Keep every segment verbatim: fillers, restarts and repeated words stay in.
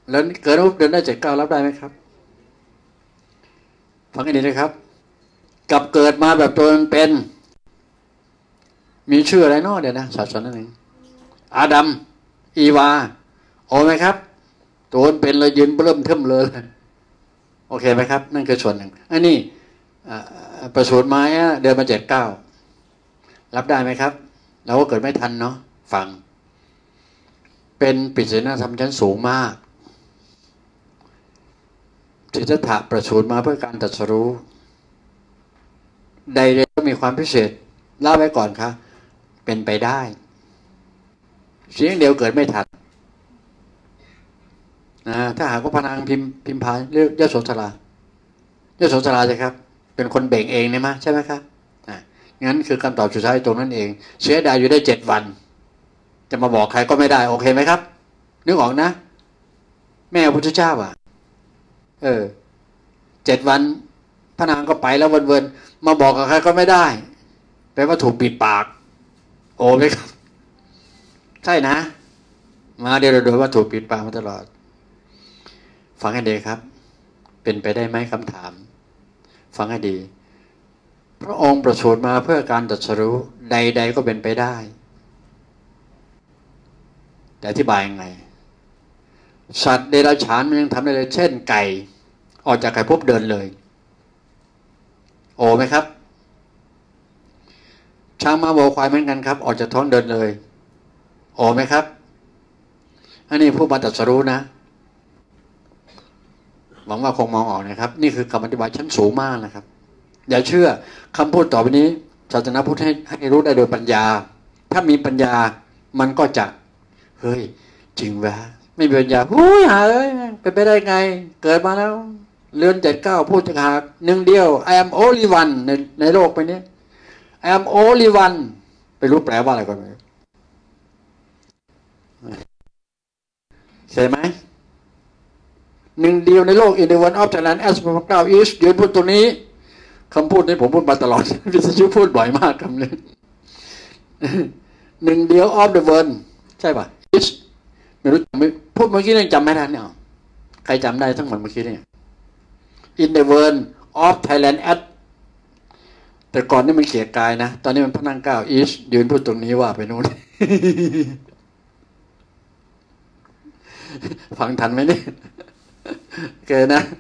แล้วเกิดปุ๊บเดินได้เจ็ดเก้ารับได้ไหมครับฟังให้ดีนะครับกับเกิดมาแบบตัวเป็นมีชื่ออะไรเนาะเดี๋ยวนะศาสนาหนึ่งอาดัมอีวาโอไหมครับตัวเป็นเลยยืนเริ่มเทิมเลยโอเคไหมครับนั่นคือส่วนหนึ่งอันนี้ประสูติไม้เดินมาเจ็ดเก้ารับได้ไหมครับเราก็เกิดไม่ทันเนาะฟังเป็นปิศาจธรรมชั้นสูงมากสิทธัตถะประสูติมาเพื่อการตรัสรู้ใดๆก็มีความพิเศษเล่าไว้ก่อนครับเป็นไปได้เสียงเดียวเกิดไม่ทันนะถ้าหากว่าพนางพิมพิมพาเรียกยโสธรายโสธราใช่ครับเป็นคนเบ่งเองเนี่ยมั้ยใช่ไหมครับอ่างั้นคือคำตอบสุดท้ายตรงนั้นเองเสียดายอยู่ได้เจ็ดวันจะมาบอกใครก็ไม่ได้โอเคไหมครับนึกออกนะแม่พระพุทธเจ้าอ่ะเออเจ็ดวันพระนางก็ไปแล้วเวินๆมาบอกกับใครก็ไม่ได้แปลว่าถูกปิดปากโอ้ไหมครับใช่นะมาเดี๋ยวโดยว่าถูกปิดปากมาตลอดฟังให้ดีครับเป็นไปได้ไหมคำถามฟังให้ดีพระองค์ประสูติมาเพื่อการตรัสรู้ใดๆก็เป็นไปได้แต่อธิบายยังไงสัตว์เดรัจฉานมันยังทำได้เลยเช่นไก่ออกจากไข่ปุ๊บเดินเลยโอ้ไหมครับช้างม้าวัวควายเหมือนกันครับออกจากท้องเดินเลยโอ้ไหมครับอันนี้ผู้มาตรัสรู้นะหวังว่าคงมองออกนะครับนี่คือคำอธิบายชั้นสูงมากนะครับอย่าเชื่อคำพูดต่อไปนี้ศาสนาพุทธให้ให้รู้ได้โดยปัญญาถ้ามีปัญญามันก็จะเฮ้ยจริงวะไม่มีปัญญาหุ้ยหาเอ้ยเป็นไปได้ไงเกิดมาแล้วเรือนเจ็ดเก้าพูดจะหากหนึ่งเดียว I am only one ในในโลกไปนี้ I am only one ไปรู้แปลว่าอะไรก่อนไหมใช่ไหมหนึ่งเดียวในโลก in the one of Thailand as from cloud is ยืนพูดตัวนี้คำพูดนี้ผมพูดมาตลอดวิศยุพูดบ่อยมากคำนี้หนึ่งเดียว of the world ใช่ป่ะ is ไม่รู้ไม่พูดเมื่อกี้ยังจำไม่ได้เนี่ยใครจำได้ทั้งหมดเมื่อกี้เนี่ย in the world of Thailand at แต่ก่อนนี่มันเขียกายนะตอนนี้มันพนังเก้า is ยืนพูดตรงนี้ว่าไปนู้นฟังทันไหมเนี่ยเกินนะ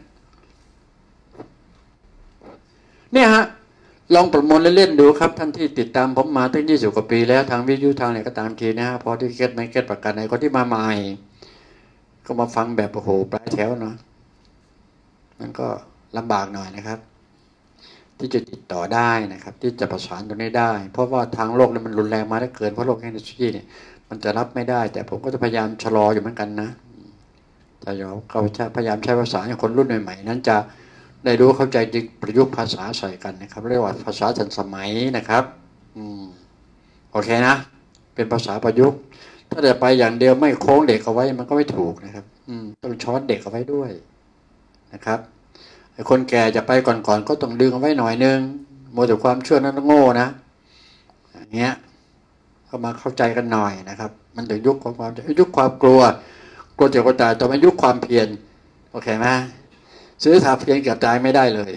เนี่ยฮะลองประมวลเล่นๆดูครับท่านที่ติดตามผมมาตั้งยี่สิบกว่าปีแล้วทางวิทยุทางไหนก็ตามทีนะฮะพอที่เก็ตไม่เก็ตประกันไหนคนที่มาใหม่ก็มาฟังแบบโอ้โหปลายแถวเนาะมันก็ลำบากหน่อยนะครับที่จะติดต่อได้นะครับที่จะประสานตรงนี้ได้เพราะว่าทางโลกนี่มันรุนแรงมาได้เกินเพราะโลกแห่งดิจิทัลเนี่ยมันจะรับไม่ได้แต่ผมก็จะพยายามชะลออยู่เหมือนกันนะแต่เดี๋ยวเขาจะพยายามใช้ภาษาให้คนรุ่นใหม่ๆนั้นจะได้รู้เข้าใจจริงประยุกต์ภาษาใส่กันนะครับเรียกว่าภาษาทันสมัยนะครับอืมโอเคนะเป็นภาษาประยุกต์ถ้าเดินไปอย่างเดียวไม่โค้งเด็กเอาไว้มันก็ไม่ถูกนะครับอืมต้องช้อนเด็กเอาไว้ด้วยนะครับไอ้คนแก่จะไปก่อนๆก็ต้องดึงเอาไว้หน่อยนึงโมแต่ความเชื่อนั้นโง่นะอย่างเงี้ยก็มาเข้าใจกันหน่อยนะครับมันถึงยุคของความยุคความกลัวกลัวเจ็บกลัวตายต่อมายุคความเพียรโอเคไหมซื้อถาเพียรเกือบตายไม่ได้เลย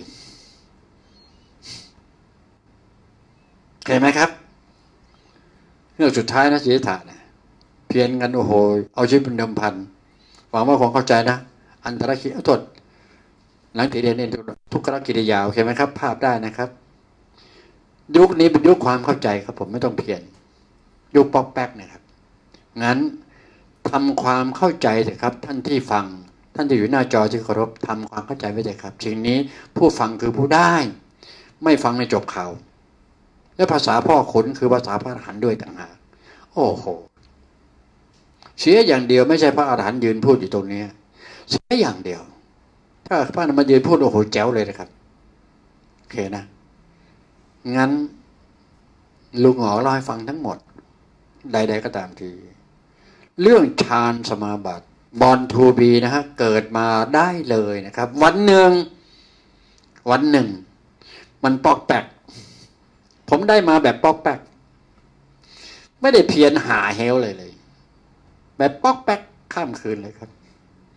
เห็นไหมครับเรื่องสุดท้ายนะศีรษะเนี่ยเพียรกันโอ้โหเอาชีวิตเป็นเดิมพันหวังว่าคงเข้าใจนะอันตรคิโทษหลังตีเรียนนี่ทุกขกิริยาโอเคไหมครับภาพได้นะครับยุคนี้เป็นยุคความเข้าใจครับผมไม่ต้องเพียรยุคป๊อกแป๊กนะครับงั้นทำความเข้าใจเถอะครับท่านที่ฟังท่านที่อยู่หน้าจอที่เคารพทำความเข้าใจไว้เถอะครับสิ่งนี้ผู้ฟังคือผู้ได้ไม่ฟังในจบข่าวและภาษาพ่อขุนคือภาษาพระอรหันต์ด้วยต่างหากโอ้โหเสียอย่างเดียวไม่ใช่พระอรหันต์ยืนพูดอยู่ตรงนี้เสียอย่างเดียวถ้าพระนมายืนพูดโอ้โหแจ๋วเลยนะครับโอเคนะงั้นลุงหงอเล่าให้ฟังทั้งหมดใดๆก็ตามทีเรื่องฌานสมาบัติบอนทูบีนะฮะเกิดมาได้เลยนะครับวันหนึ่งวันหนึ่งมันปอกแปกผมได้มาแบบปอกแปกไม่ได้เพียรหาเฮลเลยเลยแบบปอกแปกข้ามคืนเลยครับ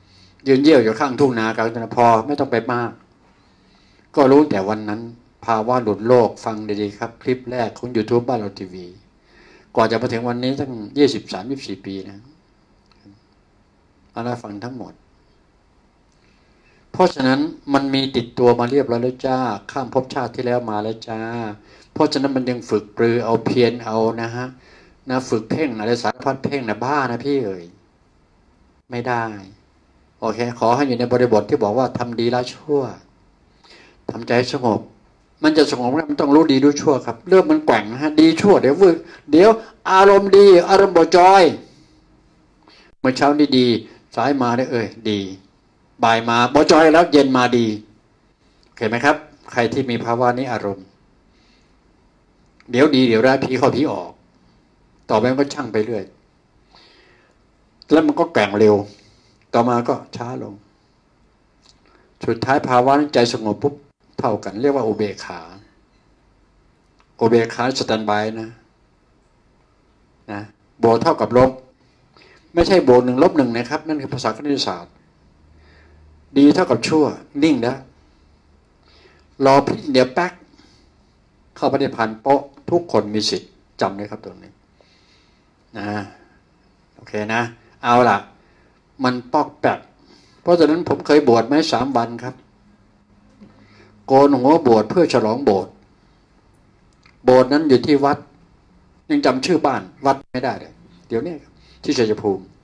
ยืนเยี่ยวอยู่ข้างทุ่งนากลางทะเลพอไม่ต้องไปมากก็รู้แต่วันนั้นภาวะหลุดโลกฟังดีๆครับคลิปแรกของ YouTube บ้านเราทีวีกว่าจะมาถึงวันนี้ตั้งยี่สิบสามยี่สิบสี่ปีนะเอาละฟังทั้งหมดเพราะฉะนั้นมันมีติดตัวมาเรียบร้อยแล้วจ้าข้ามภพชาติที่แล้วมาแล้วจ้าเพราะฉะนั้นมันยังฝึกปรือเอาเพียรเอานะฮะนะฝึกเพ่งอะไรสารพัดเพ่งนะบ้านะพี่เอ๋ยไม่ได้โอเคขอให้อยู่ในบริบทที่บอกว่าทำดีละชั่วทำใจสงบมันจะสงบมันต้องรู้ดีรู้ชั่วครับเรื่องมันแกว่งนะฮะดีชั่วเดี๋ยววืเดี๋ยวอารมณ์ดีอารมณ์บ่จอยเมื่อเช้านี้ดีสายมาได้เอ่ยดีบ่ายมาบ่จอยแล้วเย็นมาดีเห็นไหมครับใครที่มีภาวะนี้อารมณ์เดี๋ยวดีเดี๋ยวร้ายผีเข้าผีออกต่อไปมันก็ช่างไปเรื่อยแล้วมันก็แกว่งเร็วต่อมาก็ช้าลงสุดท้ายภาวะใจสงบปุ๊บเท่ากันเรียกว่าอุเบกขาอุเบกขาสแตนบายนะนะโบเท่ากับลบไม่ใช่โบหนึ่งลบหนึ่งนะครับนั่นคือภาษาคณิตศาสตร์ดีเท่ากับชั่วนิ่งนะรอพิเดี๋ยวแป๊กเข้าไปในพันโป๊ะทุกคนมีสิทธิ์จำเลยครับตรงนี้นะโอเคนะเอาล่ะมันปอกแปกเพราะฉะนั้นผมเคยบวชไหมสามวันครับโกนหัวบวชเพื่อฉลองโบสถ์โบสถ์นั้นอยู่ที่วัดยังจำชื่อบ้านวัดไม่ได้เลยเดี๋ยวนี้ที่ชัยภูมิ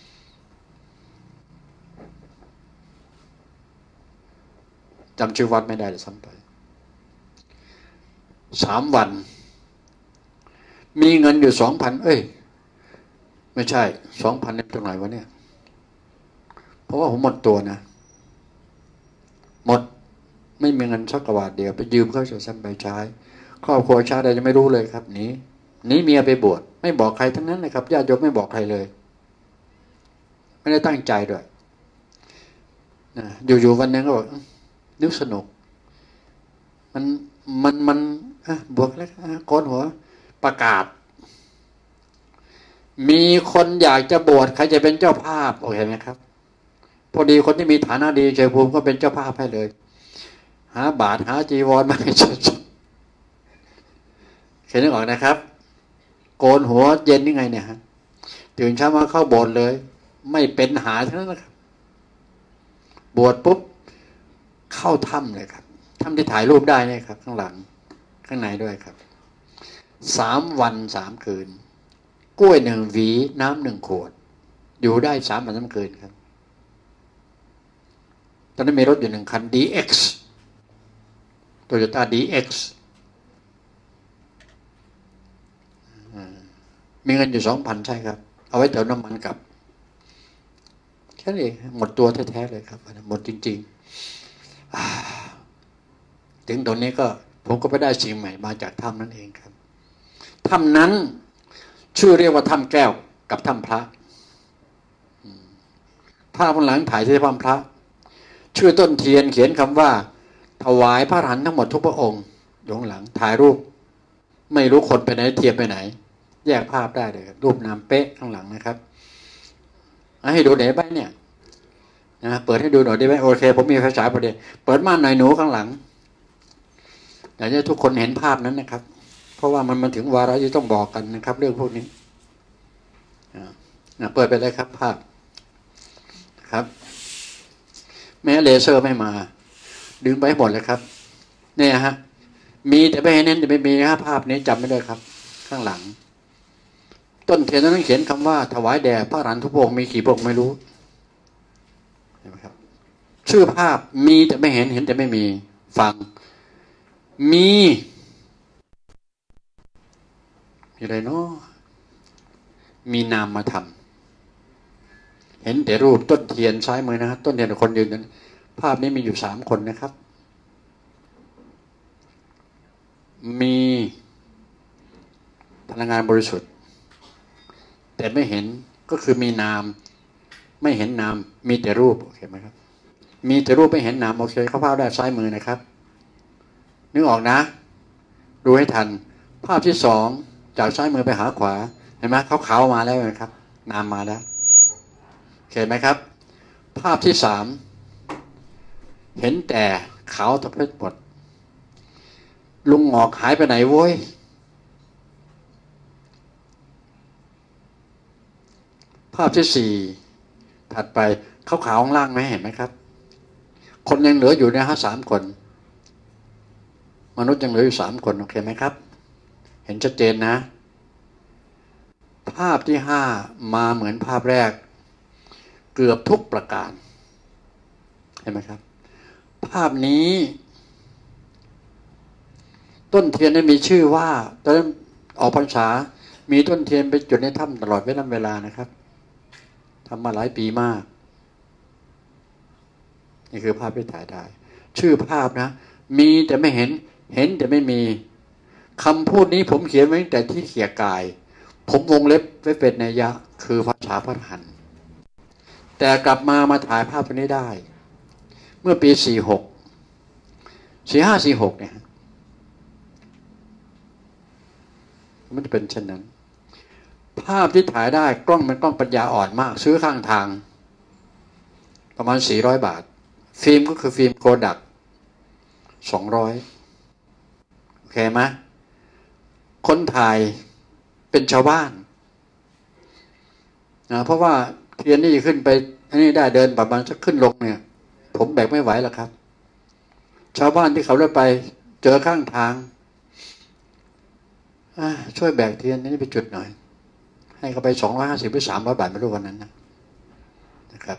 จำชื่อวัดไม่ได้เลยซ้ำไปสามวันมีเงินอยู่สองพันเอ้ยไม่ใช่สองพันเนี่ยตรงไหนวะเนี่ยเพราะว่าผมหมดตัวนะหมดไม่มีเงินสักกว่าเดียวไปยืมเขาจะซ้ำไปใช้ครอบครัวชาติใดจะไม่รู้เลยครับหนีหนีเมียไปบวชไม่บอกใครทั้งนั้นเลยครับญาติโยมไม่บอกใครเลยไม่ได้ตั้งใจด้วยนะอยู่ๆวันนึงก็บอกนึกสนุกมันมันมันบวกแล้วโกนหัวประกาศมีคนอยากจะบวชใครจะเป็นเจ้าภาพโอเคไหมครับพอดีคนที่มีฐานะดีชัยภูมิก็เป็นเจ้าภาพให้เลยหาบาทหาจีวรมาให้ชัดเห็นนึกออกนะครับโกนหัวเย็นยังไงเนี่ยฮะตื่นเช้ามาเข้าโบสถ์เลยไม่เป็นหาทั้งนั้นนะครับบวชปุ๊บเข้าถ้ำเลยครับถ้ำที่ถ่ายรูปได้เนี่ยครับข้างหลังข้างในด้วยครับสามวันสามคืนกล้วยหนึ่งหวีน้ำหนึ่งขวดอยู่ได้สามวันสามคืนครับตอนนั้นมีรถอยู่หนึ่งคัน ดี เอ็กซ์ Toyota ดี เอ็กซ์ มีเงินอยู่สองพันใช่ครับเอาไว้เติมน้ำมันกับแค่นี้หมดตัวแท้ๆเลยครับหมดจริงๆถึงตรงนี้ก็ผมก็ไปได้สิ่งใหม่มาจากถ้ำนั่นเองครับถ้ำนั้นชื่อเรียกว่าถ้ำแก้วกับถ้ำพระภาพข้างหลังถ่ายที่ถ้ำพระชื่อต้นเทียนเขียนคำว่าถวายพระอรหันต์ทั้งหมดทุกพระองค์อยู่ข้างหลังถ่ายรูปไม่รู้คนไปไหนเทียนไปไหนแยกภาพได้เลยรูปนามเป๊ะข้างหลังนะครับให้ดูไหนบ้างเนี่ยนะเปิดให้ดูหน่อยได้ไหมโอเคผมมีไฟฉายพอดีเปิดม่านหน่อยหนูข้างหลังอยากให้ทุกคนเห็นภาพนั้นนะครับเพราะว่ามันมันถึงวาระที่ต้องบอกกันนะครับเรื่องพวกนี้เปิดไปเลยครับภาพครับแม้เลเซอร์ไม่มาดึงไปหมดเลยครับเนี่ยฮะมีแต่ไม่เน้นแต่ไม่มีฮะภาพนี้จำไม่ได้ครับข้างหลังต้นเทียนนั้นเขียนคำว่าถวายแด่พระอรหันต์ทุกพระองค์มีกี่พระองค์ไม่รู้เห็นไหมครับชื่อภาพมีแต่ไม่เห็นเห็นแต่ไม่มีฟังมีมีอะไรเนาะมีนามมาทำเห็นแต่รูปต้นเทียนซ้ายมือนะครับต้นเทียนคนยืนนั้นภาพนี้มีอยู่สามคนนะครับมีพลังงานบริสุทธิ์แต่ไม่เห็นก็คือมีนามไม่เห็นนามมีแต่รูปโอเคไหมครับมีแต่รูปไม่เห็นนามโอเคเข้าภาพได้ซ้ายมือนะครับนึกออกนะดูให้ทันภาพที่สองจากซ้ายมือไปหาขวาเห็นไหมเขาขาวมาแล้วนะครับนามมาแล้วเห็นไหมครับภาพที่สามเห็นแต่ขาวตะเพิดหมดลุงหงอกหายไปไหนโว้ยภาพที่สี่ถัดไปขาวขาวข้างล่างไหมเห็นไหมครับคนยังเหลืออยู่นะฮะสามคนมนุษย์ยังเหลืออยู่สามคนโอเคไหมครับเห็นชัดเจนนะภาพที่ห้ามาเหมือนภาพแรกเกือบทุกประการเห็นไหมครับภาพนี้ต้นเทียนได้มีชื่อว่าตอนนั้นออกพรรษามีต้นเทียนไปจุดในถ้ำตลอดเวลานะครับทำมาหลายปีมากนี่คือภาพที่ถ่ายได้ชื่อภาพนะมีแต่ไม่เห็นเห็นแต่ไม่มีคำพูดนี้ผมเขียนไว้ตั้งแต่ที่เขียกายผมวงเล็บไว้เป็นนัยยะคือภาษาพระหันแต่กลับมามาถ่ายภาพตัวนี้ได้เมื่อปีสี่หกสี่ห้าสี่หกเนี่ยมันจะเป็นเช่นนั้นภาพที่ถ่ายได้กล้องเป็นกล้องปัญญาอ่อนมากซื้อข้างทางประมาณสี่ร้อยบาทฟิล์มก็คือฟิล์มโกดักสองร้อยโอเคไหมคนถ่ายเป็นชาวบ้านนะเพราะว่าเทียนนี่ขึ้นไปอันนี้ได้เดินประมาณสักขึ้นลงเนี่ยผมแบกไม่ไหวแล้วครับชาวบ้านที่เขาเดินไปเจอข้างทางช่วยแบกเทียนนี้ไปจุดหน่อยให้เขาไปสองร้อยห้าสิบหรือสามร้อยบาทไม่รู้วันนั้นนะนะครับ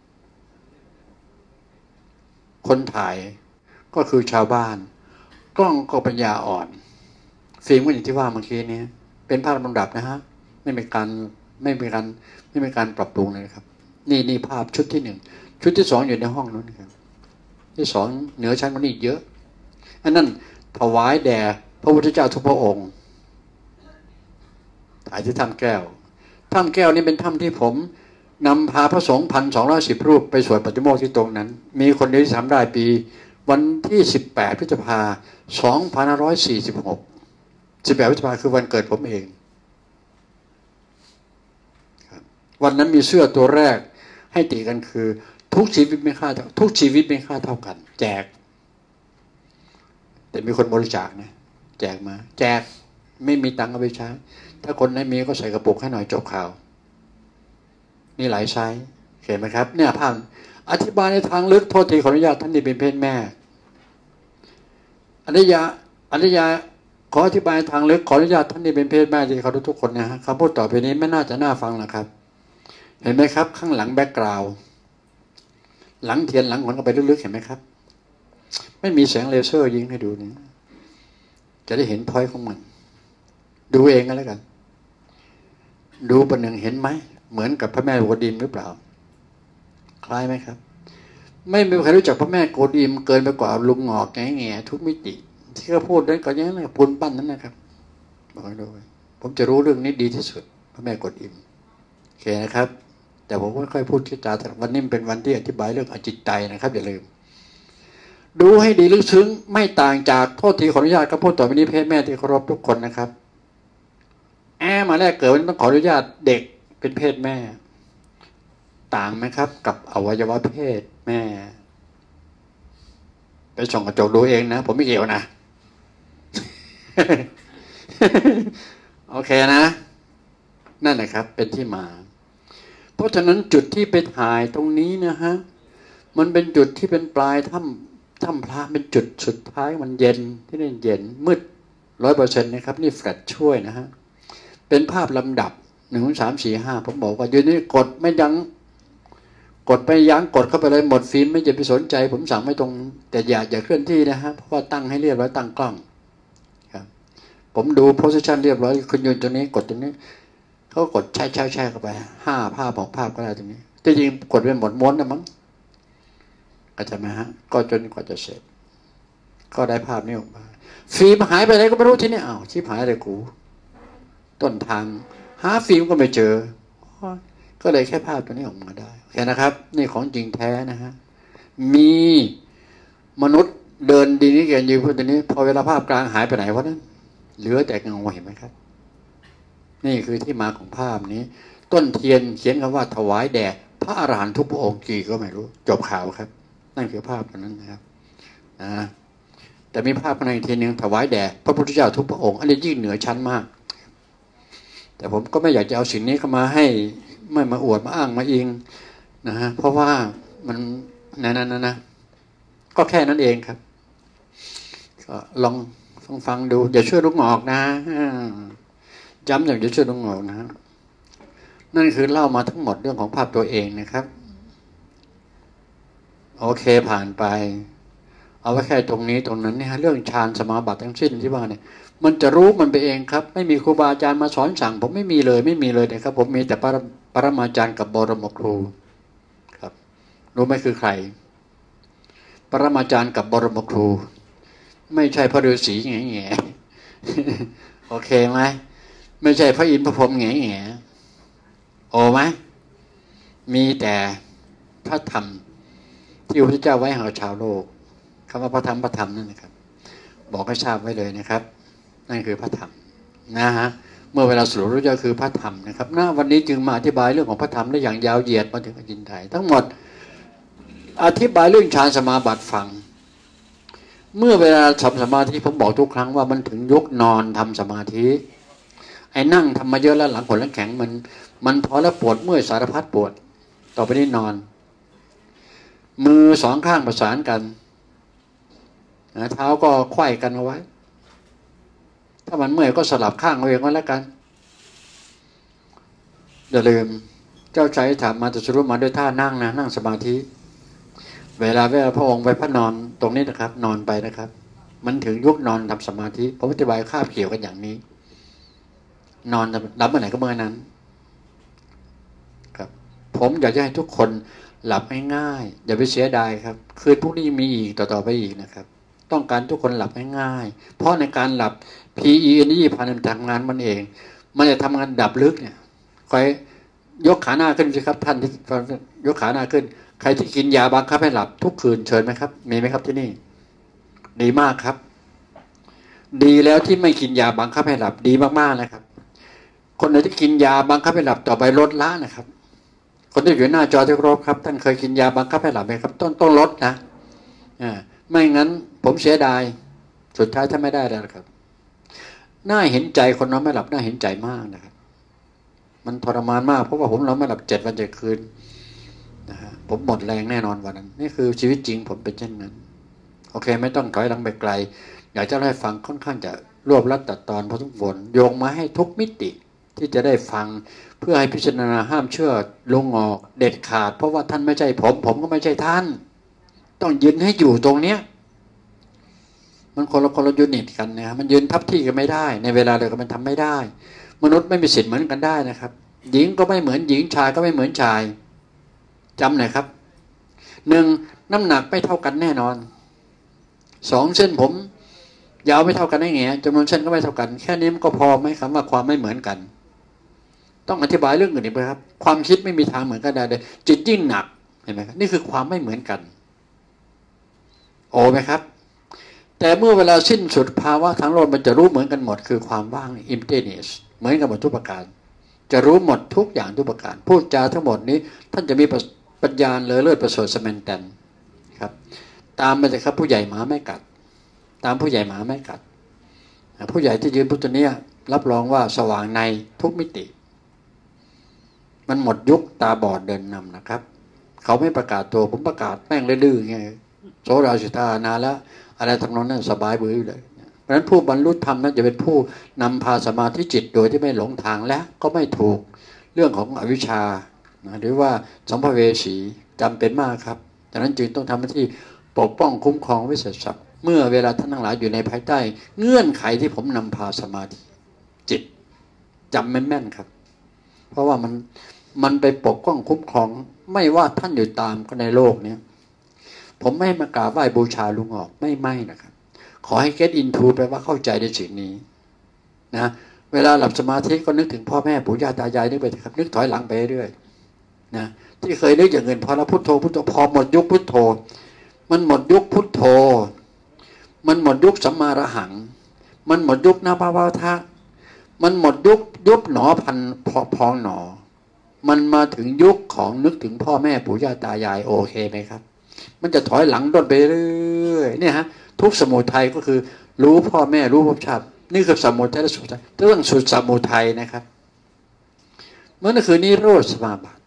คนถ่ายก็คือชาวบ้านกล้องก็ปัญญาอ่อนฟิล์มก็อย่างที่ว่าเมื่อกี้นี้เป็นภาพลำดับนะฮะไม่มีการไม่มีการไม่มีการปรับปรุงเลยครับนี่นี่ภาพชุดที่หนึ่งชุดที่สองอยู่ในห้องนู้นครับที่สองเหนือชั้นกว่านี้เยอะอันนั้นถวายแด่พระพุทธเจ้าทุกพระองค์ถ่ายที่ถ้ำแก้วถ้ำแก้วนี่เป็นถ้ำที่ผมนำพาพระสงฆ์พันสองร้อยสิบรูปไปสวดปฏิโมกข์ที่ตรงนั้นมีคนเดียวที่ทำได้ปีวันที่สิบแปดพฤษภาสองพันห้าร้อยสี่สิบหกสิบแปดพฤษภาคือวันเกิดผมเองวันนั้นมีเสื้อตัวแรกให้ตีกันคือทุกชีวิตไม่ค่าทุกชีวิตไม่ค่าเท่ากันแจกแต่มีคนบริจาคนะแจกมาแจกไม่มีตังค์เอาไปใช้ถ้าคนไหนมีก็ใส่กระปุกให้หน่อยจบข่าวนี่หลายไซส์เห็นไหมครับเนี่ยภาพอธิบายในทางลึกโทษทีขออนุญาตท่านที่เป็นเพศแม่อนุญาอนุญาขออธิบายทางลึกขออนุญาตท่านที่เป็นเพศแม่ที่เขาทุกคนนะฮะคำพูดต่อไปนี้ไม่น่าจะน่าฟังนะครับเห็นไหมครับข้างหลังแบ็กกราวด์หลังเทียนหลังขนเข้าไปลึกๆเห็นไหมครับไม่มีแสงเลเซอร์ยิงให้ดูนี่จะได้เห็นพอยต์ของมันดูเองกันแล้วกันดูประหนึ่งเห็นไหมเหมือนกับพระแม่โกดิมหรือเปล่าคล้ายไหมครับไม่มีใครรู้จักพระแม่โกดิมเกินไปกว่าลุงหงอกแง่แง่ทุกมิติที่เขาพูดนั้นก็ยังไงปูนปั้นนั้นนะครับบอกให้ดูผมจะรู้เรื่องนี้ดีที่สุดพระแม่โกดิมโอเคนะครับแต่ผมไม่ค่อยพูดที่จาวันนี้เป็นวันที่อธิบายเรื่องอจิตใจนะครับอย่าลืมดูให้ดีลึกซึ้งไม่ต่างจากโทษทีขออนุญาตก็พูดต่อไปนี้เพศแม่ที่เคารพทุกคนนะครับแอมาแรกเกิดวันต้องขออนุญาตเด็กเป็นเพศแม่ต่างไหมครับกับอวัยวะเพศแม่ไปส่องกระจกดูเองนะผมไม่เกี่ยวนะ โอเคนะนั่นแหละครับเป็นที่มาเพราะฉะนั้นจุดที่ไปถ่ายตรงนี้นะฮะมันเป็นจุดที่เป็นปลายถ้ำถ้ำพระเป็นจุดสุดท้ายมันเย็นที่นี่เย็นมืดร้อยเปอร์เซ็นต์นะครับนี่แฟลชช่วยนะฮะเป็นภาพลำดับหนึ่งสามสี่ห้าผมบอกว่าอยู่นี่กดไม่ยั้งกดไปยั้งกดเข้าไปเลยหมดฟิล์มไม่จะไปสนใจผมสั่งไม่ตรงแต่อย่าอย่าเคลื่อนที่นะฮะเพราะว่าตั้งให้เรียบร้อยตั้งกล้องครับผมดูโพสิชันเรียบร้อยคุณยืนตรงนี้กดตรงนี้เขากดใช่ใช่ใช่เข้าไปห้าภาพของภาพก็ได้ตรงนี้จริงๆกดเป็นหมดม้วนนะมั้งก็จะมาฮะก็จนกว่าจะเสร็จก็ได้ภาพนี้ออกมาฟิล์มหายไปไหนก็ไม่รู้ที่นี่อ้าวชิบหายเลยกูต้นทางหาฟิล์มก็ไม่เจอก็เลยแค่ภาพตัวนี้ออกมาได้โอเคนะครับนี่ของจริงแท้นะฮะมีมนุษย์เดินดีนี่แกยืนพูดตัวนี้พอเวลาภาพกลางหายไปไหนวะนั้นเหลือแต่เงาเห็นไหมครับนี่คือที่มาของภาพนี้ต้นเทียนเขียนคำว่าถวายแด่พระอรหันต์ทุกพระองค์กี่ก็ไม่รู้จบข่าวครับนั่นคือภาพนั้นนะครับนะแต่มีภาพในทีหนึ่งถวายแด่พระพุทธเจ้าทุกพระองค์อันนี้ยิ่งเหนือชั้นมากแต่ผมก็ไม่อยากจะเอาสิ่งนี้เข้ามาให้ไม่มาอวดมาอ้างมาอิงนะฮะเพราะว่ามันนั่นนั่นนะก็แค่นั้นเองครับก็ลองฟังฟังดูอย่าช่วยลุงหงอกนะจำอย่างจะช่วยลุงหงอกนะนั่นคือเล่ามาทั้งหมดเรื่องของภาพตัวเองนะครับโอเคผ่านไปเอาไว้แค่ตรงนี้ตรงนั้นเนี่ยเรื่องฌานสมาบัติทั้งสิ้นที่ว่าเนี่ยมันจะรู้มันไปเองครับไม่มีครูบาอาจารย์มาสอนสั่งผมไม่มีเลยไม่มีเลยนะครับผมมีแต่ปรปรมาจารย์กับบรมครูครับรู้ไหมคือใครปรมาจารย์กับบรมครูไม่ใช่พระฤาษีแง่แง่โอเคไหมไม่ใช่พระอินทร์พระพรหมแง่แง่โอ้ไหมมีแต่พระธรรมที่พระพุทธเจ้าไว้ให้ชาวโลกคำว่าพระธรรมพระธรรมนั่นนะครับบอกให้ทราบไว้เลยนะครับนั่นคือพระธรรมนะฮะเมื่อเวลาสรุปรู้ก็คือพระธรรมนะครับณวันนี้จึงมาอธิบายเรื่องของพระธรรมได้อย่างยาวเหยียดมาถึงอจินไทยทั้งหมดอธิบายเรื่องฌานสมาบัติฟังเมื่อเวลาทำสมาธิผมบอกทุกครั้งว่ามันถึงยุคนอนทำสมาธิไอ้นั่งทำมาเยอะแล้วหลังขนหลังแข็งมันมันพอแล้วปวดเมื่อยสารพัดปวดต่อไปนี้นอนมือสองข้างประสานกันเท้าก็ไขว้กันเอาไว้ถ้ามันเมื่อยก็สลับข้างเอาเองก็แล้วกันอย่าลืมเจ้าชายถามมาตรัสรู้มาด้วยท่านั่งนะนั่งสมาธิเวลาเวลาพระองค์ไปพระนอนตรงนี้นะครับนอนไปนะครับมันถึงยุคนอนทำสมาธิผมอธิบายคาบเกี่ยวกันอย่างนี้นอนรับเมื่อไหร่ก็เมื่อนั้นครับผมอยากจะให้ทุกคนหลับง่ายๆอย่าไปเสียดายครับคืนพวกนี้มีอีกต่อๆไปอีกนะครับต้องการทุกคนหลับง่ายๆเพราะในการหลับ พี อี Energy พามันทำงานมันเองมันจะทำงานดับลึกเนี่ยคอยยกขาหน้าขึ้นสิครับท่านที่ยกขาหน้าขึ้นใครที่กินยาบังคับให้หลับทุกคืนเชิญไหมครับมีไหมครับที่นี่ดีมากครับดีแล้วที่ไม่กินยาบังคับให้หลับดีมากๆนะครับคนไหนที่กินยาบังคับให้หลับต่อไปลดละนะครับคนที่อยู่หน้าจอที่ครบครับท่านเคยกินยาบังคับให้หลับไหมครับต้องต้องลดนะอ่าไม่งั้นผมเสียดายสุดท้ายถ้าไม่ได้แล้วครับน่าเห็นใจคนนอนไม่หลับน่าเห็นใจมากนะครับมันทรมานมากเพราะว่าผมนอนไม่หลับเจ็ดวันเจ็ดคืนนะฮะผมหมดแรงแน่นอนวันนั้นนี่คือชีวิตจริงผมเป็นเช่นนั้นโอเคไม่ต้องถอยหลังไปไกลอยากจะให้ฟังค่อนข้างจะรวบรัดตัดตอนพอสมควรโยงมาให้ทุกมิติที่จะได้ฟังเพื่อให้พิจารณาห้ามเชื่อลงออกเด็ดขาดเพราะว่าท่านไม่ใช่ผมผมก็ไม่ใช่ท่านต้องยืนให้อยู่ตรงเนี้ยมันคนละคนละยูนิตกันนะมันยืนทับที่กันไม่ได้ในเวลาเดียวกันมันทำไม่ได้มนุษย์ไม่มีสิทธิ์เหมือนกันได้นะครับหญิงก็ไม่เหมือนหญิงชายก็ไม่เหมือนชายจำหน่อยครับหนึ่งน้ำหนักไม่เท่ากันแน่นอนสองเส้นผมยาวไม่เท่ากันได้ไงจำนวนเส้นก็ไม่เท่ากันแค่นี้มันก็พอไหมครับว่าความไม่เหมือนกันต้องอธิบายเรื่องอื่นอีกไหมครับความคิดไม่มีทางเหมือนกันได้เลยจิตยิ่งหนักเห็นไหมครับนี่คือความไม่เหมือนกันโอ้ไหมครับแต่เมื่อเวลาสิ้นสุดภาวะทั้งโลกมันจะรู้เหมือนกันหมดคือความว่าง emptiness เหมือนกันหมดทุกประการจะรู้หมดทุกอย่างทุกประการพูดจาทั้งหมดนี้ท่านจะมีปัญญาเลอเลิศประเสริฐสแมนแตนครับตามไปเลยครับผู้ใหญ่หมาไม่กัดตามผู้ใหญ่หมาไม่กัดผู้ใหญ่ที่ยืนพุทธเนี้ยรับรองว่าสว่างในทุกมิติมันหมดยุคตาบอดเดินนำนะครับเขาไม่ประกาศตัวผมประกาศแม่งดื้อๆไงโสราชิตานานแล้วอะไรทำนองนั้นสบายบื้อเลยเพราะฉะนั้นผู้บรรลุธรรมนั้นจะเป็นผู้นำพาสมาธิจิตโดยที่ไม่หลงทางและก็ไม่ถูกเรื่องของอวิชชาหรือว่าสัมภเวสีจำเป็นมากครับดังนั้นจึงต้องทำหน้าที่ปกป้องคุ้มครองวิเศษศักดิ์เมื่อเวลาท่านทั้งหลายอยู่ในภายใต้เงื่อนไขที่ผมนำพาสมาธิจิตจำแม่นๆครับเพราะว่ามันมันไปปกป้องคุ้มครองไม่ว่าท่านอยู่ตามก็ในโลกนี้ผมไม่มากราบไหว้บูชาลุงออกไม่ไม่นะครับขอให้ get into แปลว่าเข้าใจในสิ่งนี้นะเวลาหลับสมาธิก็นึกถึงพ่อแม่ปู่ย่าตายายนึกไปครับนึกถอยหลังไปเรื่อยนะที่เคยนึกอย่างเงินพอแล้วพุทโธพุทโธพอหมดยุคพุทโธมันหมดยุคพุทโธมันหมดยุคสัมมาระหังมันหมดยุคนาภาวะทะมันหมดยุคยุบหนอพันพอพองหนอมันมาถึงยุคของนึกถึงพ่อแม่ปู่ย่าตายายโอเคไหมครับมันจะถอยหลังด้นไปเรื่อยเนี่ยฮะทุกสมุทัยก็คือรู้พ่อแม่รู้ภพชาตินี่คือสมุทัยและสุดท้ายเรื่องสุดสมุทัยนะครับเมื่อนั่นคือนิโรธสมาบัติ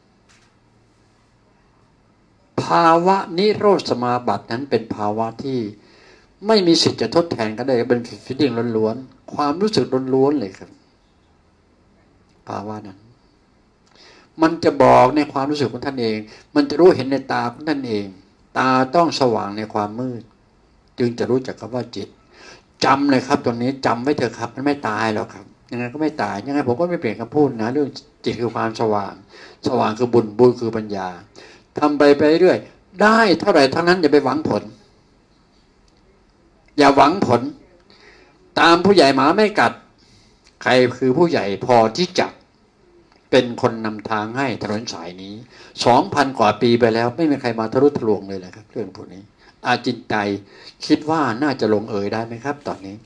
ภาวะนิโรธสมาบัตินั้นเป็นภาวะที่ไม่มีสิทธิ์จะทดแทนกันได้เป็นฟิลลิ่งล้วนๆความรู้สึกล้วนๆเลยครับภาวะนั้นมันจะบอกในความรู้สึกของท่านเองมันจะรู้เห็นในตาของท่านเองตาต้องสว่างในความมืดจึงจะรู้จักคำว่าจิตจำเลยครับตรงนี้จำไว้เถอะครับมันไม่ตายหรอกครับยังไงก็ไม่ตายยังไงผมก็ไม่เปลี่ยนคำพูดนะเรื่องจิตคือความสว่างสว่างคือบุญบุญคือปัญญาทำไปไปเรื่อยได้เท่าไหร่ทั้งนั้นอย่าไปหวังผลอย่าหวังผลตามผู้ใหญ่หมาไม่กัดใครคือผู้ใหญ่พอที่จะเป็นคนนำทางให้ถนนสายนี้สองพันกว่าปีไปแล้วไม่มีใครมาทะลุทะลวงเลยนะครับเรื่องพวกนี้อาจินไตยคิดว่าน่าจะลงเอยได้ไหมครับตอนนี้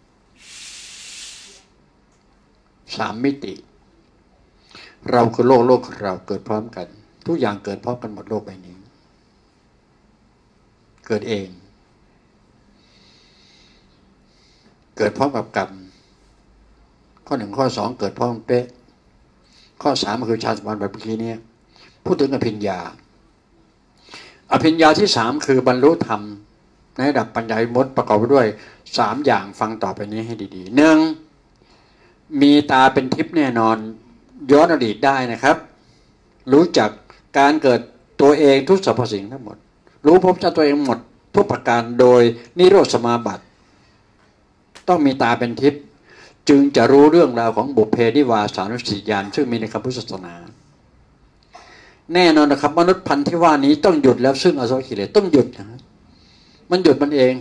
สามมิติเราคือโลกโลกคือเราเกิดพร้อมกันทุกอย่างเกิดพร้อมกันหมดโลกใบนี้เกิดเองเกิดพร้อมกับกรรมข้อหนึ่งข้อสองเกิดพร้อมเป๊ะข้อสามคือฌานสมาบัติแบบเมื่อกี้นี้พูดถึงอภิญญาอภิญญาที่สามคือบรรลุธรรมในระดับปัญญาวิมุตติประกอบไปด้วยสามอย่างฟังต่อไปนี้ให้ดีๆหนึ่งมีตาเป็นทิพย์แน่นอนย้อนอดีตได้นะครับรู้จักการเกิดตัวเองทุกสรรพสิ่งทั้งหมดรู้ภพชาติตัวเองหมดทุกประการโดยนิโรธสมาบัติต้องมีตาเป็นทิพย์จึงจะรู้เรื่องราวของบุพเพนิวาสานุสติญาณซึ่งมีในคำพุทธศาสนาแน่นอนนะครับมนุษย์พันธุ์ที่ว่านี้ต้องหยุดแล้วซึ่งอสวกิเลสต้องหยุดนะมันหยุดมันเอง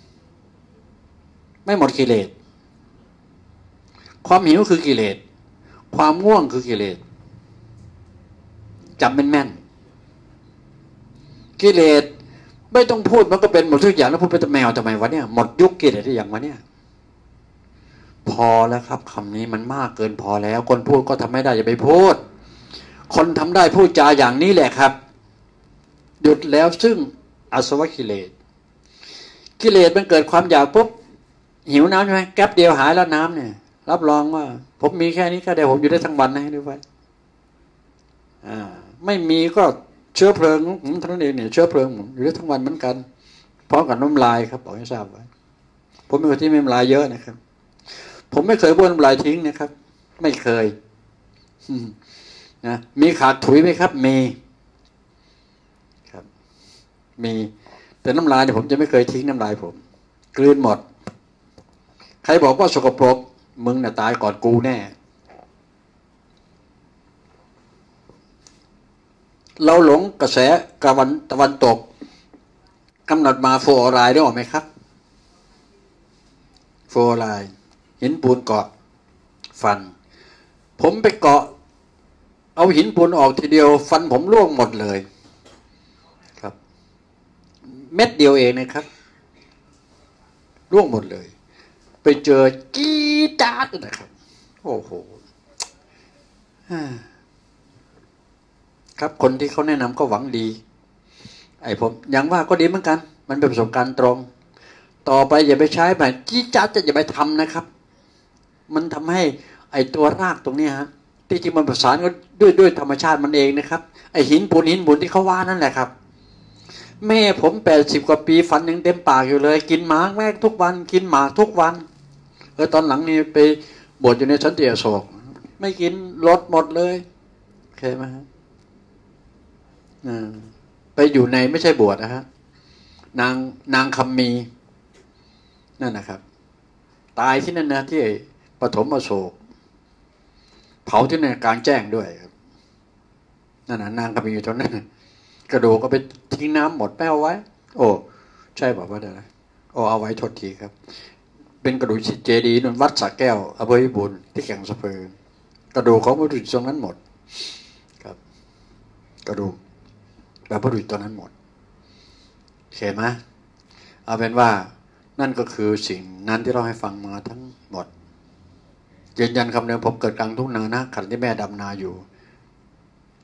ไม่หมดกิเลสความหิวคือกิเลสความง่วงคือกิเลสจำแม่นๆกิเลสไม่ต้องพูดมันก็เป็นหมดทุกอย่างแล้วพูดไปแต่แมวทำไมวะเนี่ยหมดยุคกิเลสได้อย่างวะเนี่ยพอแล้วครับคำนี้มันมากเกินพอแล้วคนพูดก็ทำไม่ได้อย่าไปพูดคนทำได้พูดจาอย่างนี้แหละครับหยุดแล้วซึ่งอาสวะกิเลสกิเลสมันเกิดความอยากปุ๊บหิวน้ำใช่ไหมแก๊บเดียวหายแล้วน้ำเนี่ยรับรองว่าผมมีแค่นี้ก็ได้ผมอยู่ได้ทั้งวันนะให้ดูไว้อ่าไม่มีก็เชื้อเพลิงผมท่านเองเนี่ยเชื้อเพลิงผมอยู่ได้ทั้งวันเหมือนกันพร้อมกับน้ำลายครับบอกให้ทราบไว้ผมเป็นคนที่ไม่น้ำลายเยอะนะครับผมไม่เคยบ้วนน้ำลายทิ้งนะครับไม่เคยนะมีขาดถุยไหมครับมีครับมีแต่น้ำลายเนี่ยผมจะไม่เคยทิ้งน้ำลายผมกลืนหมดใครบอกว่าสกปรกมึงน่ะตายก่อนกูแน่เราหลงกระแสกะวันตะวันตกกำหนดมาโฟออไรได้หรอไหมครับโฟออไรหินปูนเกาะฟันผมไปเกาะเอาหินปูนออกทีเดียวฟันผมร่วงหมดเลยครับเม็ดเดียวเองนะครับร่วงหมดเลยไปเจอจี๊ดจ๊าดนะครับโอ้โหครับคนที่เขาแนะนำก็หวังดีไอ้ผมอย่างว่าก็ดีเหมือนกันมันเป็นประสบการณ์ตรงต่อไปอย่าไปใช้แบบจี๊ดจ๊าดจะอย่าไปทำนะครับมันทำให้ไอ้ตัวรากตรงนี้ฮะที่จริงมันประสานก็ด้วยด้วยธรรมชาติมันเองนะครับไอ้หินปูนหินปูนที่เขาว่านั่นแหละครับแม่ผมแปดสิบกว่าปีฟันยังเต็มปากอยู่เลยกินหมากแม่ทุกวันกินหมากทุกวันเออตอนหลังนี้ไปบวชอยู่ในสันติอโศกไม่กินลดหมดเลยโอเคไหมฮะไปอยู่ในไม่ใช่บวชนะฮะนางนางคำมีนั่นนะครับตายที่นั่นนะที่ปฐมอโศกเผาที่นั่นกลางแจ้งด้วยครับนั่นน่ะนางคำมีอยู่ตรงนั้นกระดูกก็ไปทิ้งน้ำหมดแป้วไว้โอ้ใช่บอกว่าได้โอ้เอาไว้ทดทีครับเป็นกระดูกเจดีย์นนวัดสระแก้วอำเภอพิบูลที่แก่งสะเพอกระดูกของพระบุรุษตรงนั้นหมดครับกระดูกแบบพระบุรุษตรงนั้นหมดเห็นไหมเอาเป็นว่านั่นก็คือสิ่งนั้นที่เราให้ฟังมาทั้งหมดยืนยันคำเดิมผมเกิดกลางทุ่งนานะขณะที่แม่ดำนาอยู่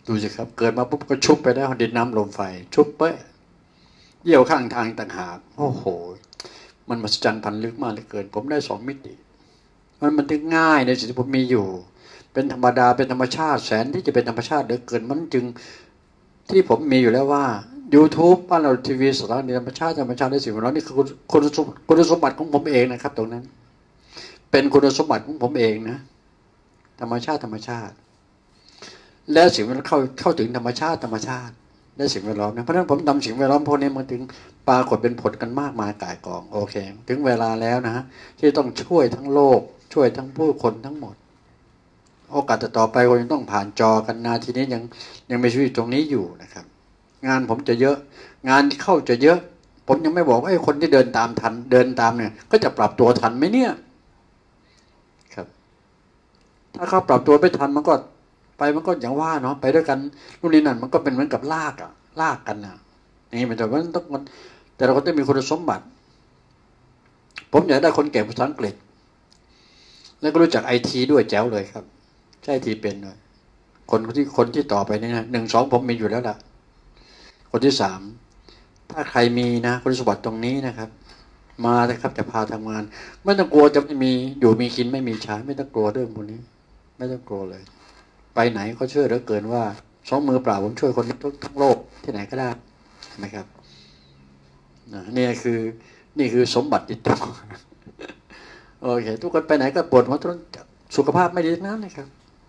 ดูสิครับเกิดมาปุ๊บก็ชุบไปแล้วดินน้ำลมไฟชุบไปเยี่ยวข้างทางต่างหากโอ้โหมันมหัศจรรย์พันลึกมากเหลือเกินผมได้สองมิติมันมันถึงง่ายในสิ่งที่ผมมีอยู่เป็นธรรมดาเป็นธรรมชาติแสนที่จะเป็นธรรมชาติเหลือเกินมันจึงที่ผมมีอยู่แล้วว่า YouTube บ้านเราทีวีสารคดีธรรมชาติธรรมชาติได้สิ่งของเรานี่คือคุณสมคุณสมบัติของผมเองนะครับตรงนั้นเป็นคุณสมบัติของผมเองนะธรรมชาติธรรมชาติและสิ่งที่เข้าเข้าถึงธรรมชาติธรรมชาติได้สิ่งแวดล้อมนะเพราะฉะนั้นผมทำสิ่งแวดล้อมพวกนี้มาถึงปรากฏเป็นผลกันมากมายก่ายกองโอเคถึงเวลาแล้วนะฮะที่ต้องช่วยทั้งโลกช่วยทั้งผู้คนทั้งหมดโอกาสต่อไปก็ยังต้องผ่านจอกันนาทีนี้ยังยังมีชีวิตตรงนี้อยู่นะครับงานผมจะเยอะงานที่เข้าจะเยอะผมยังไม่บอกว่าไอ้คนที่เดินตามทันเดินตามเนี่ยก็จะปรับตัวทันไหมเนี่ยครับถ้าเขาปรับตัวไม่ทันมันก็ไปมันก็อย่างว่าเนาะไปด้วยกันรุ่นนี้นั่นมันก็เป็นเหมือนกับลากอะลากกันนะนี่มันแต่ว่าต้องแต่เราก็ต้องมีคุณสมบัติผมอยากได้คนเก่งภาษาอังกฤษแล้วก็รู้จักไอทีด้วยแจ๋วเลยครับใช่ทีเป็นเลยคนที่คนที่ต่อไปนี่นะหนึ่งสองผมมีอยู่แล้วล่ะคนที่สามถ้าใครมีนะคุณสมบัติตรงนี้นะครับมาเลยครับจะพาทำงานไม่ต้องกลัวจะไม่มีอยู่มีกินไม่มีใช้ไม่ต้องกลัวเรื่องพวกนี้ไม่ต้องกลัวเลยไปไหนเขาเชื่อเหลือเกินว่าสองมือเปล่าผมช่วยคนทั้งโลกที่ไหนก็ได้นะครับนี่คือนี่คือสมบัติติดตัวโอเคทุกคนไปไหนก็ปวดหัวทุกสุขภาพไม่ดีทั้งนั้นนะครับ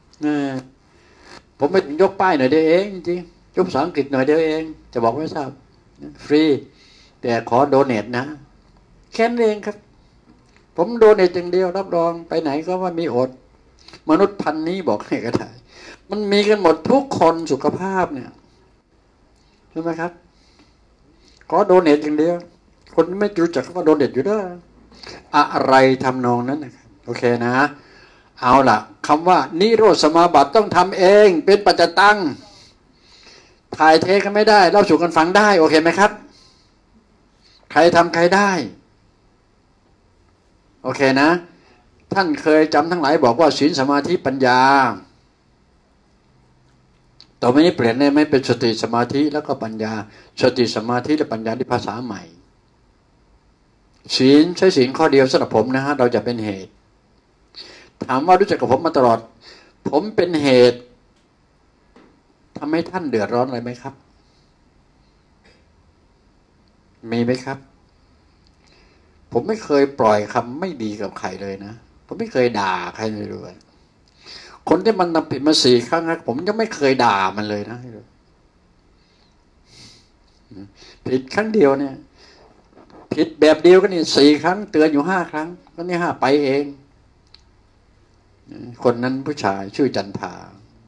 ผมไม่ถึงยกป้ายหน่อยเดียวเองจริงยกภาษาอังกฤษหน่อยเดียวเองจะบอกไม่ทราบฟรีแต่ขอโดเนทนะแค่นั้นเองครับผมโดเนทอย่างเดียวรับรองไปไหนก็ว่ามีอดมนุษย์พันนี้บอกให้ก็ได้มันมีกันหมดทุกคนสุขภาพเนี่ยใช่ไหมครับขอโดเนทอย่างเดียวคนไม่รู้จักก็โดเนทอยู่ด้วยอะไรทำนองนั้นนะครับโอเคนะเอาล่ะคำว่านิโรธสมาบัติต้องทำเองเป็นปัจจตังถ่ายเทกันไม่ได้เล่าสู่กันฟังได้โอเคไหมครับใครทำใครได้โอเคนะท่านเคยจำทั้งหลายบอกว่าศีลสมาธิปัญญาต่อไปนี้เปลี่ยนได้ไหมเป็นสติสมาธิแล้วก็ปัญญาสติสมาธิและปัญญาที่ภาษาใหม่ศีลใช้ศีลข้อเดียวสำหรับผมนะฮะเราจะเป็นเหตุถามว่ารู้จักกับผมมาตลอดผมเป็นเหตุทำให้ท่านเดือดร้อนอะไรไหมครับมีไหมครับผมไม่เคยปล่อยคำไม่ดีกับใครเลยนะผมไม่เคยด่าใครเลยด้วยคนที่มันทำผิดมาสี่ครั้งนะผมยังไม่เคยด่ามันเลยนะผิดครั้งเดียวเนี่ยผิดแบบเดียวก็นี่สี่ครั้งเตือนอยู่ห้าครั้งก็นี่ห้าไปเองคนนั้นผู้ชายชื่อจันทา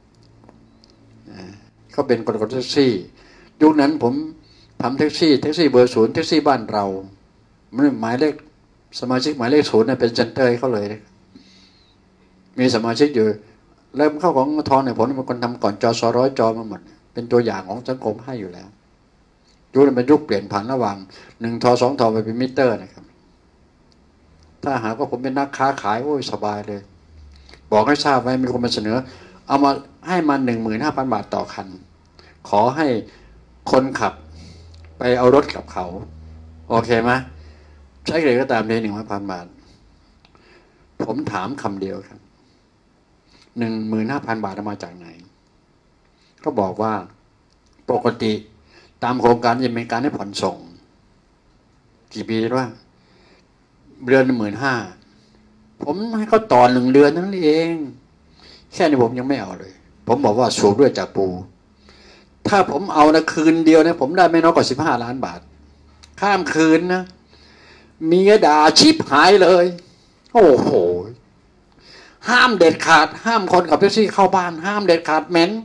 เขาเป็นคนขับแท็กซี่ยุคนั้นผมทำแท็กซี่แท็กซี่เบอร์ศูนย์แท็กซี่บ้านเราไม่หมายเลขสมาชิกหมายเลขศูนย์เป็นเซนเตอร์เขาเลยมีสมาชิกอยู่เริ่มเข้าของทอนเนี่ยผมเป็นคนทำก่อนจอสร้อยจอมาหมดเป็นตัวอย่างของสังคมให้อยู่แล้วยุคนั้นเป็นยุคเปลี่ยนผ่านระหว่างหนึ่งทอสองทอไปเป็นมิเตอร์นะครับถ้าหากว่าผมเป็นนักค้าขายโอ้ยสบายเลยบอกให้ทราบไว้มีคนมาเสนอเอามาให้มาหนึ่งหมื่นห้าพันบาทต่อคันขอให้คนขับไปเอารถกับเขาโอเคไหมใช้เงินก็ตามได้หนึ่งพันบาทผมถามคำเดียวครับหนึ่งหมื่นห้าพันบาทมาจากไหนก็บอกว่าปกติตามโครงการจะมีการให้ผ่อนส่งกี่ปีว่าเดือนหมื่นห้าผมให้เขาต่อหนึ่งเดือนนั่นเองแค่นี้ผมยังไม่เอาเลยผมบอกว่าสูบด้วยจากปูถ้าผมเอานะคืนเดียวนะผมได้ไม่น้อยกว่าสิบห้าล้านบาทข้ามคืนนะมีด่าชิบหายเลยโอ้โหห้ามเด็ดขาดห้ามคนขับแท็กซี่เข้าบ้านห้ามเด็ดขาดเหม็น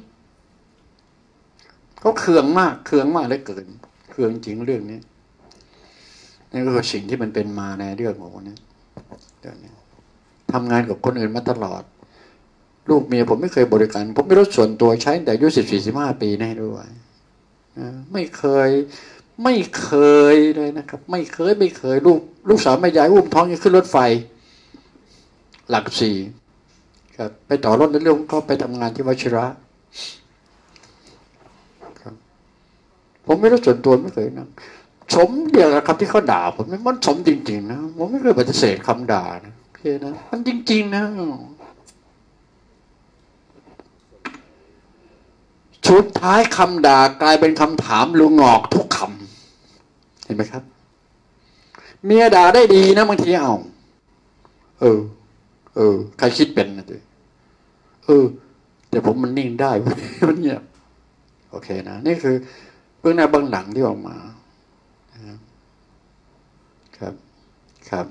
เขาเคืองมากเคืองมากเลยเกินเคืองจริงเรื่องนี้นี่ก็คือสิ่งที่มันเป็นมาในเรื่องของนี้เรื่องนี้ทำงานกับคนอื่นมาตลอดลูกเมียผมไม่เคยบริการผมไม่รถส่วนตัวใช้แต่อายุสิบสี่สิบห้าปีแน่ด้วยไม่เคยไม่เคยเลยนะครับไม่เคยไม่เคยลูกลูกสาวแม่ยายอุ้มท้องยังขึ้นรถไฟหลักสี่ครับไปต่อรถในเรื่องเขาไปทำงานที่วชิระผมไม่รู้ส่วนตัวไม่เคยนะสมเดียวกับคำที่เขาด่าผมมันสมจริงๆนะผมไม่เคยปฏิเสธคำด่านะโอเคนะมันจริงๆนะสุดท้ายคำด่ากลายเป็นคำถามลุงงอกทุกคำเห็นไหมครับเมียด่าได้ดีนะบางทีเอาเออเออใครคิดเป็นนะตัวเออแต่ผมมันนิ่งได้มันเงียบโอเคนะนี่คือเบื้องหน้าเบื้องหลังที่ออกมาครับครับ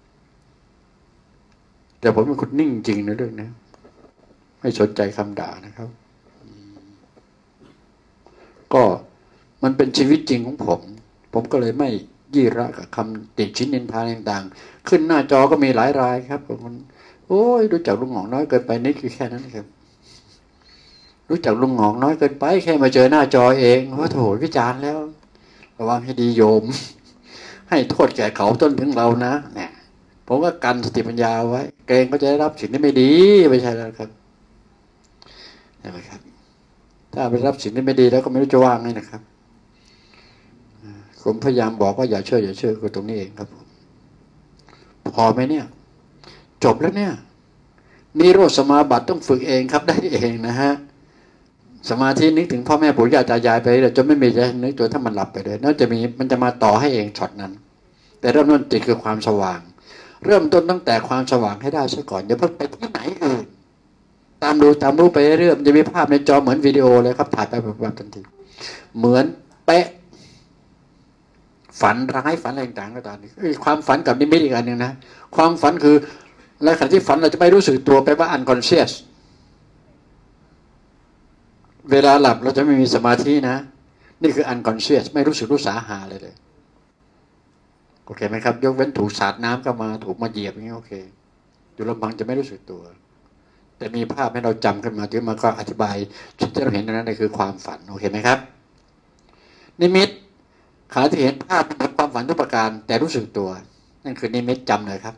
แต่ผมเป็นคนนิ่งจริงในเรื่องนี้ไม่สนใจคำด่านะครับก็มันเป็นชีวิตจริงของผมผมก็เลยไม่ยี่ระกับคำติชิ้นนินทาต่างๆขึ้นหน้าจอก็มีหลายรายครับผมโอ้ยรู้จักลุงหงอกน้อยเกินไปนี่คือแค่นั้นครับรู้จักลุงหงอกน้อยเกินไปแค่มาเจอหน้าจอเองว่าโถวิจารณ์แล้วระวังให้ดีโยมให้โทษแก่เขาต้นถึงเรานะเนี่ยผมก็กันสติปัญญาไว้เกรงก็จะได้รับสิ่งที่ไม่ดีไม่ใช่แล้วครับใช่ไหมครับถ้าไปรับสิ่งที่ไม่ดีแล้วก็ไม่รู้จะว่างไงนะครับผมพยายามบอกว่าอย่าเชื่ออย่าเชื่อคือตรงนี้เองครับผมพอไหมเนี่ยจบแล้วเนี่ยนิโรธสมาบัติต้องฝึกเองครับได้เองนะฮะสมาธินึกถึงพ่อแม่ปู่ย่าตายายไปเลยจนไม่มีจะนึกจนถ้ามันหลับไปเลยน่าจะมีมันจะมาต่อให้เองช็อตนั้นแต่เริ่มต้นติดคือความสว่างเริ่มต้นตั้งแต่ความสว่างให้ได้ซะก่อนอย่าเพิ่งไปที่ไหนอื่นตามดูตามรู้ไปเรื่อยๆจะมีภาพในจอเหมือนวิดีโอเลยครับถ่ายไปแบบทันทีเหมือนเป๊ะฝันร้ายฝันอะไรต่างๆก็ตามนี่ความฝันกับนิมิตอีกอันหนึ่งนะความฝันคือในขณะที่ฝันเราจะไม่รู้สึกตัวไปว่า unconscious เวลาหลับเราจะไม่มีสมาธินะนี่คือ unconscious ไม่รู้สึกรู้สาหาเลยเลยโอเคไหมครับยกเว้นถูกสาดน้ำเข้ามาถูกมาเหยียบอย่างนี้โอเคอยู่ลำพังจะไม่รู้สึกตัวแต่มีภาพให้เราจำขึ้นมาที่มันก็อธิบายที่เราเห็นนั้นคือความฝันโอเคไหมครับนิมิตขาที่เห็นภาพเป็นความฝันทุกประการแต่รู้สึกตัวนั่นคือนิมิตจำเลยครับ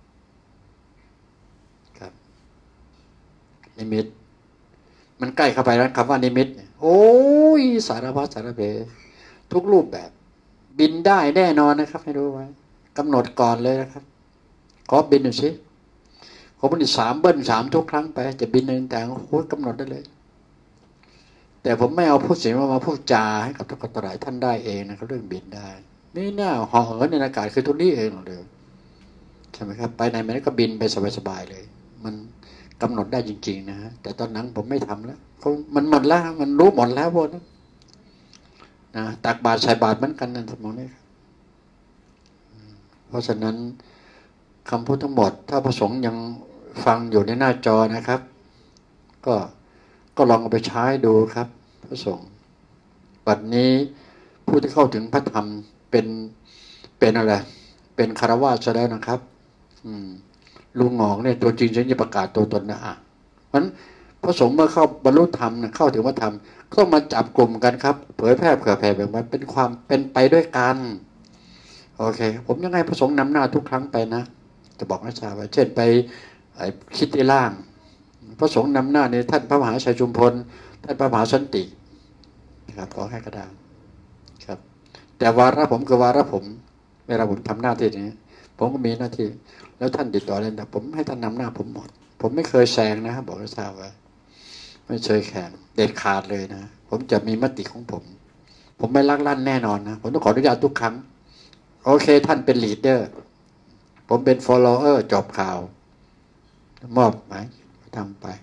ครับนิมิตมันใกล้เข้าไปแล้วคำว่านิมิตโอ้ยสารพัดสารเพทุกรูปแบบบินได้แน่นอนนะครับให้รู้ไว้กำหนดก่อนเลยนะครับขอบินหน่อยสิขอบินสามเบิ้ลสามทุกครั้งไปจะบินอะไรต่างๆโอ้ยกำหนดได้เลยแต่ผมไม่เอาพูดเสียงมาพูดจาให้กับทุกคนตลายท่านได้เองนะครับเรื่องบินได้นี่หน้าห่อเหินในอากาศคือตัวนี้เองเลยใช่ไหมครับไปไหนมาไหนก็บินไปสบายๆเลยมันกำหนดได้จริงๆนะฮะแต่ตอนนั้นผมไม่ทำแล้วเขามันหมดแล้วมันรู้หมดแล้วพวกนั้นนะตักบาตรใส่บาตรเหมือนกันนั่นสมองนี่ครับเพราะฉะนั้นคำพูดทั้งหมดถ้าพระสงฆ์ยังฟังอยู่ในหน้าจอนะครับก็ก็ลองเอาไปใช้ดูครับพระสงฆ์บัดนี้ผู้ที่เข้าถึงพระธรรมเป็นเป็นอะไรเป็นคารวะซะแล้วนะครับอืมลุงหงอกเนี่ยตัวจริงฉันจะประกาศตัวตนนะอ่ะมันพระสงฆ์เมื่อเข้าบรรลุธรรมเข้าถึงพระธรรมก็ต้องมาจับกลุ่มกันครับเผยแพร่เผื่อแผ่แบบมันเป็นความเป็นไปด้วยกันโอเคผมยังไงพระสงฆ์นำหน้าทุกครั้งไปนะจะบอกให้ทราบว่าเช่นไปคิดที่ล่างพระสงฆ์นำหน้าในท่านพระมหาชัยชุมพลท่านพระมหาสันติครับขอให้กระดาษครับแต่วาระผมคือวาระผมเวลาผมทำหน้าที่นี้ผมก็มีหน้าที่แล้วท่านติดต่อเล่นแต่ผมให้ท่านนำหน้าผมหมดผมไม่เคยแซงนะครับบอกให้ทราบไว้ไม่เคยแข่งเด็ดขาดเลยนะผมจะมีมติของผมผมไม่ลักลั่นแน่นอนนะผมต้องขออนุญาตทุกครั้งโอเคท่านเป็นลีดเดอร์ผมเป็นฟอลโลเออร์จบข่าวมอบหมายทำไป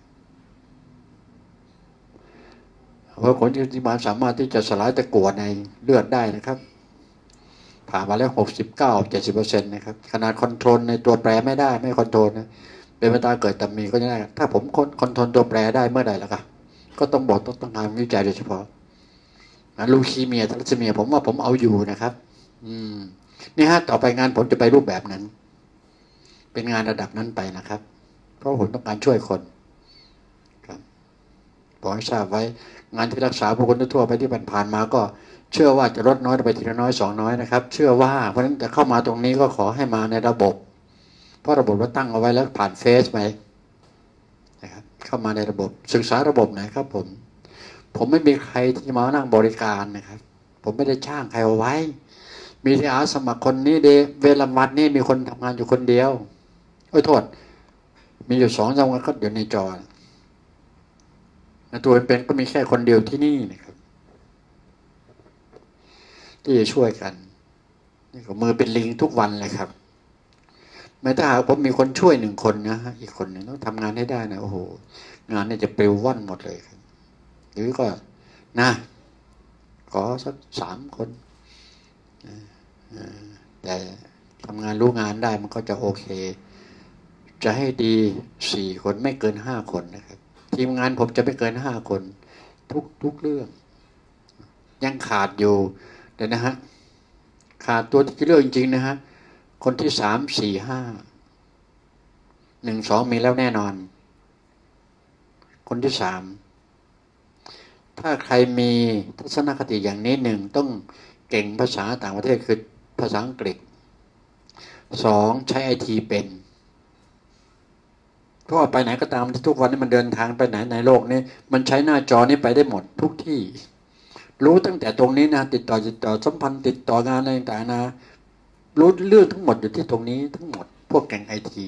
เพราะคนที่มาสามารถที่จะสลายตะกั่วในเลือดได้นะครับผ่านมาแล้วหกสิบเก้าเจ็ดสิบเปอร์เซ็นต์นะครับขนาดคอนโทรลในตัวแปรไม่ได้ไม่คอนโทรลนะเป็นไปตามเกิดแต่มีก็ได้ถ้าผมคอนโทรลตัวแปรได้เมื่อใดล่ะครับก็ต้องบอกต้องต้องทำวิจัยโดยเฉพาะลูคีเมียทาลัสซีเมียผมว่าผมเอาอยู่นะครับอืมนี่ฮะต่อไปงานผมจะไปรูปแบบนั้นเป็นงานระดับนั้นไปนะครับเพราะผมต้องการช่วยคนครับบอกให้ทราบไว้งานที่รักษาผู้คนทั่วไปที่ผ่านมาก็เชื่อว่าจะลดน้อยไปทีละน้อยสองน้อยนะครับเชื่อว่าเพราะฉะนั้นจะเข้ามาตรงนี้ก็ขอให้มาในระบบเพราะระบบเราตั้งเอาไว้แล้วผ่านเฟซไปนะครับเข้ามาในระบบศึกษาระบบไหนครับผมผมไม่มีใครที่มานั่งบริการนะครับผมไม่ได้จ้างใครเอาไว้มีที่อาสมัครคนนี้เดเวลาวัดนี่มีคนทำงานอยู่คนเดียวโอ้ยโทษมีอยู่สองจังหวัดก็อยู่ในจอตัวเป็นก็มีแค่คนเดียวที่นี่นะครับที่จะช่วยกันนี่ก็มือเป็นลิงทุกวันเลยครับแม้ถ้าหากผมมีคนช่วยหนึ่งคนนะอีกคนหนึ่งต้องทำงานให้ได้นะโอ้โหงานนี่จะปลิวว่อนหมดเลยครับหรือก็นะขอสักสามคนแต่ทำงานรู้งานได้มันก็จะโอเคจะให้ดีสี่คนไม่เกินห้าคนนะครับทีมงานผมจะไม่เกินห้าคนทุกทุกเรื่องยังขาดอยู่เดี๋ยวนะฮะขาดตัวที่เรื่องจริงๆนะฮะคนที่สามสี่ห้าหนึ่งสองมีแล้วแน่นอนคนที่สามถ้าใครมีทัศนคติอย่างนี้หนึ่งต้องเก่งภาษาต่างประเทศคือภาษาอังกฤษสองใช้ไอทีเป็นเพราะว่าไปไหนก็ตามทุกวันนี้มันเดินทางไปไหนในโลกนี้มันใช้หน้าจอนี้ไปได้หมดทุกที่รู้ตั้งแต่ตรงนี้นะติดต่อติดต่อสัมพันธ์ติดต่องานอะไรต่างๆนะรู้เรื่องทั้งหมดอยู่ที่ตรงนี้ทั้งหมดพวกเก่งไอที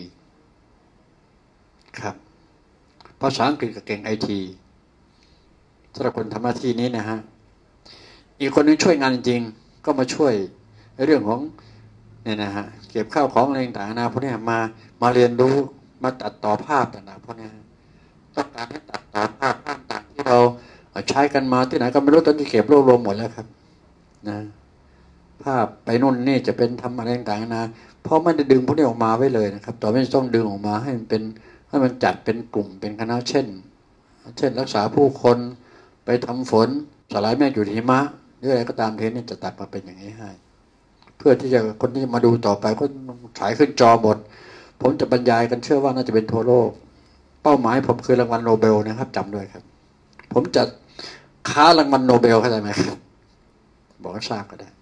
ครับภาษาอังกฤษกับเก่งไอทีสำหรับคนทำหน้าที่นี้นะฮะอีกคนนึงช่วยงานจริงก็มาช่วยเรื่องของเนี่ยนะฮะเก็บข้าวของอะไรต่างๆนะพวกนี้มามาเรียนรู้มาตัดต่อภาพต่างๆพวกนี้ต้องการให้ตัดต่อภาพต่างๆที่เราใช้กันมาที่ไหนก็ไม่รู้ตอนที่เก็บรวบรวมหมดแล้วครับนะภาพไปนู่นนี่จะเป็นทำอะไรต่างๆนะเพราะไม่ได้ดึงพวกนี้ออกมาไว้เลยนะครับต่อไปต้องดึงออกมาให้มันเป็นให้มันจัดเป็นกลุ่มเป็นคณะเช่นเช่นรักษาผู้คนไปทำฝนสลายแม่อยู่หิมะหรืออะไรก็ตามเทนนี่จะตัดมาเป็นอย่างนี้ให้เพื่อที่จะคนที่มาดูต่อไปก็ฉายขึ้นจอบทผมจะบรรยายกันเชื่อว่าน่าจะเป็นทั่วโลกเป้าหมายผมคือรางวัลโนเบลนะครับจำด้วยครับผมจะค้ารางวัลโนเบลเข้าใจไหมครับบอกให้ทราบก็ได้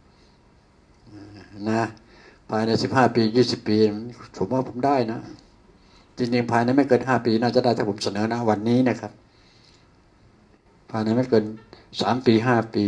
นะภายในสิบห้าปียี่สิบปีผมว่าผมได้นะจริงๆภายในไม่เกินห้าปีน่าจะได้ถ้าผมเสนอนะวันนี้นะครับภายในไม่เกินสามปีห้าปี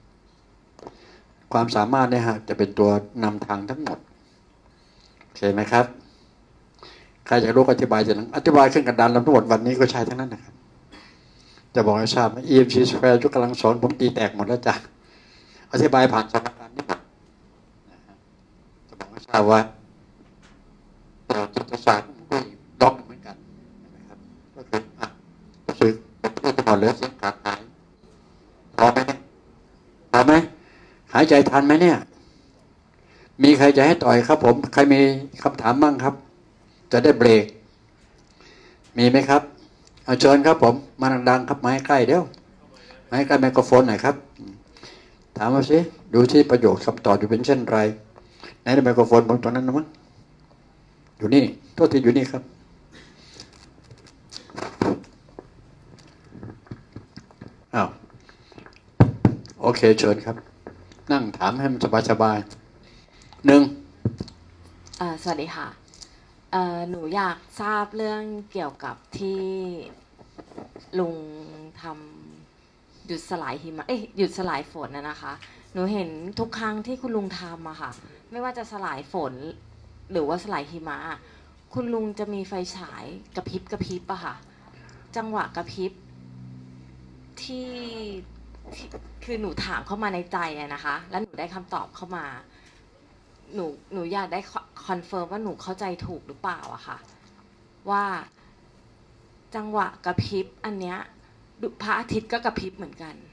ความสามารถเนี่ยฮะจะเป็นตัวนำทางทั้งหมดโอเคไหมครับใครอยากรู้อธิบายจะอธิบายขึ้นกระดานทั้งหมดวันนี้ก็ใช้ทั้งนั้นนะครับจะบอกให้ทราบว่า อี เอ็ม ซี Square ทุกกำลังสอนผมตีแตกหมดแล้วจ้ะอธิบายผ่านสมการนี้จะบอกให้ทราบว่าต่อจิตศาสตร์ก็ดอกเหมือนกันนะครับก็คืออ่ะรู้สึกพูดตลอดเลยเสียงขาดหายพอไหมเนี่ยพอไหมหายใจทันไหมเนี่ยมีใครจะให้ต่อยครับผมใครมีคำถามบ้างครับจะได้เบรกมีไหมครับเอาเชิญครับผมมาดังๆครับไม้ใกล้เดี๋ยวไม้ใกล้ไมโครโฟนหน่อยครับถามมาสิดูที่ประโยคคำตอบอยู่เป็นเช่นไรไหนไมโครโฟนผมตรงนั้นนะมั้งอยู่นี่โทษทีอยู่นี่ครับอ้าวโอเคเชิญครับนั่งถามให้มันสบายๆหนึ่งสวัสดีค่ะหนูอยากทราบเรื่องเกี่ยวกับที่ลุงทำหยุดสลายหิมะเอ้ยหยุดสลายฝนนะนะคะหนูเห็นทุกครั้งที่คุณลุงทำอะค่ะไม่ว่าจะสลายฝนหรือว่าสลายหิมะคุณลุงจะมีไฟฉายกระพริบกระพริบอะค่ะจังหวะกระพริบที่คือหนูถามเข้ามาในใจอะนะคะแล้วหนูได้คำตอบเข้ามาหนูหนูอยากได้คอนเฟิร์มว่าหนูเข้าใจถูกหรือเปล่าอะค่ะว่าจังหวะกระพริบอันเนี้ยพระอาทิตย์ก็กระพริบเหมือนกัน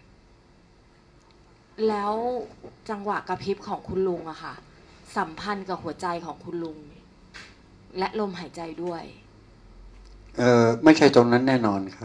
แล้วจังหวะกระพริบของคุณลุงอะค่ะสัมพันธ์กับหัวใจของคุณลุงและลมหายใจด้วยเออไม่ใช่ตรงนั้นแน่นอนครับ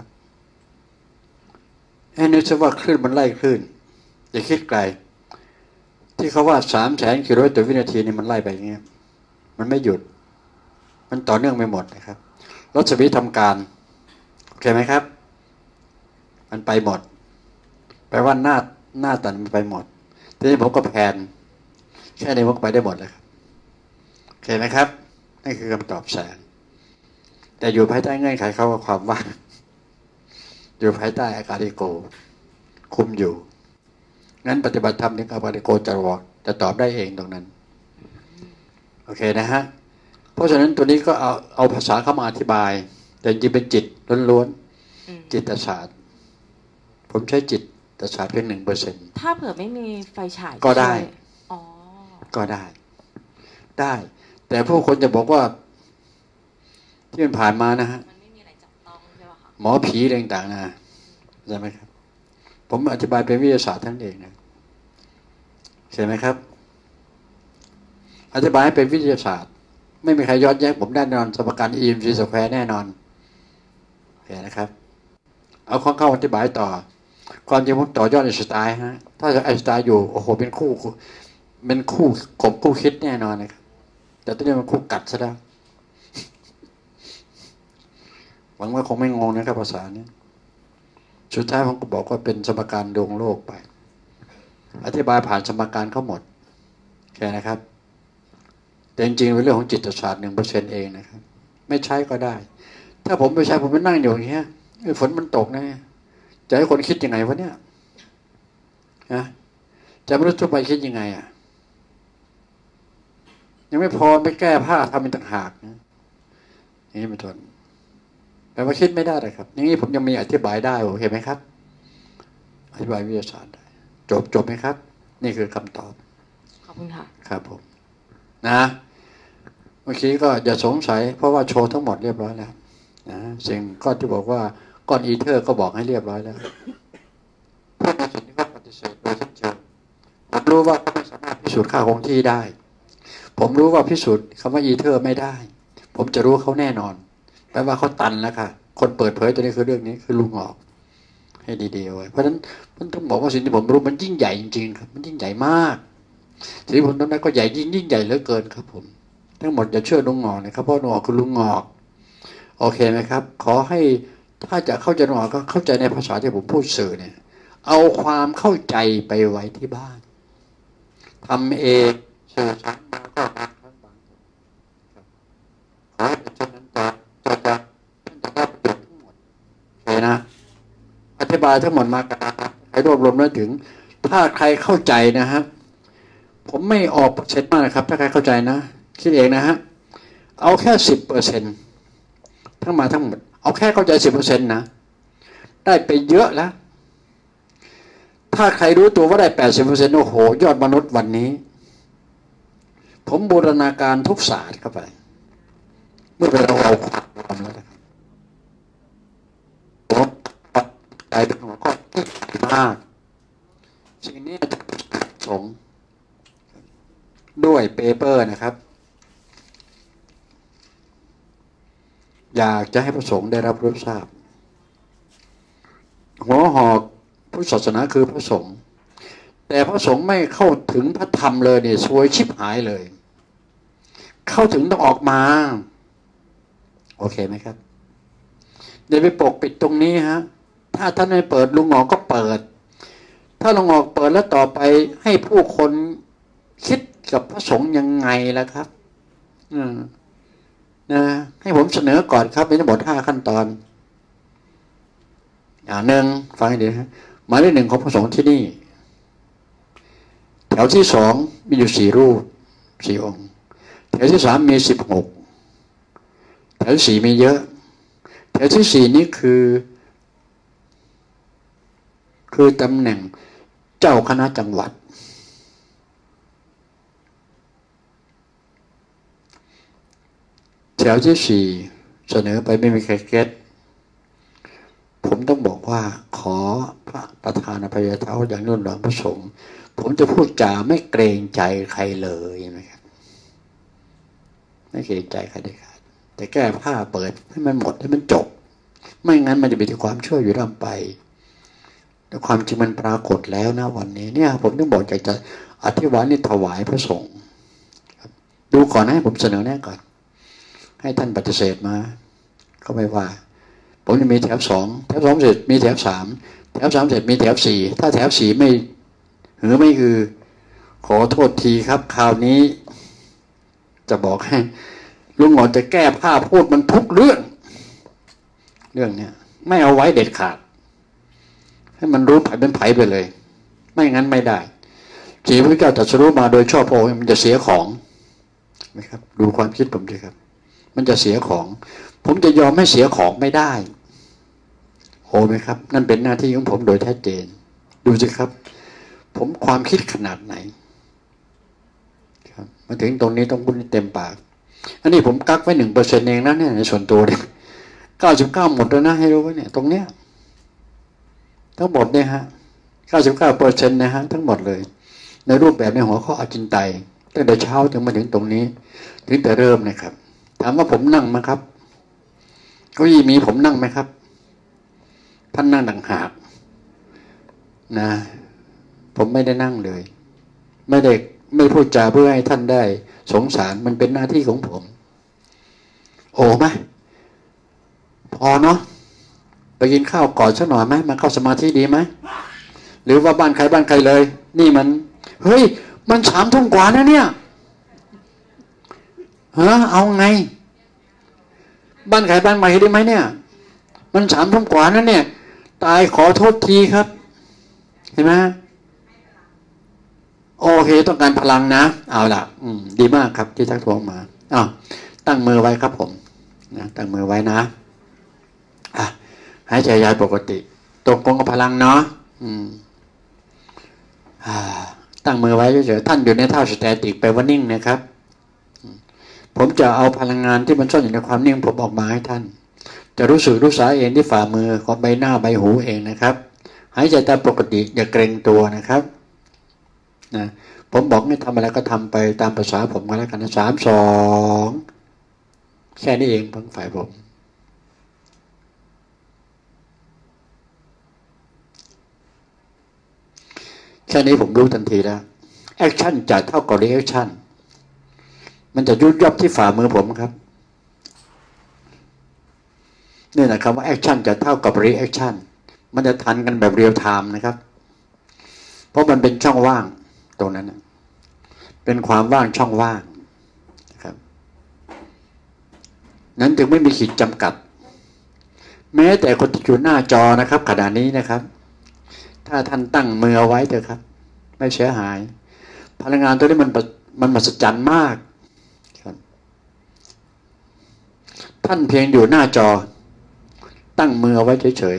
ให้นึกซะว่าคลื่นมันไล่คลื่นอย่าคิดไกลที่เขาว่าสามแสนกิโลเมตรต่อวินาทีนี่มันไล่ไปอย่างเงี้ยมันไม่หยุดมันต่อเนื่องไปหมดนะครับรัศมีทำการโอเคไหมครับมันไปหมดแปลว่าหน้าหน้าตันมันไปหมดทีนี้ผมก็แผนแค่นี้ผมไปได้หมดเลยครับโอเคไหมครับนี่คือคำตอบแสงแต่อยู่ภายใต้เงื่อนไขเขาว่าความว่างอยู่ภายใต้อากาลิโกคุมอยู่งั้นปฏิบัติธรรมถึงอปริโกจารวะจะตอบได้เองตรงนั้นโอเคนะฮะเพราะฉะนั้นตัวนี้ก็เอาเอาภาษาเข้ามาอธิบายแต่จริงเป็นจิตล้วนๆจิตศาสตร์ผมใช้จิตศาสตร์เพียงหนึ่งเปอร์เซ็นต์ถ้าเผื่อไม่มีไฟฉายก็ได้อ๋อก็ได้ได้แต่ผู้คนจะบอกว่าที่มันผ่านมานะฮะมันไม่มีอะไรจับต้องใช่ป่ะคะหมอผีอะไรต่างๆนะใช่ไหมครับผมอธิบายเป็นวิทยาศาสตร์ทั้งเองนะใช่ไหมครับอธิบายให้เป็นวิทยาศาสตร์ไม่มีใครย้อนแย้งผมได้แน่นอนสมการ อี เอ็ม ซี สแควร์แน่นอนเห็นนะครับเอาข้อเข้าอธิบายต่อความจริงผมต่อยอดไอน์สไตน์ฮะถ้าไอน์สไตน์อยู่โอ้โหเป็นคู่เป็นคู่ขบคู่คิดแน่นอนนะครับแต่ตอนนี้มันคู่กัดซะแล้วหวังว่าคงไม่งงนะครับภาษานี้สุดท้ายผมก็บอกว่าเป็นสมการดวงโลกไปอธิบายผ่านสมการเขาหมดแค่นะครับแต่จริงๆเป็นเรื่องของจิตศาสตร์หนึ่งเปอร์เซ็นต์เองนะครับไม่ใช้ก็ได้ถ้าผมไม่ใช้ผมไปนั่งอยู่อย่างเงี้ยฝนมันตกนะจะให้คนคิดยังไงวะเนี่ยนะจะไม่รู้ทั่วไปคิดยังไงอ่ะยังไม่พอไปแก้ผ้าทำเป็นต่างหากนะอย่างนี้เป็นต้นแปลว่าคิดไม่ได้เลยครับอย่างนี้ผมยังมีอธิบายได้โอเคไหมครับอธิบายวิทยาศาสตร์ได้จบจบไหมครับนี่คือคำตอบขอบคุณค่ะครับผมนะเมื่อกี้ก็อย่าสงสัยเพราะว่าโชว์ทั้งหมดเรียบร้อยแล้วนะสิ่งก้อนที่บอกว่าก้อนอีเทอร์ก็บอกให้เรียบร้อยแล้วพวกนั้นสิ่งที่เขาปฏิเสธโดยสิ้นเชิงผมรู้ว่าเขาไม่สามารถพิสูจน์ค่าคงที่ได้ผมรู้ว่าพิสูจน์คำว่าอีเทอร์ไม่ได้ผมจะรู้เขาแน่นอนแปลว่าเขาตันแล้วค่ะคนเปิดเผยตัวนี้คือเรื่องนี้คือลุงออกให้ดีๆไว้เพราะฉะนั้นมันต้องบอกว่าสิ่งที่ผมรู้มันยิ่งใหญ่จริงๆครับมันยิ่งใหญ่มากสิ่งที่ผมทำได้ก็ใหญ่ยิ่งยิ่งใหญ่เหลือเกินครับผมทั้งหมดอย่าเชื่อลุงงอกนะครับเพราะลุงงอกคือลุงงอกโอเคไหมครับขอให้ถ้าจะเข้าใจลุงงอกก็เข้าใจในภาษาที่ผมพูดสื่อเนี่ยเอาความเข้าใจไปไว้ที่บ้านทำเองสื่อสารมาก็บางครั้งบางขอให้เป็นเช่นนั้นจะจะจะท่านจะได้ประโยชน์ทั้งหมดโอเคนะอธิบายทั้งหมดมาให้รวบรวมแล้วถึงถ้าใครเข้าใจนะฮะผมไม่ออกเสร็จมากนะครับถ้าใครเข้าใจนะคิดเองนะฮะเอาแค่สิบเปอร์เซ็นต์ทั้งมาทั้งหมดเอาแค่เข้าใจสิบเปอร์เซ็นต์นะได้ไปเยอะแล้วถ้าใครรู้ตัวว่าได้แปดสิบเปอร์เซ็นต์โอ้โหยอดมนุษย์วันนี้ผมบูรณาการทุกศาสตร์เข้าไปเมื่อเราเอาความแล้วนะครับผมใจเป็นหัวข้อที่มากสิ่งนี้จะสงด้วยเปเปอร์นะครับอยากจะให้พระสงฆ์ได้รับรู้ทราบหัวหอกพุทธศาสนาคือพระสงฆ์แต่พระสงฆ์ไม่เข้าถึงพระธรรมเลยเนี่ยซวยชิบหายเลยเข้าถึงต้องออกมาโอเคไหมครับเดี๋ยวไปปกปิดตรงนี้ฮะถ้าท่านไม่เปิดลุงหงอกก็เปิดถ้าลุงหงอกเปิดแล้วต่อไปให้ผู้คนคิดกับพระสงฆ์ยังไงล่ะครับอืมนะให้ผมเสนอก่อนครับมีทั้งหมดห้าขั้นตอนอย่างหนึ่งฟังให้ดีนะหมายเลขหนึ่งของพระสงฆ์ที่นี่แถวที่สองมีอยู่สี่รูปสี่องค์แถวที่สามมีสิบหกแถวที่สี่มีเยอะแถวที่สี่นี้คือคือตำแหน่งเจ้าคณะจังหวัดแถวที่สี่เสนอไปไม่มีใครเก็ตผมต้องบอกว่าขอพระประธานอภัยเท้าอย่างนุ่นหลวงพระสงฆ์ผมจะพูดจาไม่เกรงใจใครเลยนะครับไม่เกรงใจใครได้ครับแต่แก้ผ้าเปิดให้มันหมดให้มันจบไม่งั้นมันจะเป็นที่ความเชื่ออยู่ร่ำไปแต่ความจริงมันปรากฏแล้วนะวันนี้เนี่ยผมต้องบอกอยากจะอธิบายนี่ถวายพระสงฆ์ดูก่อนให้ผมเสนอแน่ก่อนให้ท่านปฏิเสธมาก็ไม่ว่าผมจะมีแถวสองแถวสองเสร็จมีแถวสามแถวสามเสร็จมีแถวสี่ถ้าแถวสี่ไม่หือไม่อือขอโทษทีครับคราวนี้จะบอกให้ลุงหงอจะแก้ผ้าพูดมันทุกเรื่องเรื่องเนี้ยไม่เอาไว้เด็ดขาดให้มันรู้ไผ่เป็นไผ่ไปเลยไม่งั้นไม่ได้ที่พระเจ้าตรัสรู้มาโดยชอบพระองค์มันจะเสียของนะครับดูความคิดผมดีครับมันจะเสียของผมจะยอมไม่เสียของไม่ได้โอ้ไหมครับนั่นเป็นหน้าที่ของผมโดยแท้จริงดูสิครับผมความคิดขนาดไหนครับมาถึงตรงนี้ต้องพูดเต็มปากอันนี้ผมกักไว้หนึ่งเปอร์เซ็นต์เองนะเนี่ยในส่วนตัวเนี่ยเก้าสิบเก้าหมดแล้วนะให้รู้ไว้เนี่ยตรงเนี้ยทั้งหมดเนี่ยฮะเก้าสิบเก้าเปอร์เซ็นต์นะฮะทั้งหมดเลยในรูปแบบในหัวข้ออจินไตยตั้งแต่เช้าถึงมาถึงตรงนี้ถึงแต่เริ่มนะครับถามว่าผมนั่งไหมครับเก้าอี้มีผมนั่งไหมครับท่านนั่งต่างหากนะผมไม่ได้นั่งเลยไม่ได้ไม่พูดจาเพื่อให้ท่านได้สงสารมันเป็นหน้าที่ของผมโอ้ไหมพอเนาะไปกินข้าวก่อนสักหน่อยไหมมาเข้าสมาธิดีไหมหรือว่าบ้านใครบ้านใครเลยนี่มันเฮ้ยมันสามทุ่มกว่านะเนี่ยฮะเอาไงบ้านใครบ้านใหม่ได้ไหมเนี่ยมันสามทุ่มกว่านะเนี่ยตายขอโทษทีครับเห็นไหมโอเคต้องการพลังนะเอาล่ะอืมดีมากครับที่ทักท้วงมาอ้าวตั้งมือไว้ครับผมนะตั้งมือไว้นะอ่ะหายใจยาวปกติตรงกลงกับพลังเนาะอืมอ่าตั้งมือไว้เฉยๆท่านอยู่ในท่าสแตติกแปลว่านิ่งนะครับผมจะเอาพลังงานที่มันซ่อนอยู่ในความนิ่งผมออกมาให้ท่านจะรู้สึกรู้สาเองที่ฝ่ามือของใบหน้าใบหูเองนะครับหายใจตามปกติอย่าเกรงตัวนะครับนะผมบอกให้ทำอะไรก็ทำไปตามภาษาผมก็แล้วกันนะสามสองแค่นี้เองเพิ่งฝ่ายผมแค่นี้ผมรู้ทันทีแล้วแอคชั่นจะเท่ากับรีแอคชั่นมันจะยุบยับที่ฝ่ามือผมครับนี่นะครับว่าแอคชั่นจะเท่ากับรีแอคชั่นมันจะทันกันแบบเรียลไทม์นะครับเพราะมันเป็นช่องว่างตรงนั้นเป็นความว่างช่องว่างนะครับนั้นจึงไม่มีขีดจำกัดแม้แต่คนที่อยู่หน้าจอนะครับขณะนี้นะครับถ้าท่านตั้งมือเอาไว้เถอะครับไม่เสียหายพลังงานตัวนี้มันมันมหัศจรรย์มากท่านเพียงอยู่หน้าจอตั้งมือเอาไว้เฉย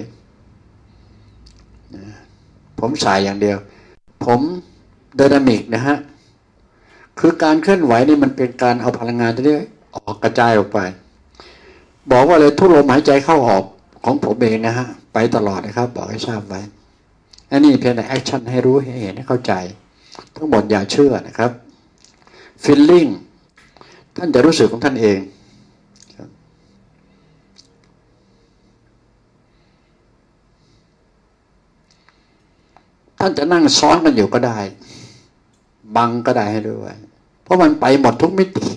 ๆผมสายอย่างเดียวผมไดนามิกนะฮะคือการเคลื่อนไหวนี่มันเป็นการเอาพลังงานตัวนี้ออกกระจายออกไปบอกว่าเลยทุกลมหายใจเข้าออกของผมเองนะฮะไปตลอดนะครับบอกให้ทราบไว้อันนี้เพียงแต่แอคชั่นให้รู้ให้เห็นให้เข้าใจทั้งหมดอย่าเชื่อนะครับฟีลลิ่งท่านจะรู้สึกของท่านเองท่านจะนั่งซ้อนกันอยู่ก็ได้บังก็ได้ให้ด้วยเพราะมันไปหมดทุกมิติ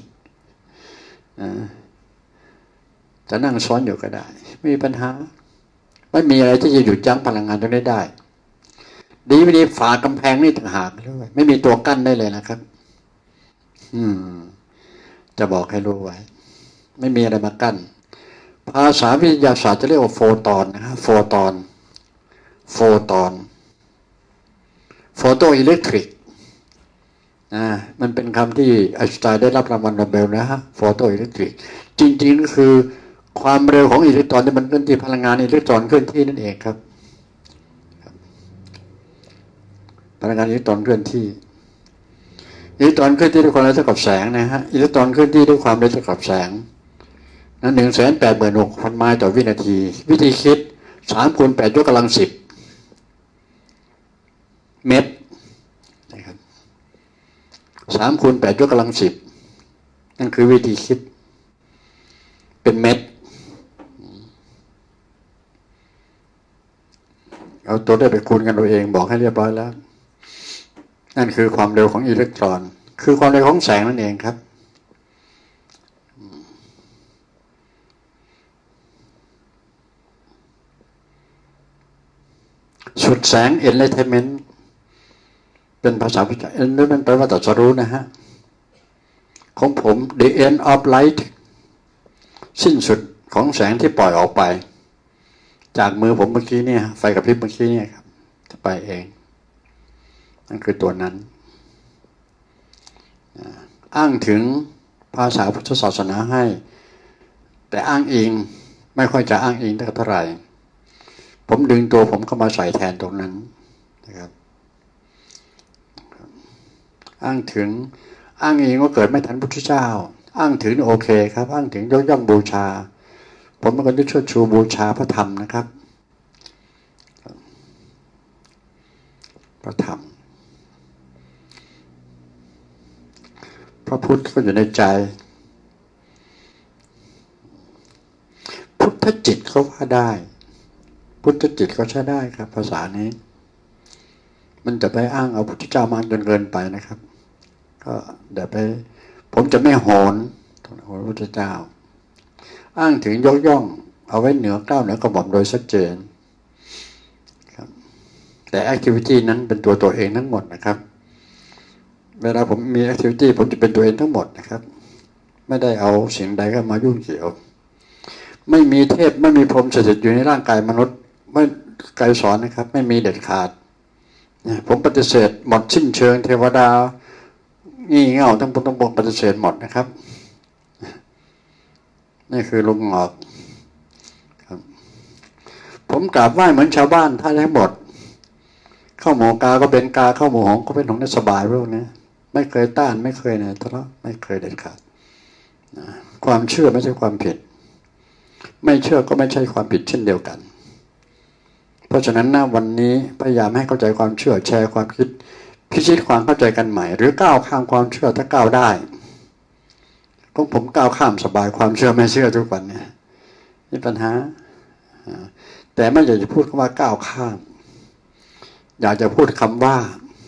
จะนั่งซ้อนอยู่ก็ได้ไม่มีปัญหาไม่มีอะไรที่จะหยุดยั้งพลังงานตรงนี้ได้ดีไม่ดีฝากำแพงนี่ต่างหากด้วยไม่มีตัวกั้นได้เลยนะครับอืมจะบอกให้รู้ไว้ไม่มีอะไรมากั้นภาษาวิทยาศาสตร์จะเรียกว่าโฟตอนนะฮะโฟตอนโฟตอนโฟโตอิเล็กทริกอ่ามันเป็นคำที่ไอน์สไตน์ได้รับรางวัลโนเบลนะฮะโฟโตอิเล็กทริกจริงๆก็คือความเร็วของอิเล็กตรอนที่มันเคลื่อนที่พลังงานอิเล็กตรอนเคลื่อนที่นั่นเองครับพลังงานอิเล็กตรอนเคลื่อนที่อิเล็กตรอนเคลื่อนที่ด้วยความเร็วเท่ากับแสงนะฮะอิเล็กตรอนเคลื่อนที่ด้วยความเร็วเท่ากับแสงนั้นหนึ่งแสนแปดหมื่นหกพันไมล์ต่อวินาทีวิธีคิดสามคูณแปดยกกำลังสิบเมตรนะครับสามคูณแปดยกกำลังสิบนั่นคือวิธีคิดเป็นเมตรเอาตัวได้ไปคูณกันตัวเองบอกให้เรียบร้อยแล้วนั่นคือความเร็วของอิเล็กตรอนคือความเร็วของแสงนั่นเองครับสุดแสง enlightenment เป็นภาษาพิจารณานั่นแปลว่าตรัสรู้นะฮะของผม the end of light สิ้นสุดของแสงที่ปล่อยออกไปจากมือผมเมื่อกี้เนี่ยไฟกระพริบเมื่อกี้เนี่ยครับจะไปเองนั่นคือตัวนั้นอ้างถึงภาษาพุทธศาสนาให้แต่อ้างอิงไม่ค่อยจะอ้างอิงเท่าไหร่ผมดึงตัวผมเข้ามาใส่แทนตรงนั้นนะครับอ้างถึงอ้างอิงว่าเกิดไม่ทันพุทธเจ้าอ้างถึงโอเคครับอ้างถึงยกย่องบูชาผมเป็นคนที่เชิดชูบูชาพระธรรมนะครับพระธรรมพระพุทธก็อยู่ในใจพุทธจิตเขาว่าได้พุทธจิตเขาใช้ได้ครับภาษานี้มันจะไปอ้างเอาพุทธเจ้ามากจนเกินไปนะครับก็เดี๋ยวไปผมจะไม่โหนโหนพระพุทธเจ้าอ้างถึงยกย่องเอาไว้เหนือเกล้าเหนือกระหม่อมโดยชัดเจนครับแต่แอคทิวิตี้นั้นเป็นตัวตัวเองทั้งหมดนะครับเวลาผมมีแอคทิวิตี้ผมจะเป็นตัวเองทั้งหมดนะครับไม่ได้เอาสิ่งใดเข้ามายุ่งเกี่ยวไม่มีเทพไม่มีพรหมสถิตอยู่ในร่างกายมนุษย์ไม่ไกลสอนนะครับไม่มีเด็ดขาดผมปฏิเสธหมดสิ้นเชิงเทวดางี่เง่าทั้งปวงทั้งปวงปฏิเสธหมดนะครับนี่คือลุงหงอกครับผมกราบไหว้เหมือนชาวบ้านท่านทั้งหมดเข้าหมูกาก็เป็นกาเข้าหมูหงก็เป็นหงได้สบายพวกนี้ไม่เคยต้านไม่เคยนะทะเลาะไม่เคยเด็ดขาดความเชื่อไม่ใช่ความผิดไม่เชื่อก็ไม่ใช่ความผิดเช่นเดียวกันเพราะฉะนั้นนะวันนี้พยายามให้เข้าใจความเชื่อแชร์ความคิดพิชิตความเข้าใจกันใหม่หรือก้าวข้ามความเชื่อถ้าก้าวได้พวกผมก้าวข้ามสบายความเชื่อไม่เชื่อทุกวันเนี่ยนี่ปัญหาแต่ไม่อยากจะพูดคำว่าก้าวข้ามอยากจะพูดคำว่า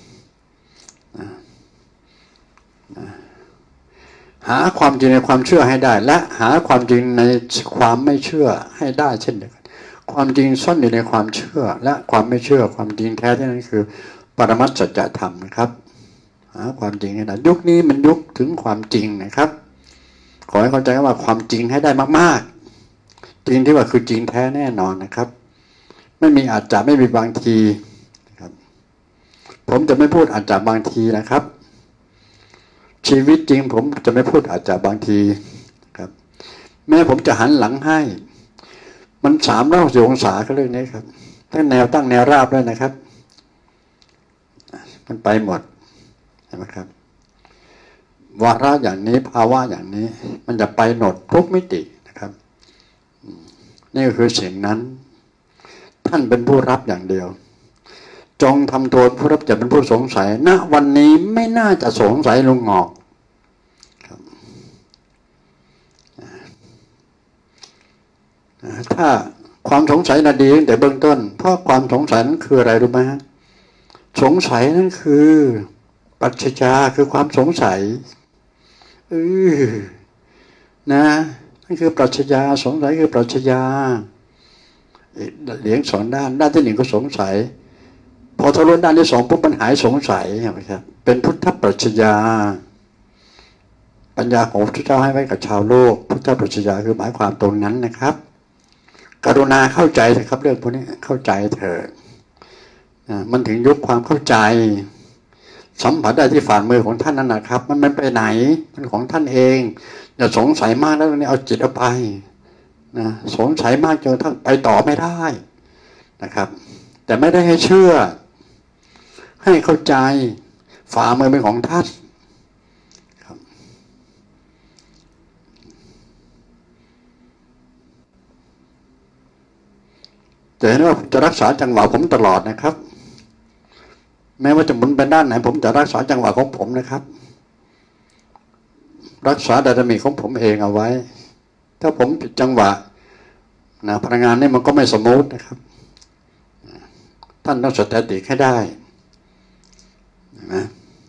หาความจริงในความเชื่อให้ได้และหาความจริงในความไม่เชื่อให้ได้เช่นเดียวกันความจริงซ่อนอยู่ในความเชื่อและความไม่เชื่อความจริงแท้ที่นั่นคือปรมัตถสัจธรรมนะครับหาความจริงให้ได้ยุคนี้มันยุคถึงความจริงนะครับขอให้เข้าใจว่าความจริงให้ได้มากๆจริงที่ว่าคือจริงแท้แน่นอนนะครับไม่มีอาจจะไม่มีบางทีนะครับผมจะไม่พูดอาจจะบางทีนะครับชีวิตจริงผมจะไม่พูดอาจจะบางทีครับแม้ผมจะหันหลังให้มันสามร้อยหกสิบองศาก็เรื่องนี้ครับตั้งแนวตั้งแนวราบด้วยนะครับมันไปหมดใช่ไหมครับวาระอย่างนี้ภาวะอย่างนี้มันจะไปหมดทุกมิตินะครับนี่ก็คือสิ่งนั้นท่านเป็นผู้รับอย่างเดียวจงทำตัวผู้รับจะเป็นผู้สงสัยณวันนี้ไม่น่าจะสงสัยลุงงอกครับถ้าความสงสัยน่ะดีตั้งแต่เบื้องต้นเพราะความสงสัยนั้นคืออะไรรู้ไหมฮะสงสัยนั่นคือปรัชญาคือความสงสัยเออนะนั่นคือปรัชญาสงสัยคือปรัชญาเหลียงสอนด้านด้านที่หนึ่งก็สงสัยพอทะลุด้านที่สองปุ๊บมันหายสงสัยใช่ไหมครับเป็นพุทธปรัชญาปัญญาของพระพุทธเจ้าให้ไว้กับชาวโลกพุทธปรัชญาคือหมายความตรงนั้นนะครับกรุณาเข้าใจเถอะครับเรื่องพวกนี้เข้าใจเถอะมันถึงยุคความเข้าใจสัมผัสได้ที่ฝ่ามือของท่านนั่นนะครับมันไม่ไปไหนมันของท่านเองอย่าสงสัยมากแล้วนี่เอาจิตเอาไปนะสงสัยมากจนทั้งไปต่อไม่ได้นะครับแต่ไม่ได้ให้เชื่อให้เข้าใจฝ่ามือเป็นของท่านครับแต่เห็นว่าจะรักษาจังหวะผมตลอดนะครับแม้ว่าจะหมุนไปด้านไหนผมจะรักษาจังหวะของผมนะครับรักษาไดนามิกของผมเองเอาไว้ถ้าผมผิดจังหวะนะพลังงานนี่มันก็ไม่สมูทนะครับท่านต้องสแตติกให้ได้นะ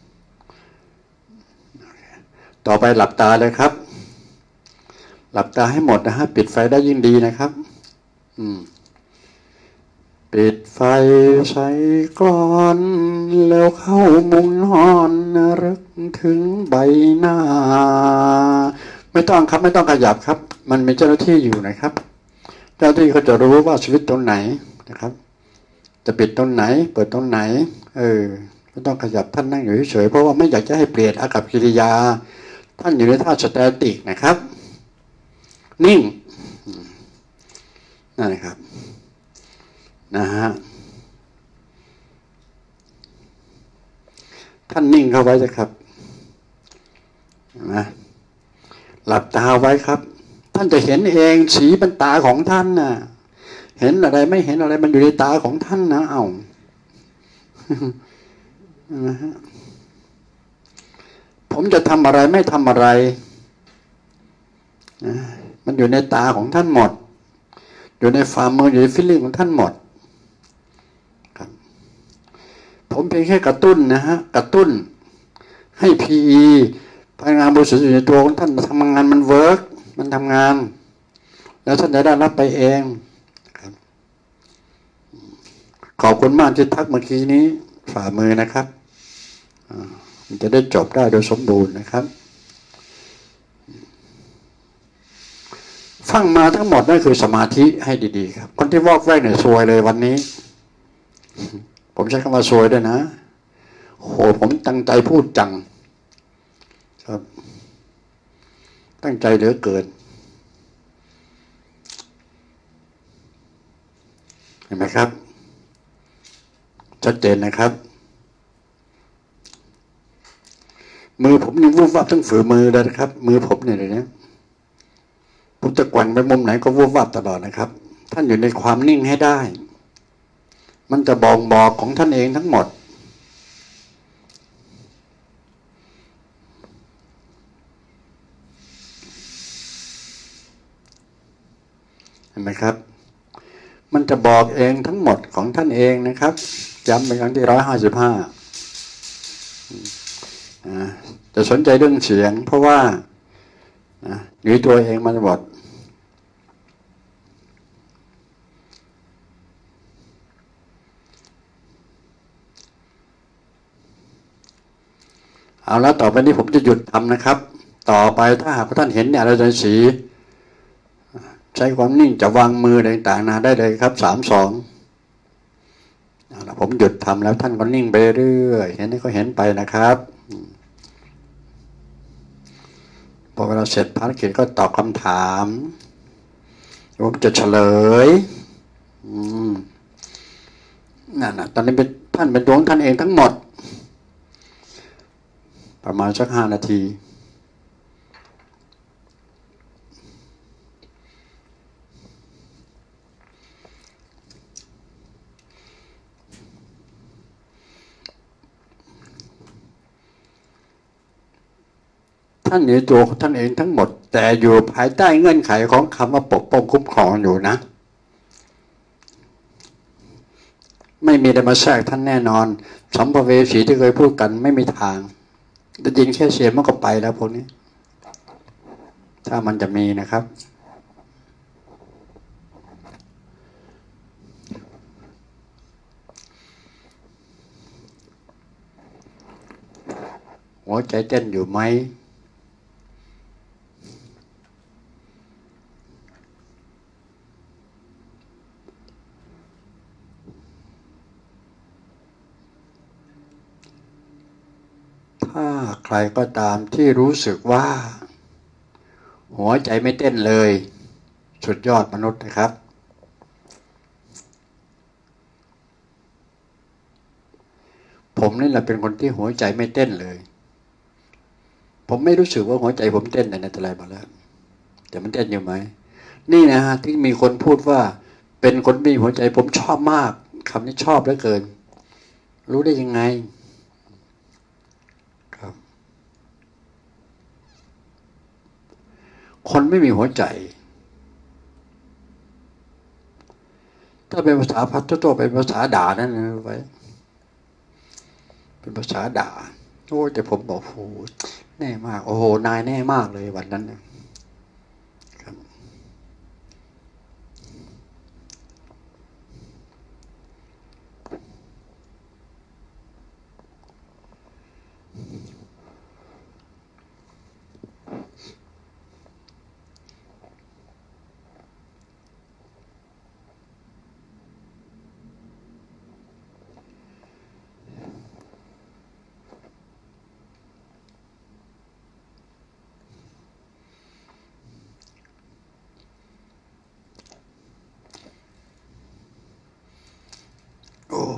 ต่อไปหลับตาเลยครับหลับตาให้หมดนะฮะปิดไฟได้ยิ่งดีนะครับอืมปิดไฟใส่ก่อนแล้วเข้ามุงนอนนึกถึงใบหน้าไม่ต้องครับไม่ต้องขยับครับมันมีเจ้าหน้าที่อยู่นะครับเจ้าหน้าที่เขาจะรู้ว่าสวิตช์ตรงไหนนะครับจะปิดตรงไหนเปิดตรงไหนเออไม่ต้องขยับท่านนั่งอยู่เฉยๆเพราะว่าไม่อยากจะให้เปลี่ยนอากัปกิริยาท่านอยู่ในท่าสแตติกนะครับนิ่งนั่นนะครับนะฮะท่านนิ่งเข้าไว้เลยครับนะหลับตาไว้ครับท่านจะเห็นเองสีเป็นตาของท่านนะเห็นอะไรไม่เห็นอะไรมันอยู่ในตาของท่านนะเอานะฮะผมจะทำอะไรไม่ทำอะไรนะมันอยู่ในตาของท่านหมดอยู่ในฝ่ามืออยู่ในฟิลลิ่งของท่านหมดครับผมเพียงแค่กระตุ้นนะฮะกระตุ้นให้พีอีพลังงานบริสุทธิ์อยู่ในตัวของท่านทำงานมันเวิร์กมันทำงานแล้วท่านจะได้รับไปเองครับขอบคุณมากที่ทักเมื่อกี้นี้ฝ่ามือนะครับมันจะได้จบได้โดยสมบูรณ์นะครับฟังมาทั้งหมดนั่นคือสมาธิให้ดีๆครับคนที่วอกแวกเนี่ยซวยเลยวันนี้ผมใช้คำว่าซวยด้วยนะโหผมตั้งใจพูดจังครับตั้งใจเหลือเกินเห็นไหมครับชัดเจนนะครับมือผมนี่วูบวับทั้งฝือมือเลยนะครับมือผมเนี่ยเลยนะผมจะแกว่งไปมุมไหนก็วูบวับตลอดนะครับท่านอยู่ในความนิ่งให้ได้มันจะบอกบอกของท่านเองทั้งหมดเห็นไหมครับมันจะบอกเองทั้งหมดของท่านเองนะครับย้ำเป็นครั้งที่ร้อยห้าสิบห้าจะสนใจเรื่องเสียงเพราะว่าหรือตัวเองมันหมดเอาแล้วต่อไปนี้ผมจะหยุดทำนะครับต่อไปถ้าหากท่านเห็นเนี่ยเราจะสีใช้ความนิ่งจะวางมือต่างๆนาได้เลยครับสามสองผมหยุดทำแล้วท่านก็นิ่งไปเรื่อยเห็นนี่ก็เห็นไปนะครับพอเวลาเสร็จภารกิจก็ตอบคำถามผมจะเฉลยนั่นนะตอนนี้เป็นท่านเป็นดวงท่านเองทั้งหมดประมาณสักห้านาทีท่านอยู่ในตัวของท่านเองทั้งหมดแต่อยู่ภายใต้เงื่อนไขของคำว่าปกป้องคุ้มครองอยู่นะไม่มีอะไรมาแทรกท่านแน่นอนสัมภเวสีที่เคยพูดกันไม่มีทางได้ยินแค่เสียงมันก็ไปแล้วพวกนี้ถ้ามันจะมีนะครับหัวใจเต้นอยู่ไหมถ้าใครก็ตามที่รู้สึกว่าหัวใจไม่เต้นเลยสุดยอดมนุษย์นะครับผมนี่แหละเป็นคนที่หัวใจไม่เต้นเลยผมไม่รู้สึกว่าหัวใจผมเต้นในแต่ไรมาแล้วแต่มันเต้นอยู่ไหมนี่นะฮะที่มีคนพูดว่าเป็นคนมีหัวใจผมชอบมากคำนี้ชอบเหลือเกินรู้ได้ยังไงครับคนไม่มีหัวใจถ้าเป็นภาษาพัฒน์ตัวเป็นภาษาด่านั่นนะไว้เป็นภาษาด่าโอ้แต่ผมบอกโอ้แน่มากโอ้โหนายแน่มากเลยวันนั้นนะครับ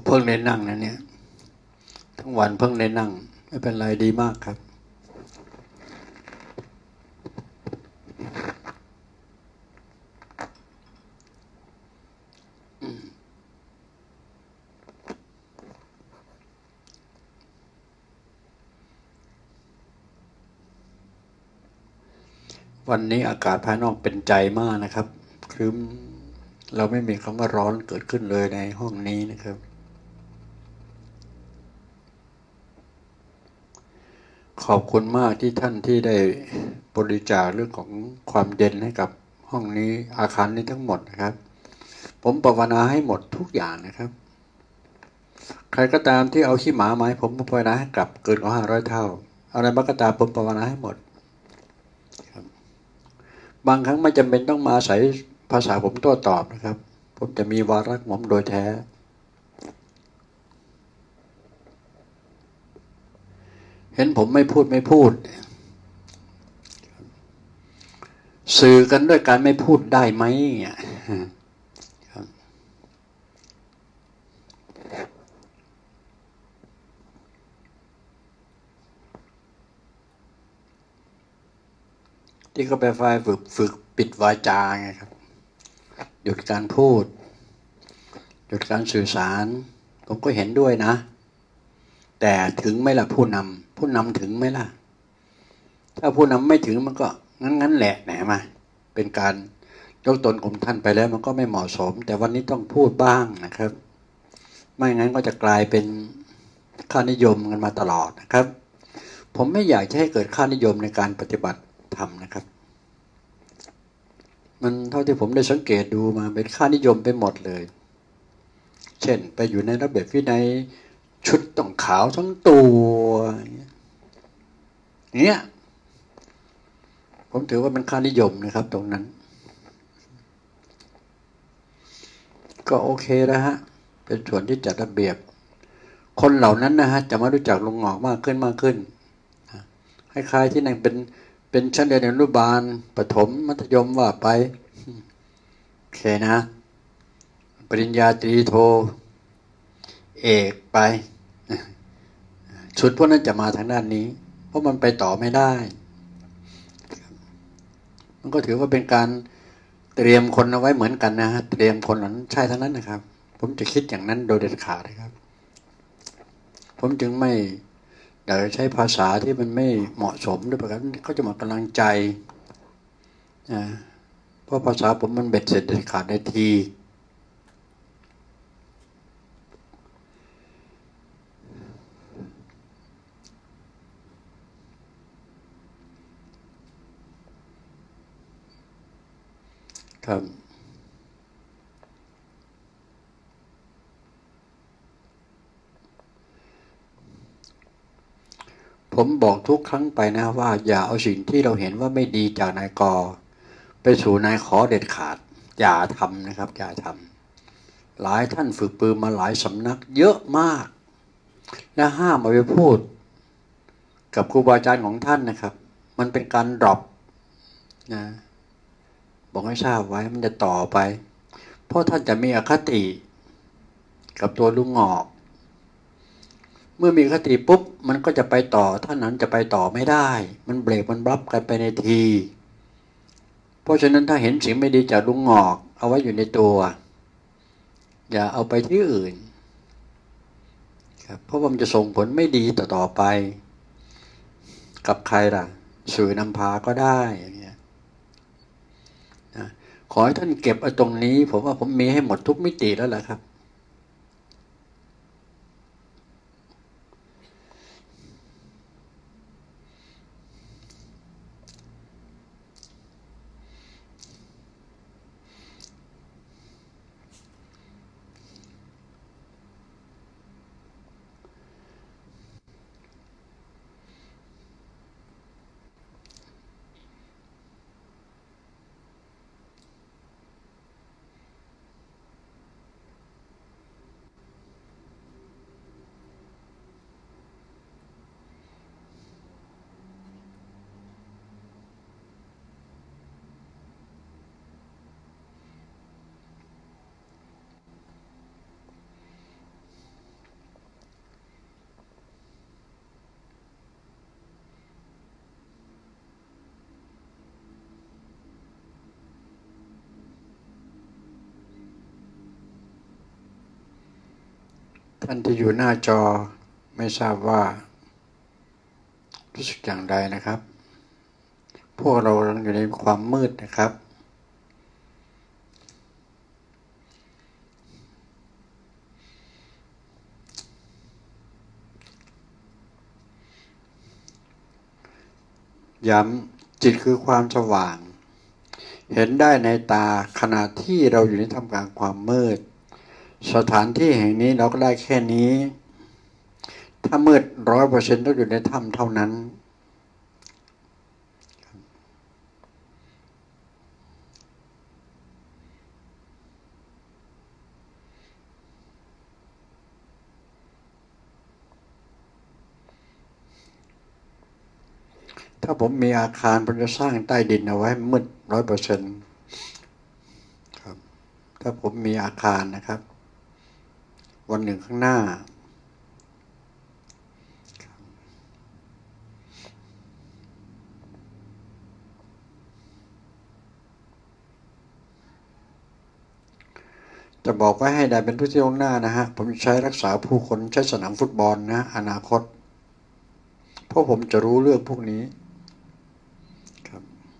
เพิ่งได้นั่งนะเนี่ยทั้งวันเพิ่งได้นั่งไม่เป็นไรดีมากครับวันนี้อากาศภายนอกเป็นใจมากนะครับครึ้มเราไม่มีคำว่าร้อนเกิดขึ้นเลยในห้องนี้นะครับขอบคุณมากที่ท่านที่ได้บริจาคเรื่องของความเย็นให้กับห้องนี้อาคารนี้ทั้งหมดนะครับผมภาวนาให้หมดทุกอย่างนะครับใครก็ตามที่เอาขี้หมามาให้ผมภาวนาให้กลับเกินกว่าห้าร้อยเท่าอะไรบ้างก็ตามผมภาวนาให้หมดบางครั้งไม่จำเป็นต้องมาอาศัยภาษาผมโต้ตอบนะครับผมจะมีวาระผมโดยแท้เห็นผมไม่พูดไม่พูดสื่อกันด้วยการไม่พูดได้ไหมที่เขาไปไฟฝึกฝึกปิดวาจาไงครับหยุดการพูดหยุดการสื่อสารผมก็เห็นด้วยนะแต่ถึงไหมล่ะผู้นำผู้นำถึงไหมล่ะถ้าผู้นำไม่ถึงมันก็งั้นงั้นแหละแหนมาเป็นการยกตนของท่านไปแล้วมันก็ไม่เหมาะสมแต่วันนี้ต้องพูดบ้างนะครับไม่งั้นก็จะกลายเป็นค่านิยมกันมาตลอดนะครับผมไม่อยากจะให้เกิดค่านิยมในการปฏิบัติธรรมนะครับมันเท่าที่ผมได้สังเกตดูมาเป็นค่านิยมไปหมดเลยเช่นไปอยู่ในระเบียบวินัยชุดต้องขาวทั้งตัวอย่างเงี้ยผมถือว่าเป็นค่านิยมนะครับตรงนั้นก็โอเคนะฮะเป็นส่วนที่จัดระเบียบคนเหล่านั้นนะฮะจะมารู้จักลุงหงอกมากขึ้นมากขึ้นคล้ายๆที่นั่นเป็นเป็นชั้นเรียนอนุบาลประถมมัธยมว่าไปโอเคนะปริญญาตรีโทเอกไปชุดพวกนั้นจะมาทางด้านนี้เพราะมันไปต่อไม่ได้มันก็ถือว่าเป็นการเตรียมคนเอาไว้เหมือนกันนะฮะเตรียมคนนั้นใช่ทั้งนั้นนะครับผมจะคิดอย่างนั้นโดยเด็ดขาดนะครับผมจึงไม่อยากใช้ภาษาที่มันไม่เหมาะสมด้วยประการเขาจะหมดกำลังใจนะเพราะภาษาผมมันเบ็ดเสร็จเด็ดขาดได้ทีครับผมบอกทุกครั้งไปนะว่าอย่าเอาสิ่งที่เราเห็นว่าไม่ดีจากนายกไปสู่นายขอเด็ดขาดอย่าทำนะครับอย่าทำหลายท่านฝึกปืนมาหลายสำนักเยอะมากและห้ามเอาไปพูดกับครูบาอาจารย์ของท่านนะครับมันเป็นการดรอปนะบอกให้ทราบไว้มันจะต่อไปเพราะท่านจะมีอคติกับตัวลุงหงอกเมื่อมีอคติปุ๊บมันก็จะไปต่อท่านนั้นจะไปต่อไม่ได้มันเบรกมันบล็อกกันไปในทีเพราะฉะนั้นถ้าเห็นสิ่งไม่ดีจากลุงหงอกเอาไว้อยู่ในตัวอย่าเอาไปที่อื่นครับเพราะว่ามันจะส่งผลไม่ดีต่อต่อไปกับใครล่ะสื่อนำพาก็ได้อย่างเงี้ยนะขอให้ท่านเก็บไอ้ตรงนี้ผมว่าผมมีให้หมดทุกมิติแล้วแหละครับท่านที่อยู่หน้าจอไม่ทราบว่ารู้สึกอย่างไรนะครับพวกเรากำลังอยู่ในความมืดนะครับย้ำจิตคือความสว่างเห็นได้ในตาขณะที่เราอยู่ในท่ามกลางความมืดสถานที่แห่งนี้เราก็ได้แค่นี้ถ้ามืดร้อยเปอร์เซ็นต์ต้องอยู่ในถ้ำเท่านั้นถ้าผมมีอาคารผมจะสร้างใต้ดินเอาไว้มืดร้อยเปอร์เซ็นต์ครับถ้าผมมีอาคารนะครับวันหนึ่งข้างหน้าจะบอกว่าให้ได้เป็นผู้ที่ล่วงหน้านะฮะผมใช้รักษาผู้คนใช้สนามฟุตบอลนะอนาคตเพราะผมจะรู้เรื่องพวกนี้ครับ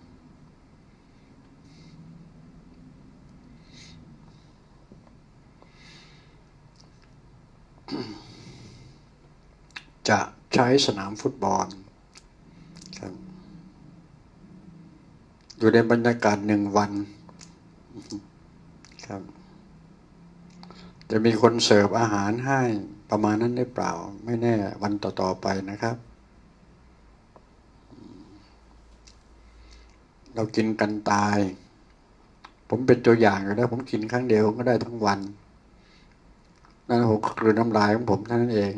จะใช้สนามฟุตบอลครับอยู่ในบรรยากาศหนึ่งวันครับจะมีคนเสิร์ฟอาหารให้ประมาณนั้นหรือเปล่าไม่แน่วันต่อๆไปนะครับเรากินกันตายผมเป็นตัวอย่างอยู่แล้วผมกินครั้งเดียวก็ได้ทั้งวันนั่นผมคือน้ำลายของผมเท่านั้นเอง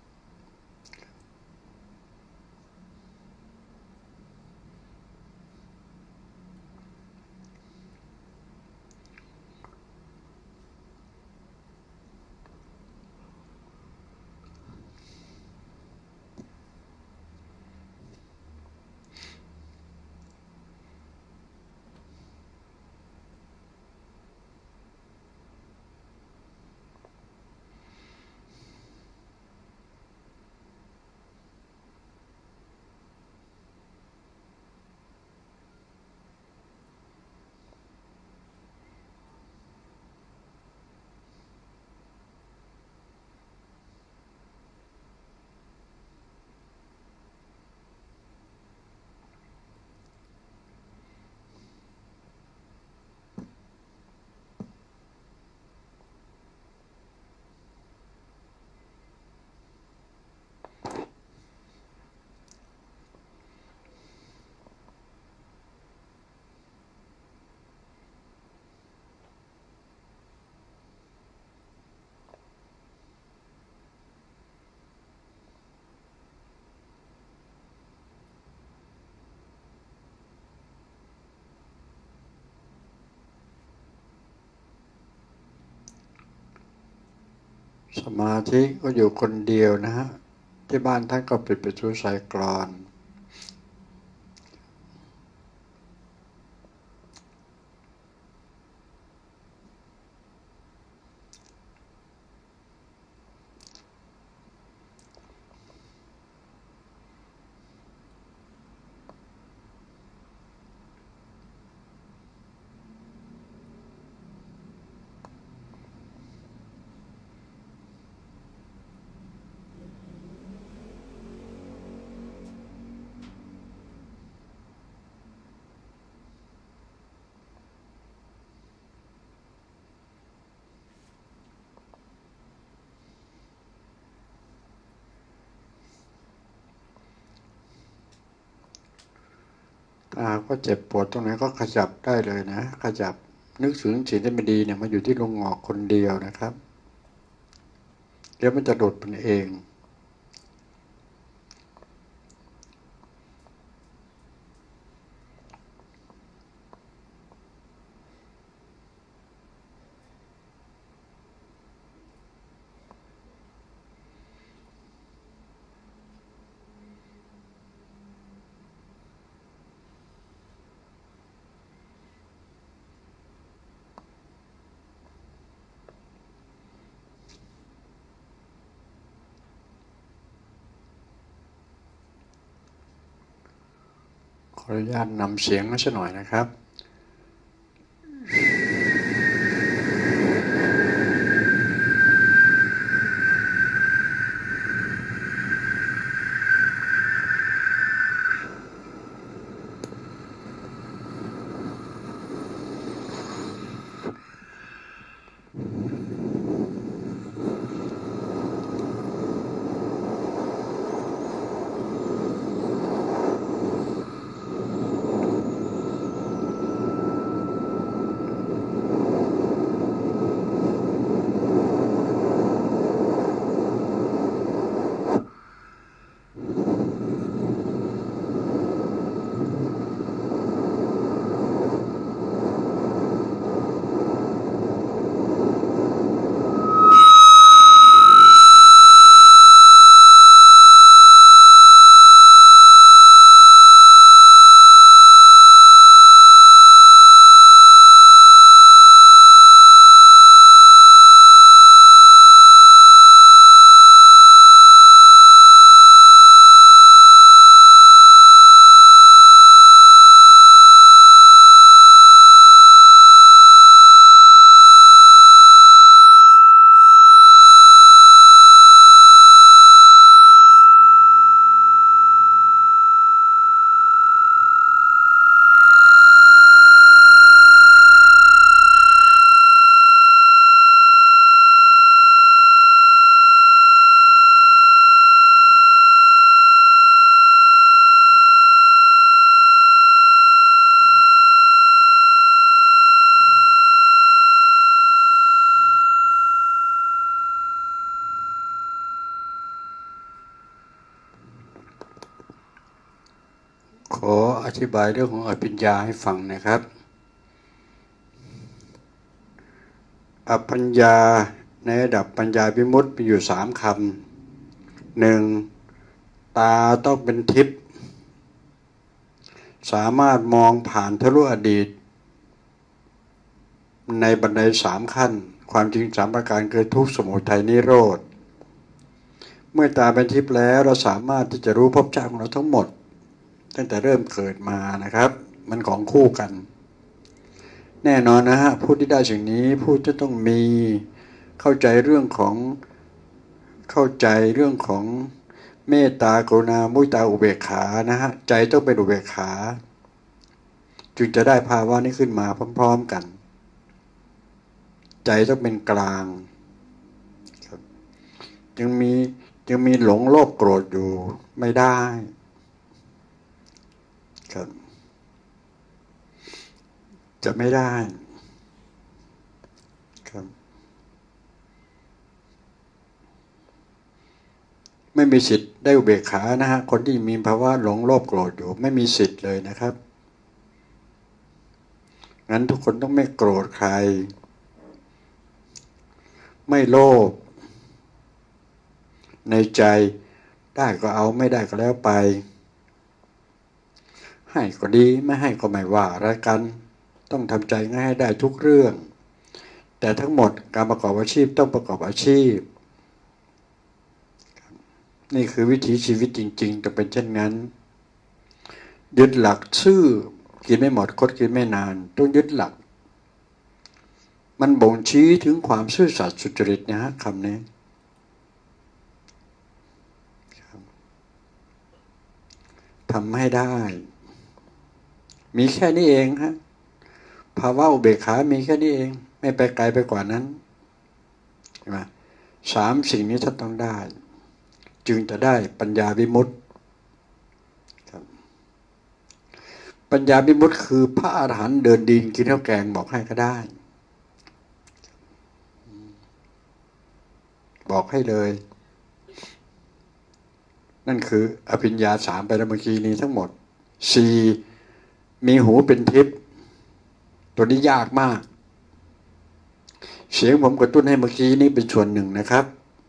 สมาธิก็อยู่คนเดียวนะฮะที่บ้านท่านก็ปิดประตูใส่กลอนถ้าหากว่าเจ็บปวดตรงไหนก็ขยับได้เลยนะขยับนึกถึงสิ่งที่ไม่ดีเนี่ยมาอยู่ที่ลงงอกคนเดียวนะครับเดี๋ยวมันจะโดดเป็นเองออนุญาตนำเสียงมาสักหน่อยนะครับขออธิบายเรื่องของอภิญญาให้ฟังนะครับอภิญญาในระดับปัญญาวิมุตติมีอยู่สามคำหนึ่งตาต้องเป็นทิพย์สามารถมองผ่านทะลุอดีตในบันไดสามขั้นความจริงสามประการคือทุกข์สมุทัยนิโรธเมื่อตาเป็นทิพย์แล้วเราสามารถที่จะรู้ภพชาติของเราทั้งหมดตั้งแต่เริ่มเกิดมานะครับมันของคู่กันแน่นอนนะฮะผู้ที่ได้สิ่งนี้ผู้จะต้องมีเข้าใจเรื่องของเข้าใจเรื่องของเมตตากรุณามุทิตาอุเบกขานะฮะใจต้องเป็นอุเบกขาจึงจะได้ภาวะนี้ขึ้นมาพร้อมๆกันใจต้องเป็นกลางจึงมีจึงมีหลงโลภโกรธอยู่ไม่ได้ครับจะไม่ได้ครับไม่มีสิทธิ์ได้อุเบกขานะฮะคนที่มีภาวะหลงโลภโกรธอยู่ไม่มีสิทธิ์เลยนะครับงั้นทุกคนต้องไม่โกรธใครไม่โลภในใจได้ก็เอาไม่ได้ก็แล้วไปให้ก็ดีไม่ให้ก็ไม่ว่าอะไรกันต้องทำใจง่ายให้ได้ทุกเรื่องแต่ทั้งหมดการประกอบอาชีพต้องประกอบอาชีพนี่คือวิถีชีวิตจริงๆจะเป็นเช่นนั้นยึดหลักซื่อกินไม่หมดคดกินไม่นานต้องยึดหลักมันบ่งชี้ถึงความซื่อสัตย์สุจริตนะฮะคำนี้ทำให้ได้มีแค่นี้เองฮะภาวะอุเบกขามีแค่นี้เองไม่ไปไกลไปกว่านั้นใช่ไหมสามสิ่งนี้ท่านต้องได้จึงจะได้ปัญญาวิมุตติปัญญาวิมุตติคือพระอรหันต์เดินดินกินข้าวแกงบอกให้ก็ได้บอกให้เลยนั่นคืออภิญญาสามไปแล้วเมื่อกี้นี้ทั้งหมดสี่มีหูเป็นทิพย์ตัวนี้ยากมากเสียงผมกระตุ้นให้เมื่อกี้นี้เป็นส่วนหนึ่งนะครับ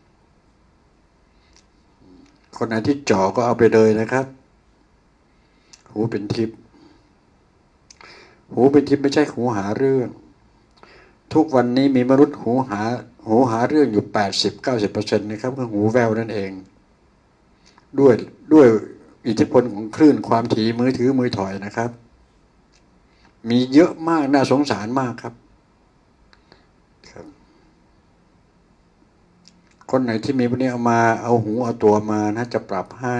คนไหนที่จ่อก็เอาไปเลยนะครับหูเป็นทิพย์หูเป็นทิพย์ไม่ใช่หูหาเรื่องทุกวันนี้มีมนุษย์หูหาหูหาเรื่องอยู่ แปดสิบถึงเก้าสิบเปอร์เซ็นต์ นะครับคือหูแววนั่นเองด้วยด้วยอิทธิพลของคลื่นความถี่มือถือมือถอยนะครับมีเยอะมากน่าสงสารมากครับครับคนไหนที่มีพวกนี้เอามาเอาหูเอาตัวมานะจะปรับให้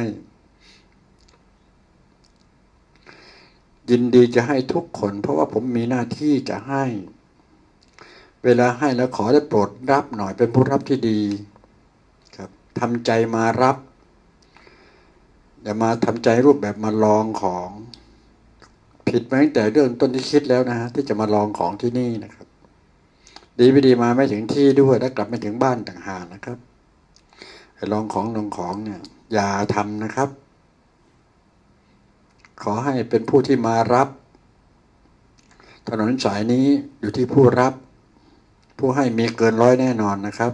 ยินดีจะให้ทุกคนเพราะว่าผมมีหน้าที่จะให้เวลาให้แล้วขอได้โปรดรับหน่อยเป็นผู้รับที่ดีครับทำใจมารับอย่ามาทำใจรูปแบบมาลองของผิดมาตั้งแต่เรื่องต้นที่คิดแล้วนะฮะที่จะมาลองของที่นี่นะครับดีไม่ดีมาไม่ถึงที่ด้วยแล้วกลับไม่ถึงบ้านต่างหากนะครับไอ้ลองของลองของเนี่ยอย่าทำนะครับขอให้เป็นผู้ที่มารับถนนสายนี้อยู่ที่ผู้รับผู้ให้มีเกินร้อยแน่นอนนะครับ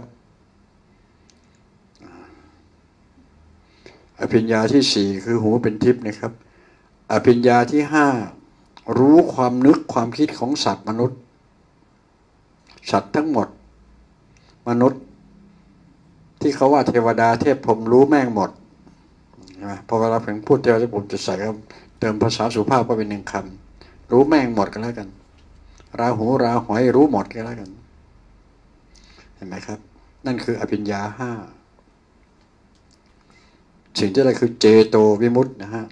อภิญญาที่สี่คือหูเป็นทิพย์นะครับอภิญญาที่ห้ารู้ความนึกความคิดของสัตว์มนุษย์สัตว์ทั้งหมดมนุษย์ที่เขาว่าเทวดาเทพพรหมรู้แม่งหมดใช่ไหมพอเวลาผมพูดเทวดาผมจะใส่เติมภาษาสุภาพก็เป็นหนึ่งคำรู้แม่งหมดกันแล้วกันราหูราหอยรู้หมดกันแล้วกันเห็นไหมครับนั่นคืออภิญญาห้าสิ่งที่อะไรคือเจโตวิมุตตินะฮะ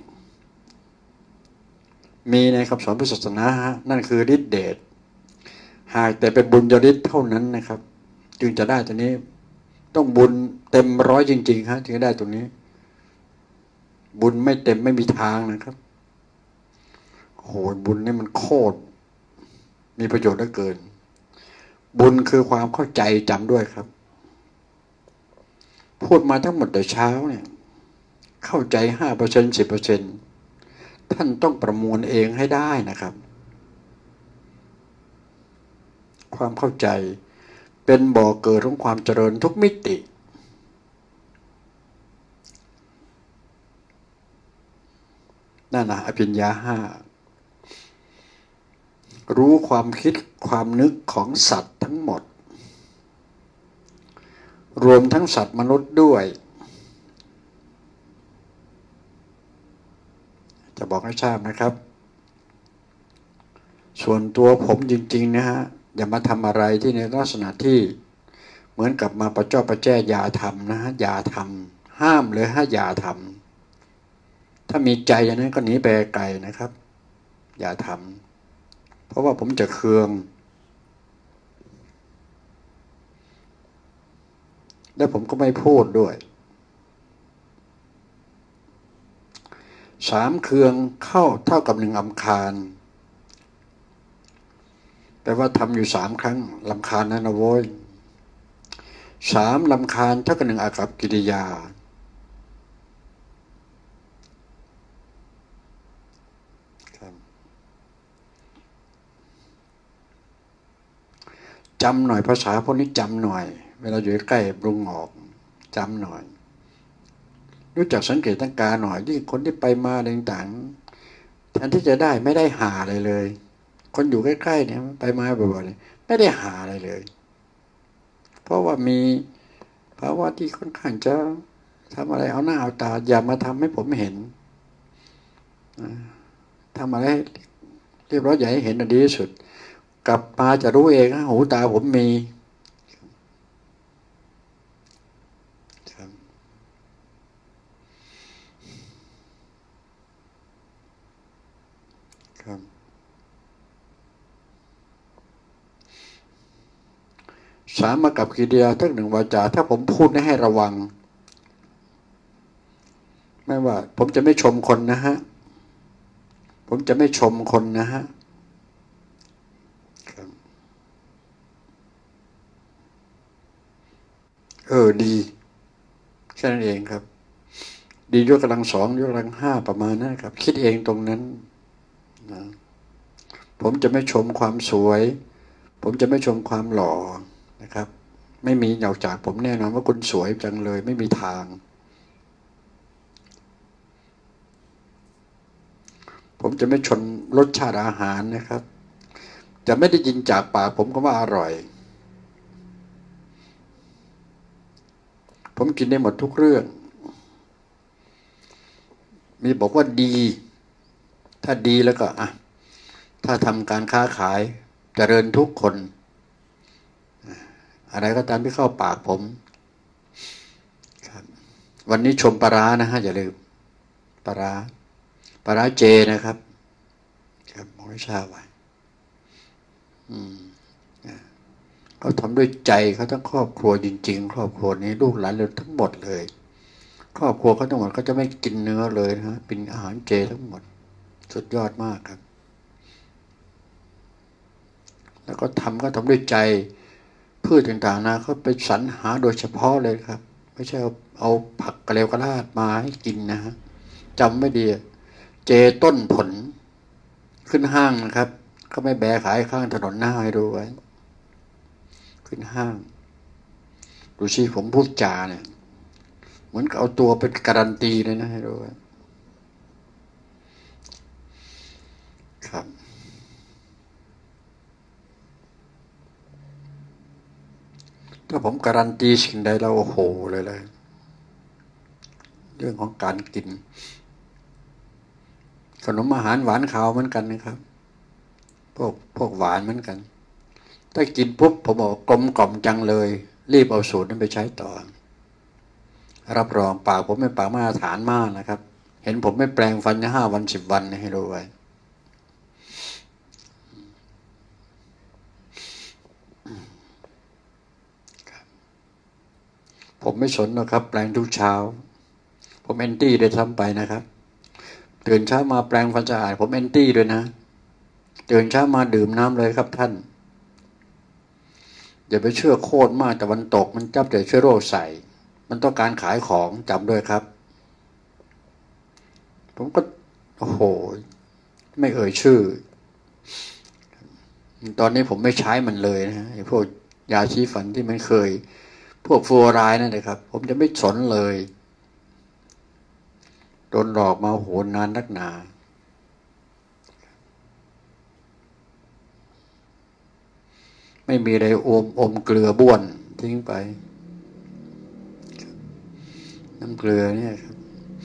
มีในคำสอนพุทธศาสนาฮะนั่นคือฤทธิเดชหากแต่เป็นบุญญาฤทธิ์เท่านั้นนะครับจึงจะได้ตัวนี้ต้องบุญเต็มร้อยจริงๆฮะจึงจะได้ตรงนี้บุญไม่เต็มไม่มีทางนะครับโหบุญนี่มันโคตรมีประโยชน์เหลือเกินบุญคือความเข้าใจจำด้วยครับพูดมาทั้งหมดแต่เช้าเนี่ยเข้าใจ ห้าเปอร์เซ็นต์ สิบเปอร์เซ็นต์ ท่านต้องประมวลเองให้ได้นะครับความเข้าใจเป็นบ่อเกิดของความเจริญทุกมิตินั่นนะอภิญญาห้ารู้ความคิดความนึกของสัตว์ทั้งหมดรวมทั้งสัตว์มนุษย์ด้วยจะบอกให้ทราบนะครับส่วนตัวผมจริงๆนะฮะอย่ามาทำอะไรที่ในลักษณะที่เหมือนกับมาประจ้อประแจ้อย่าทำนะฮะอย่าทำห้ามเลยฮะอย่าทำถ้ามีใจอย่างนั้นก็หนีไปไกลนะครับอย่าทำเพราะว่าผมจะเคืองและผมก็ไม่พูดด้วยสามเคืองเข้าเท่ากับหนึ่งรำคาญแปลว่าทำอยู่สามครั้งรำคาญนั่นนะโว้ยสามรำคาญเท่ากับหนึ่งอากัปกิริยาจำหน่อยภาษาพวกนี้จำหน่อยเวลาอยู่ใกล้ปรุงออกจำหน่อยรู้จักสังเกตตั้งการหน่อยที่คนที่ไปมาต่างๆแทนที่จะได้ไม่ได้หาอะไรเลยคนอยู่ใกล้ๆเนี่ยไปมาบ่อยๆไม่ได้หาอะไรเลยเพราะว่ามีภาวะที่ค่อนข้างจะทำอะไรเอาหน้าเอาตาอย่ามาทำให้ผมเห็นทำอะไรเรียบร้อยอย่าให้เห็นดีที่สุดกลับมาจะรู้เองนะหูตาผมมีครับสามมากับกิริยาทั้งหนึ่งวาจาถ้าผมพูดให้ระวังไม่ว่าผมจะไม่ชมคนนะฮะผมจะไม่ชมคนนะฮะเออดีแค่นั้นเองครับดียกกำลังสองยกกำลังห้าประมาณนั้นครับคิดเองตรงนั้นนะผมจะไม่ชมความสวยผมจะไม่ชมความหล่อนะครับไม่มีนอกจากผมแน่นอนว่าคุณสวยจังเลยไม่มีทางผมจะไม่ชมรสชาติอาหารนะครับจะไม่ได้ยินจากปากผมก็ว่าอร่อยผมกินได้หมดทุกเรื่องมีบอกว่าดีถ้าดีแล้วก็อ่ะถ้าทำการค้าขายเจริญทุกคนอะไรก็ตามที่เข้าปากผมครับวันนี้ชมปลาร้านะฮะอย่าลืมปลาร้าปลาร้าเจนะครับครับมองให้ทราบไว้อืมเขาทำด้วยใจเขาทั้งครอบครัวจริงๆครอบครัวนี้ลูกหลานเราทั้งหมดเลยครอบครัวเขาทั้งหมดเขาจะไม่กินเนื้อเลยนะฮะเป็นอาหารเจทั้งหมดสุดยอดมากครับแล้วก็ทำก็ทำด้วยใจพืชต่างๆนะเขาไปสรรหาโดยเฉพาะเลยครับไม่ใช่เอาเอาผักกระเลวกระลาดมาให้กินนะฮะจำไม่ดีเจต้นผลขึ้นห้างนะครับเขาไม่แบกขายข้างถนนหน้าให้ดูไว้ขึ้นห้างดูสิผมพูดจาเนี่ยเหมือนกับเอาตัวเป็นการันตีเลยนะให้ดูไว้ครับถ้าผมการันตีสิ่งใดแล้วโอ้โหเลยเลยเรื่องของการกินขนมอาหารหวานขาวเหมือนกันนะครับพวกพวกหวานเหมือนกันถ้ากินปุ๊บผมบอกกลมกล่อมจังเลยรีบเอาสูตรนั้นไปใช้ต่อรับรองปากผมเป็นปากมาตรฐานมากนะครับเห็นผมไม่แปลงฟันห้าวันสิบวันให้รู้ไว้ผมไม่สนนะครับแปลงทุกเช้าผมแอนตี้เลยซ้ำไปนะครับตื่นเช้ามาแปลงฟันสะอาดผมแอนตี้ด้วยนะตื่นเช้ามาดื่มน้ำเลยครับท่านอย่าไปเชื่อโคตรมากแต่วันตกมันจับแต่เชื้อโรคใส่มันต้องการขายของจำด้วยครับผมก็โอ้โหไม่เอ่ยชื่อตอนนี้ผมไม่ใช้มันเลยนะฮะไอ้พวกยาชี้ฟันที่มันเคยพวกฟลูออไรด์นั่นเลยครับผมจะไม่สนเลยโดนหลอกมาโหนานนักหนาไม่มีอะไรอมอมเกลือบ้วนทิ้งไปน้ำเกลือเนี่ยครับ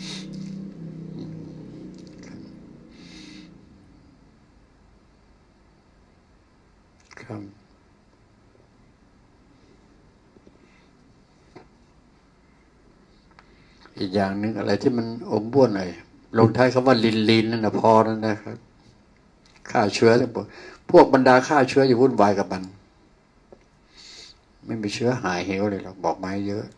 ครับอีกอย่างหนึ่งอะไรที่มันอมบ้วนหน่อยลงท้ายคำว่าลินลินนั่นนะพอแล้วนะครับฆ่าเชื้อทั้งหมดพวกบรรดาฆ่าเชื้ออย่าวุ่นวายกับมันไม่มีเชื้อหายเหวเลยหรอกบอกไม้เยอะ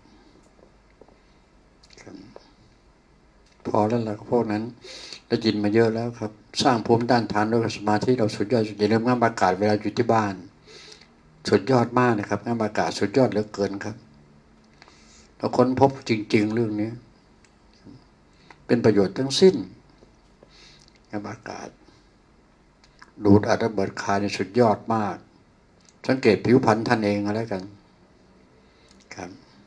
พอแล้วล่ะพวกนั้นได้ยินมาเยอะแล้วครับสร้างภูมิต้านทานด้วยสมาธิเราสุดยอดอย่าลืมงานอากาศเวลาอยู่ที่บ้านสุดยอดมากนะครับงานอากาศสุดยอดเหลือเกินครับเราค้นพบจริงๆเรื่องนี้เป็นประโยชน์ทั้งสิ้นงานอากาศดูดอัดระเบิดคายในสุดยอดมากสังเกตผิวพรรณท่านเองก็แล้วกันครับ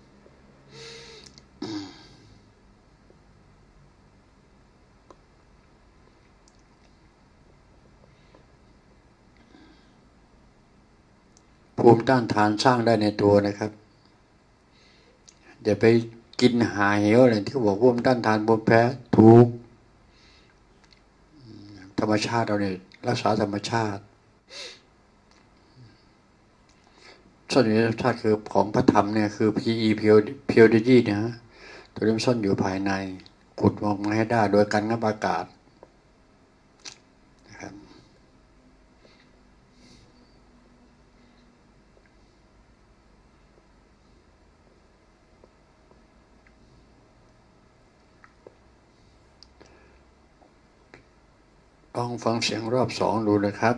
ภูมิต้านทานสร้างได้ในตัวนะครับอย่าไปกินหาเหวอะไรที่บอกภูมิต้านทานภูมิแพ้ถูกธรรมชาติเราเนี่ยรักษาธรรมชาติส่วนนี้ถ้าคือของพระธรรมเนี่ยคือ พี อี Purity นะฮะตัวเริ่มซ่อนอยู่ภายในขุดมองมาให้ได้โดยการงับอากาศนะครับลองฟังเสียงรอบสองดูนะครับ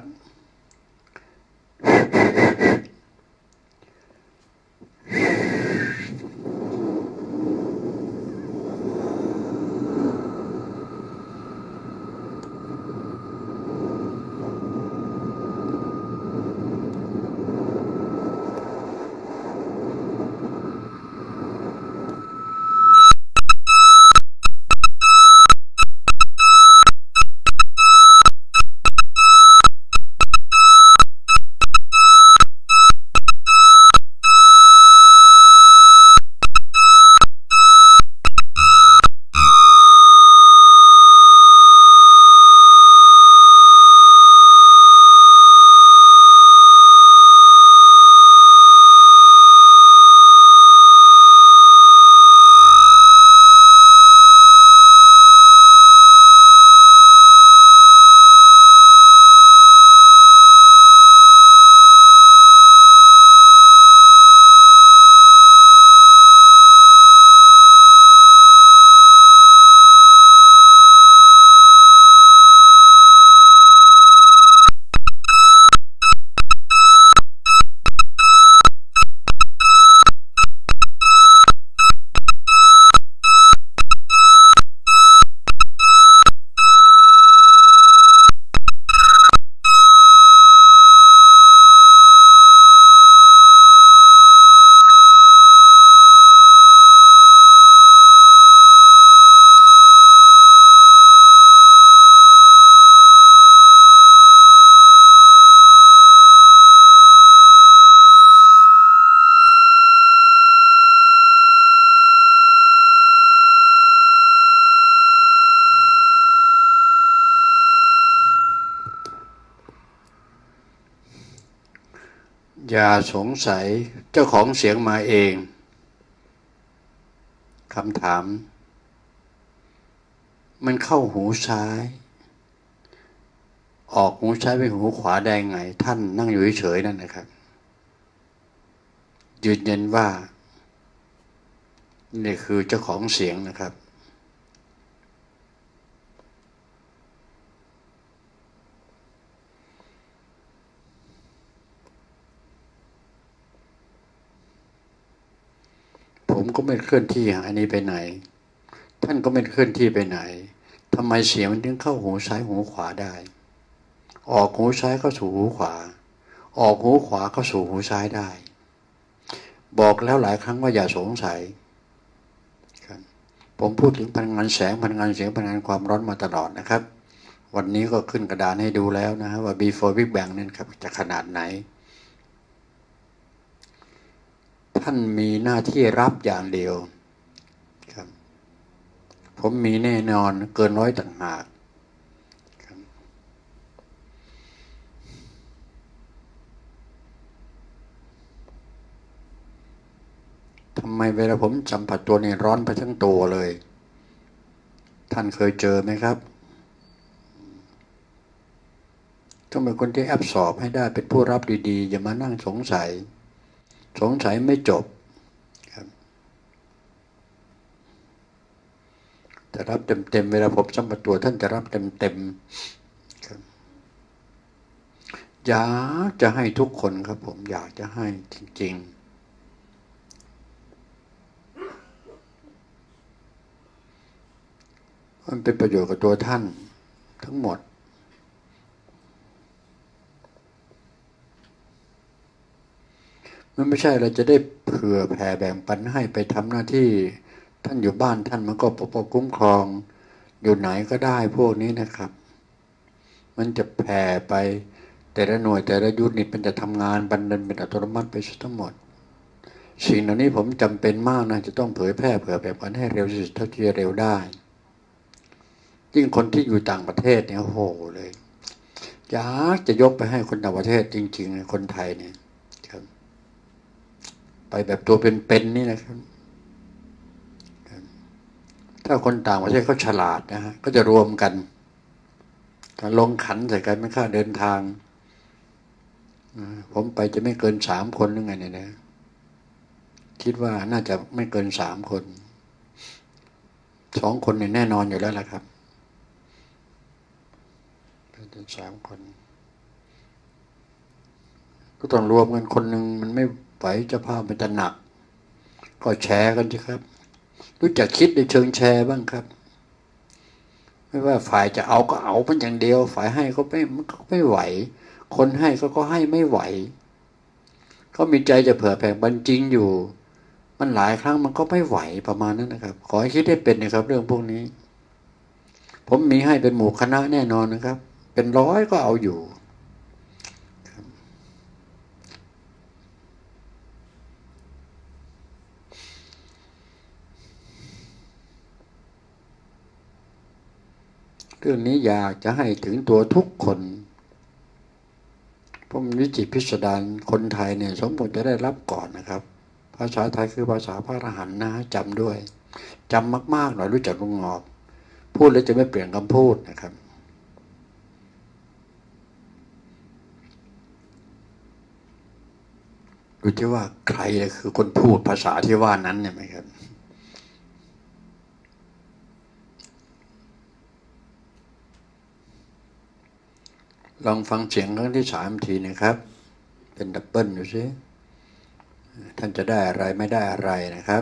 อย่าสงสัยเจ้าของเสียงมาเองคำถามมันเข้าหูซ้ายออกหูซ้ายไปหูขวาได้ไงท่านนั่งอยู่เฉยๆนั่นนะครับยืนยันว่านี่คือเจ้าของเสียงนะครับผมก็ไม่เคลื่อนที่หายนี้ไปไหนท่านก็ไม่เคลื่อนที่ไปไหนทำไมเสียงมันถึงเข้าหูซ้ายหูขวาได้ออกหูซ้ายเข้าสู่หูขวาออกหูขวาเข้าสู่หูซ้ายได้บอกแล้วหลายครั้งว่าอย่าสงสัยครับผมพูดถึงพลังงานแสงพลังงานเสียงพลังงานความร้อนมาตลอดนะครับวันนี้ก็ขึ้นกระดานให้ดูแล้วนะฮะว่า before big bang นั่นครับจะขนาดไหนท่านมีหน้าที่รับอย่างเดียวครับผมมีแน่นอนเกินร้อยต่างหากครับทำไมเวลาผมสัมผัสตัวนี่ร้อนไปทั้งตัวเลยท่านเคยเจอไหมครับต้องเป็นคนที่แอบสอบให้ได้เป็นผู้รับดีๆอย่ามานั่งสงสัยสงสัยไม่จบครับจะรับเต็มๆเวลาผมสัมผัสตัวท่านจะรับเต็มๆครับอยากจะให้ทุกคนครับผมอยากจะให้จริงๆมันเป็นประโยชน์กับตัวท่านทั้งหมดมันไม่ใช่เราจะได้เผื่อแผ่แบ่งปันให้ไปทำหน้าที่ท่านอยู่บ้านท่านมันก็ปกป้องคุ้มครองอยู่ไหนก็ได้พวกนี้นะครับมันจะแผ่ไปแต่ละหน่วยแต่ละยูนิตมันจะทำงานบันเดินเป็นอัตโนมัติไปทั้งหมดสิ่งเหล่านี้ผมจำเป็นมากนะจะต้องเผยแพร่เผื่อแผ่ปันให้เร็วที่สุดเท่าที่จะเร็วได้ยิ่งคนที่อยู่ต่างประเทศเนี่ยโหเลยอยากจะยกไปให้คนต่างประเทศจริงๆคนไทยเนี่ยไปแบบตัวเป็นๆนี่นะครับถ้าคนต่างประเทศเขาฉลาดนะฮะก็จะรวมกันลงขันใส่กันไม่ค่าเดินทางผมไปจะไม่เกินสามคนหรือไงเนี่ยนะคิดว่าน่าจะไม่เกินสามคนสองคนเนี่ยแน่นอนอยู่แล้วล่ะครับเป็นสามคนก็ต้องรวมกันคนหนึ่งมันไม่ไหวจะพามันจะหนักก็แชร์กันสิครับรู้จักคิดในเชิงแชร์บ้างครับไม่ว่าฝ่ายจะเอาก็เอาเป็นอย่างเดียวฝ่ายให้ก็ไม่มันก็ไม่ไหวคนให้ก็ก็ให้ไม่ไหวเขามีใจจะเผื่อแผ่บันจริงอยู่มันหลายครั้งมันก็ไม่ไหวประมาณนั้นนะครับขอให้คิดได้เป็นนะครับเรื่องพวกนี้ผมมีให้เป็นหมู่คณะแน่นอนนะครับเป็นร้อยก็เอาอยู่เรื่องนี้อยากจะให้ถึงตัวทุกคนเพราะมันวิจิตรพิสดารคนไทยเนี่ยสมบูรณ์จะได้รับก่อนนะครับภาษาไทยคือภาษาพระอรหันต์นะจำด้วยจำมากๆหน่อยรู้จักลุงงอกพูดแล้วจะไม่เปลี่ยนคำพูดนะครับรู้ที่ว่าใครคือคนพูดภาษาที่ว่านั้นเนี่ยไหมครับลองฟังเสียงครั้งที่สามทีนะครับเป็นดับเบิลดูสิท่านจะได้อะไรไม่ได้อะไรนะครับ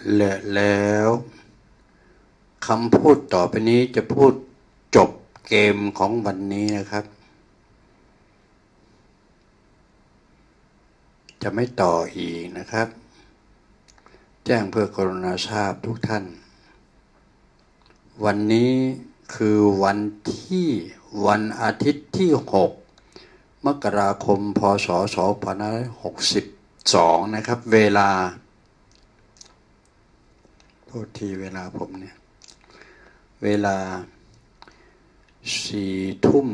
และแล้วคำพูดต่อไปนี้จะพูดจบเกมของวันนี้นะครับจะไม่ต่ออีกนะครับแจ้งเพื่อกรุณาทราบทุกท่านวันนี้คือวันที่วันอาทิตย์ที่หกมกราคมพศสองพันห้าร้อยหกสิบสองนะครับเวลาโทษทีเวลาผมเนี่ยเวลาสี่ทุ่ม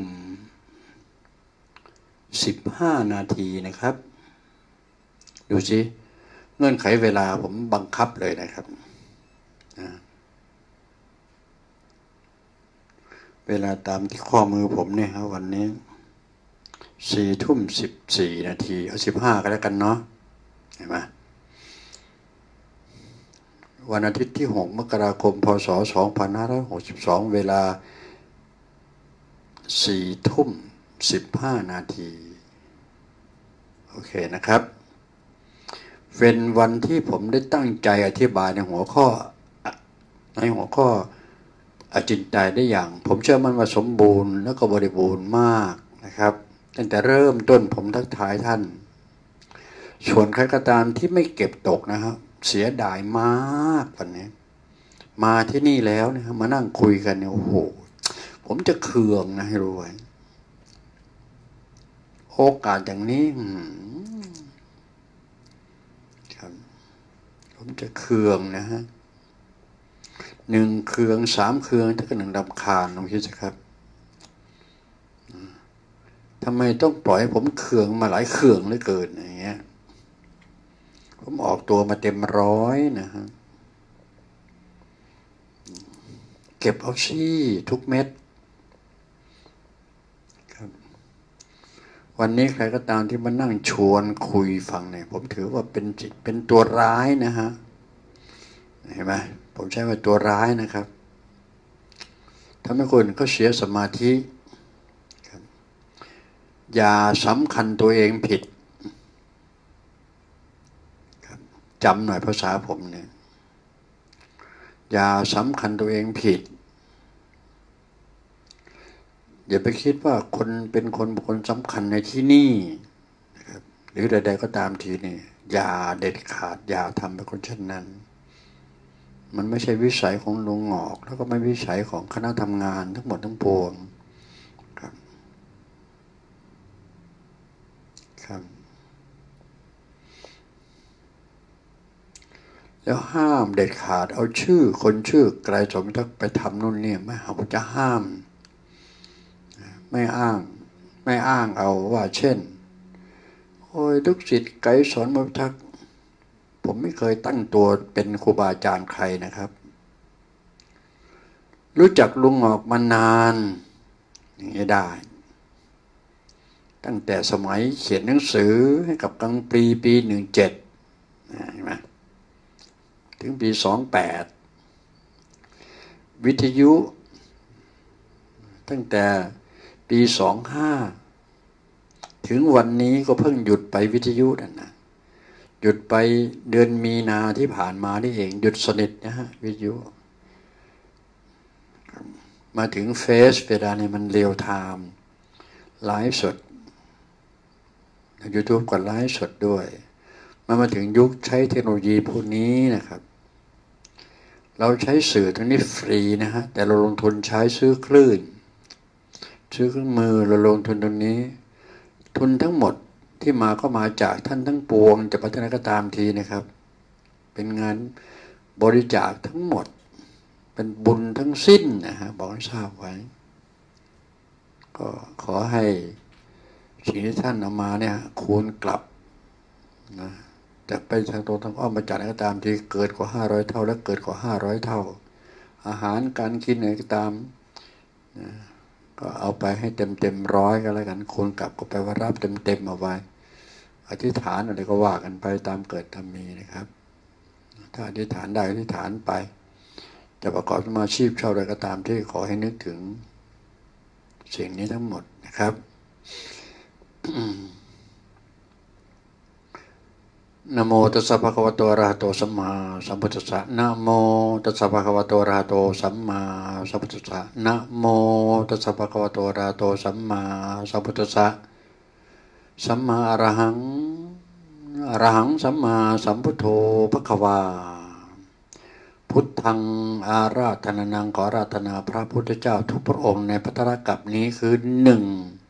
สิบห้านาทีนะครับดูสิเงื่อนไขเวลาผมบังคับเลยนะครับเวลาตามที่ข้อมือผมเนี่ยครับวันนี้สี่ทุ่มสิบสี่นาทีเอาสิบห้าก็แล้วกันเนาะเห็นไหมวันอาทิตย์ที่หกมกราคมพศสองพันห้าร้อยหกสิบสองเวลาสี่ทุ่มสิบห้านาทีโอเคนะครับเป็นวันที่ผมได้ตั้งใจอธิบายในหัวข้อในหัวข้ออจินไตยได้อย่างผมเชื่อมั่นว่าสมบูรณ์แล้วก็บริบูรณ์มากนะครับตั้งแต่เริ่มต้นผมทักทายท่านส่วนใครก็ตามที่ไม่เก็บตกนะครับเสียดายมากวันนี้มาที่นี่แล้วนะครับมานั่งคุยกันเนี่ยโอ้โหผมจะเคืองนะให้รู้ไว้โอกาสอย่างนี้ครับผมจะเคืองนะฮะหนึ่งเคืองสามเคืองถ้าเกิดหนึ่งรำคาญลองคิดสิครับทำไมต้องปล่อยให้ผมเคืองมาหลายเคืองเหลือเกินอย่างเงี้ยผมออกตัวมาเต็มร้อยนะฮะเก็บเอาซี่ทุกเม็ดครับวันนี้ใครก็ตามที่มานั่งชวนคุยฟังเนี่ยผมถือว่าเป็นจิตเป็นตัวร้ายนะฮะเห็นไหมผมใช้ว่าตัวร้ายนะครับทำให้คนเขาเสียสมาธิอย่าสำคัญตัวเองผิดจำหน่อยภาษาผมเนี่ยอย่าสำคัญตัวเองผิดอย่าไปคิดว่าคนเป็นคนบุคคลสำคัญในที่นี่นะครับหรือใดๆก็ตามทีนี่อย่าเด็ดขาดอย่าทำเป็นคนเช่นนั้นมันไม่ใช่วิสัยของลุงหงอกแล้วก็ไม่วิสัยของคณะทำงานทั้งหมดทั้งปวงครับครับแล้วห้ามเด็ดขาดเอาชื่อคนชื่อไกรสมทักไปทำนู่นนี่ไม่ผมจะห้ามไม่อ้างไม่อ้างเอาว่าเช่นโอ้ยลูกศิษย์ไกรสอนมาทักผมไม่เคยตั้งตัวเป็นครูบาอาจารย์ใครนะครับรู้จักลุงออกมานานอย่างนี้ได้ตั้งแต่สมัยเขียนหนังสือให้กับกังปรีปีหนึ่งเจ็ดเห็นไหมถึงปีสองแปดวิทยุตั้งแต่ปีสองห้าถึงวันนี้ก็เพิ่งหยุดไปวิทยุนั่นนะหยุดไปเดือนมีนาที่ผ่านมานี่เองหยุดสนิทนะฮะวิทยุมาถึงเฟซเวลาเนี่ยมันเรียลไทม์ไลฟ์สดยูทูบก็ไลฟ์สดด้วยมามาถึงยุคใช้เทคโนโลยีพวกนี้นะครับเราใช้สื่อตรงนี้ฟรีนะฮะแต่เราลงทุนใช้ซื้อคลื่นซื้อเครื่องมือเราลงทุนตรงนี้ทุนทั้งหมดที่มาก็มาจากท่านทั้งปวงจะพัฒนาก็ตามทีนะครับเป็นงานบริจาคทั้งหมดเป็นบุญทั้งสิ้นนะฮะบอกให้ทราบไว้ก็ขอให้สิ่งที่ท่านเอามาเนี่ยคูณกลับนะแต่ไปทางตรงทางอ้อมมาจากไหนก็ตามที่เกิดกว่าห้าร้อยเท่าและเกิดกว่าห้าร้อยเท่าอาหารการกินอะไรก็ตามนะก็เอาไปให้เต็มเต็มร้อยก็แล้วกันคูณกลับก็ไปว่ารับเต็มเต็มเอาไว้อธิษฐานอะไรก็ว่ากันไปตามเกิดตามมีนะครับถ้าอธิษฐานได้อธิษฐานไปจะประกอบอาชีพเช่าอะไรก็ตามที่ขอให้นึกถึงสิ่งนี้ทั้งหมดนะครับนะโมตัสสะภะคะวะโตอะระหะโตสัมมาสัมพุทธัสสะนะโมตัสสะภะคะวะโตอะระหะโตสัมมาสัมพุทธัสสะนะโมตัสสะภะคะวะโตอะระหะโตสัมมาสัมพุทธัสสะสัมมาอรหังอรหังสัมมาสัมพุทโธภควาพุทธังอาราธนานังขออาราธนาพระพุทธเจ้าทุกพระองค์ในภัตตรกัปนี้คือหนึ่ง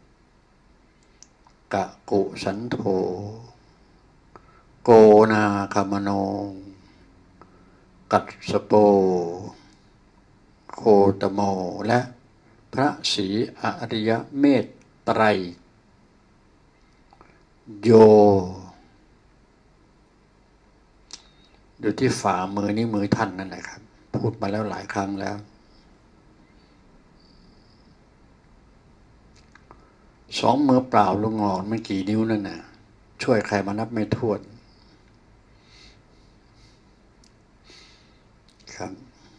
กะกุสันโธโกนาคามโนกัสสโปโคตโมและพระศรีอริยเมตไตรโยอยู่ที่ฝ่ามือนี้มือท่านนั่นแหละครับพูดมาแล้วหลายครั้งแล้วสองมือเปล่าลงงอนไม่กี่นิ้วนั่นน่ะช่วยใครมานับไม่ถ้วนครับ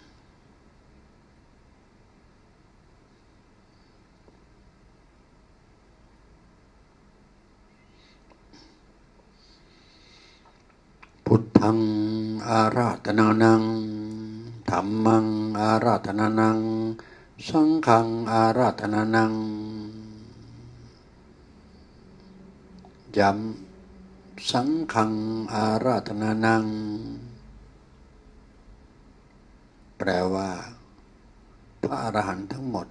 พุทธังอาราธนานังธัมมังอาราธนานังสังฆังอาราธนานังย้ำสังฆังอาราธนานังแปลว่าพระอรหันต์ทั้งหมด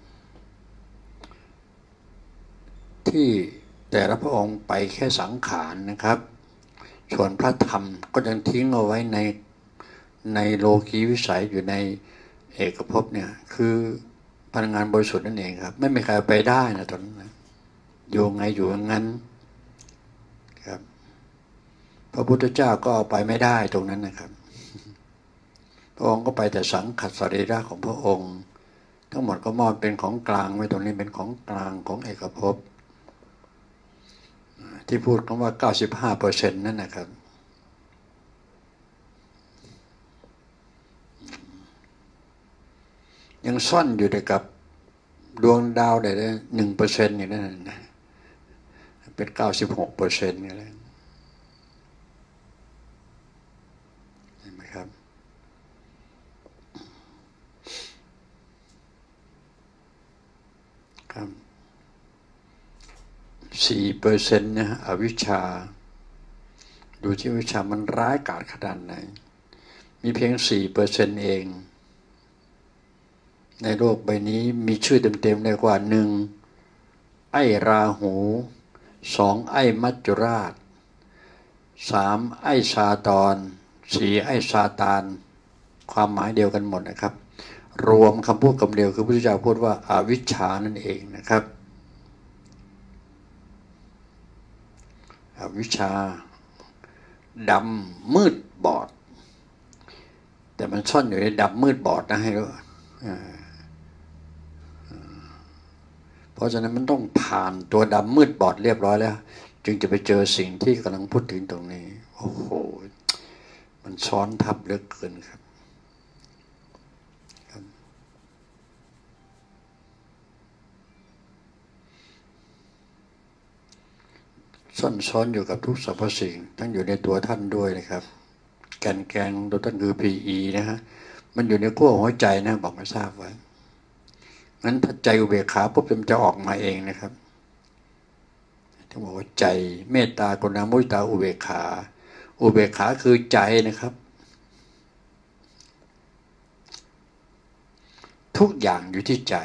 ที่แต่ละพระองค์ไปแค่สังขารนะครับส่วนพระธรรมก็ยังทิ้งเอาไว้ในในโลกีวิสัยอยู่ในเอกภพเนี่ยคือพลังงานบริสุทธิ์นั่นเองครับไม่มีใครไปได้นะตอนนั้นนะอยู่ไงอยู่อย่างนั้นครับพระพุทธเจ้าก็เอาไปไม่ได้ตรงนั้นนะครับพระองค์ก็ไปแต่สังขารสรีระของพระองค์ทั้งหมดก็มอบเป็นของกลางไว้ตรงนี้เป็นของกลางของเอกภพที่พูดคำว่า เก้าสิบห้าเปอร์เซ็นต์ นั่นนะครับยังซ่อนอยู่กับดวงดาวได้หนึ่งเปอร์เซ็นต์อย่างนั้นนะเป็น เก้าสิบหกเปอร์เซ็นต์ นี่แหละเห็นไหมครับครับสี่เปอร์เซ็นต์นะอวิชชาดูที่วิชามันร้ายกาจขนาดไหนมีเพียงสี่เปอร์เซ็นต์เองในโลกใบนี้มีชื่อเต็มๆได้กว่าหนึ่งไอ้ราหูสองไอ้มัจจุราชสามไอ้ซาตอนสี่ไอ้ซาตานความหมายเดียวกันหมดนะครับรวมคำพูดคำเดียวคือพระพุทธเจ้าพูดว่าอาวิชชานั่นเองนะครับอวิชชาดำมืดบอดแต่มันซ่อนอยู่ในดำมืดบอดนะให้รู้เพราะฉะนั้นมันต้องผ่านตัวดำมืดบอดเรียบร้อยแล้วจึงจะไปเจอสิ่งที่กำลังพูดถึงตรงนี้โอ้โหมันซ้อนทับเหลือเกินครับซ่อนซ้อนอยู่กับทุกสรรพสิ่งทั้งอยู่ในตัวท่านด้วยนะครับแกนแกนตัวท่านคือ พี อี นะฮะมันอยู่ในขั้วหัวใจนะบอกไม่ทราบไว้งั้นถ้าใจอุเบกขาปุ๊บมันจะออกมาเองนะครับที่บอกว่าใจเมตตากรุณามุทิตาอุเบกขาอุเบกขาคือใจนะครับทุกอย่างอยู่ที่ใจ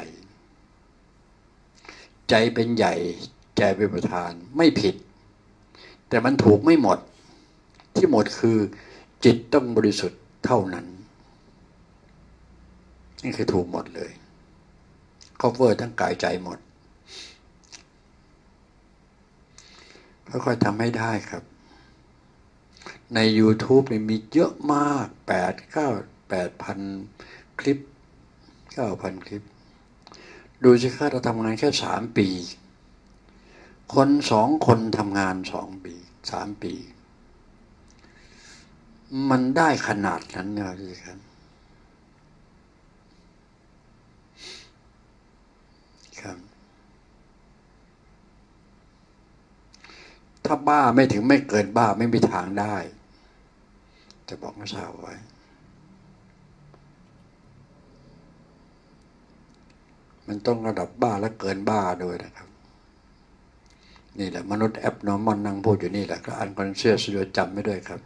ใจเป็นใหญ่ใจเป็นประธานไม่ผิดแต่มันถูกไม่หมดที่หมดคือจิตต้องบริสุทธิ์เท่านั้นนี่คือถูกหมดเลยcover ทั้งกายใจหมดค่อยๆทำให้ได้ครับใน YouTube นี่มีเยอะมากแปด เก้า แปดพันคลิป เก้าพันคลิปดูสิครับเราทำงานแค่สามปีคนสองคนทำงานสองปีสามปีมันได้ขนาดนั้นนะครับครับถ้าาบ้าไม่ถึงไม่เกินบ้าไม่มีทางได้จะบอกนักศึกษาไว้มันต้องระดับบ้าและเกินบ้าด้วยนะครับนี่แหละมนุษย์แอบนอร์มอนนั่งพูดอยู่นี่แหละก็อันคอนเชียสด้วยจำไม่ด้วยครับ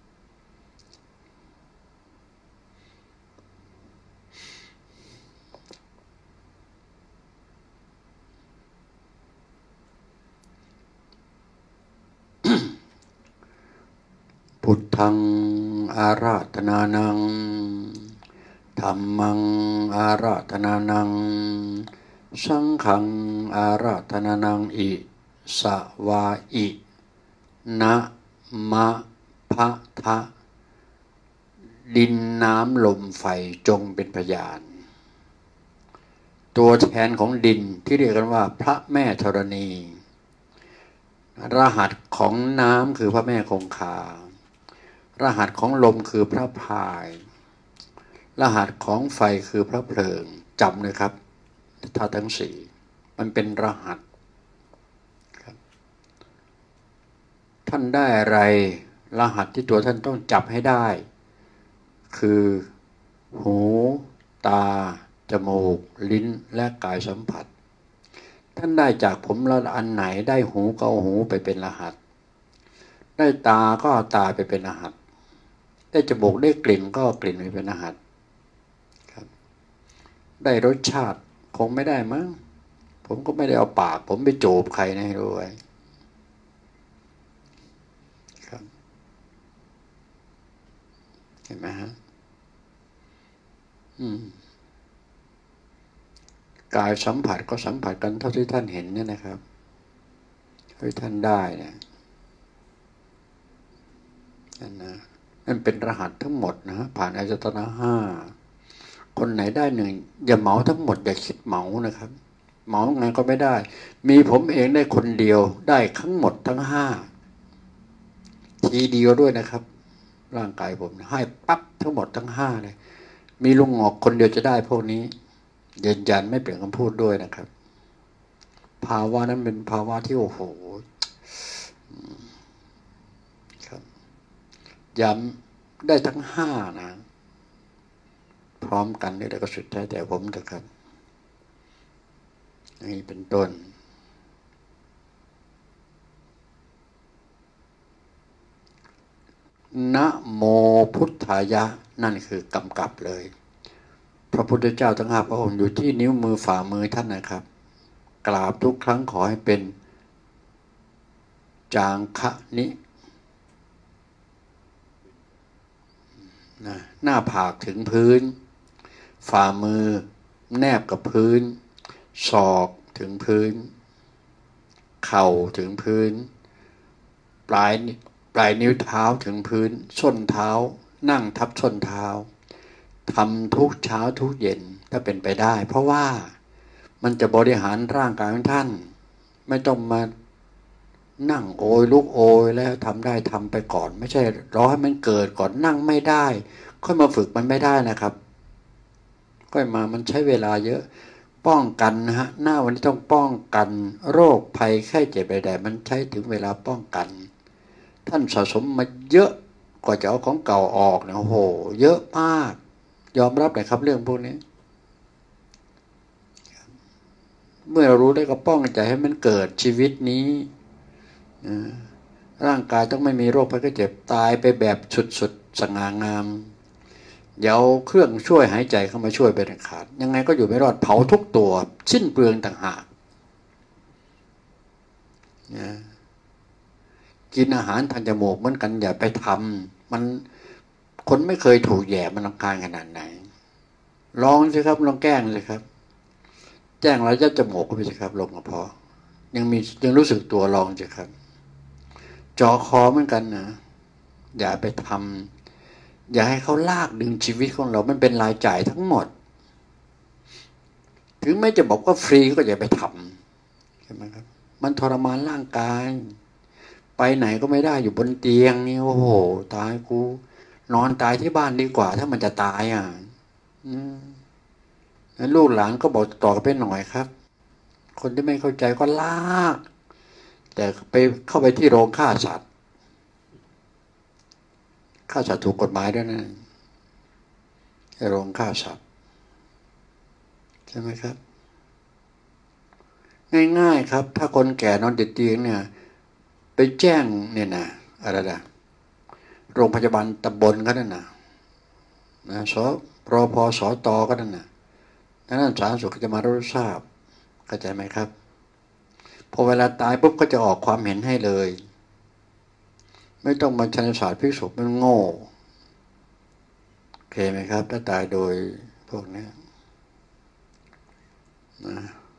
พุทธังอาราธนานังธัมมังอาราธนานังสังฆังอาราธนานังอิสวาอินะมะพะทะดินน้ำลมไฟจงเป็นพยานตัวแทนของดินที่เรียกกันว่าพระแม่ธรณีรหัสของน้ำคือพระแม่คงคารหัสของลมคือพระพายรหัสของไฟคือพระเพลิงจำเลยครับธาตุทั้งสี่มันเป็นรหัสครับท่านได้อะไรรหัสที่ตัวท่านต้องจับให้ได้คือหูตาจมูกลิ้นและกายสัมผัสท่านได้จากผมละอันไหนได้หูก็เอาหูไปเป็นรหัสได้ตาก็เอาตาไปเป็นรหัสได้จมูกได้กลิ่นก็เอากลิ่นไปเป็นรหัสครับได้รสชาติคงไม่ได้มั้งผมก็ไม่ได้เอาปากผมไปโจบใครนะให้รู้ไว้ครับเห็นไหมฮะอืมกายสัมผัสก็สัมผัสกันเท่าที่ท่านเห็นเนี่ยนะครับที่ท่านได้เนี่ยนั่นนะนั่นเป็นรหัสทั้งหมดนะผ่านอายตนะห้าคนไหนได้หนึ่งอย่าเหมาทั้งหมดอย่าคิดเหมานะครับเหมาไงก็ไม่ได้มีผมเองได้คนเดียวได้ทั้งหมดทั้งห้าทีเดียวด้วยนะครับร่างกายผมให้ปั๊บทั้งหมดทั้งห้าเลยมีลุงหงอกคนเดียวจะได้พวกนี้ยืนยันไม่เปลี่ยนคำพูดด้วยนะครับภาวะนั้นเป็นภาวะที่โอ้โหครับย้ำได้ทั้งห้านะพร้อมกันนี่แล้วก็สุดแท้แต่ผมเถอะครับนี่เป็นต้นนะโมพุทธายะนั่นคือกำกับเลยพระพุทธเจ้าทั้งห้าพระองค์อยู่ที่นิ้วมือฝ่ามือท่านนะครับกราบทุกครั้งขอให้เป็นจางคะนินะหน้าผากถึงพื้นฝ่ามือแนบกับพื้นศอกถึงพื้นเข่าถึงพื้นปลายปลายนิ้วเท้าถึงพื้นส้นเท้านั่งทับส้นเท้าทำทุกเช้าทุกเย็นถ้าเป็นไปได้เพราะว่ามันจะบริหารร่างกายของท่านไม่ต้องมานั่งโอยลุกโอยแล้วทำได้ทำไปก่อนไม่ใช่รอให้มันเกิดก่อนนั่งไม่ได้ค่อยมาฝึกมันไม่ได้นะครับค่อยมามันใช้เวลาเยอะป้องกันนะฮะหน้าวันนี้ต้องป้องกันโรคภัยไข้เจ็บใดๆมันใช้ถึงเวลาป้องกันท่านสะสมมาเยอะกว่าจะเอาของเก่าออกเนี่ยโอ้โหเยอะมากยอมรับเลยครับเรื่องพวกนี้เมื่อเรารู้ได้ก็ป้องใจให้มันเกิดชีวิตนี้ร่างกายต้องไม่มีโรคภัยไข้เจ็บตายไปแบบสุดๆสง่างามเดี๋ยวเครื่องช่วยหายใจเข้ามาช่วยเป็นขาดยังไงก็อยู่ไม่รอดเผาทุกตัวสิ้นเปลืองต่างหากนะกินอาหารทางจมูกเหมือนกันอย่าไปทำมันคนไม่เคยถูกแย่มันรำคาญขนาดไหนลองสิครับลองแกล้งเลยครับแจ้งระยะจมูกก็ไปสิครับลงกระเพาะยังมียังรู้สึกตัวลองสิครับจ่อคอเหมือนกันนะอย่าไปทำอย่าให้เขาลากดึงชีวิตของเรามันเป็นรายจ่ายทั้งหมดถึงแม้จะบอกว่าฟรีก็อย่าไปทำใช่ไหมครับมันทรมานร่างกายไปไหนก็ไม่ได้อยู่บนเตียงนี่โอ้โหตายกูนอนตายที่บ้านดีกว่าถ้ามันจะตายอ่ะลูกหลานก็บอกต่อกันไปหน่อยครับคนที่ไม่เข้าใจก็ลากแต่ไปเข้าไปที่โรงฆ่าสัตว์ฆ่าสัตว์ถูกกฎหมายด้วยนะโรงฆ่าสัตว์ใช่ไหมครับง่ายๆครับถ้าคนแก่นอนติดเตียงเนี่ยไปแจ้งเนี่ยนะอะไรนะโรงพยาบาลตำบลก็นั่นนะนะสรพสตก็นั่นนะนั่นสาธารณสุขจะมารับทราบเข้าใจไหมครับพอเวลาตายปุ๊บก็จะออกความเห็นให้เลยไม่ต้องมาชันศาสตร์พิสูจน์มันโง่โอเคไหมครับถ้าตายโดยพวกนี้นะ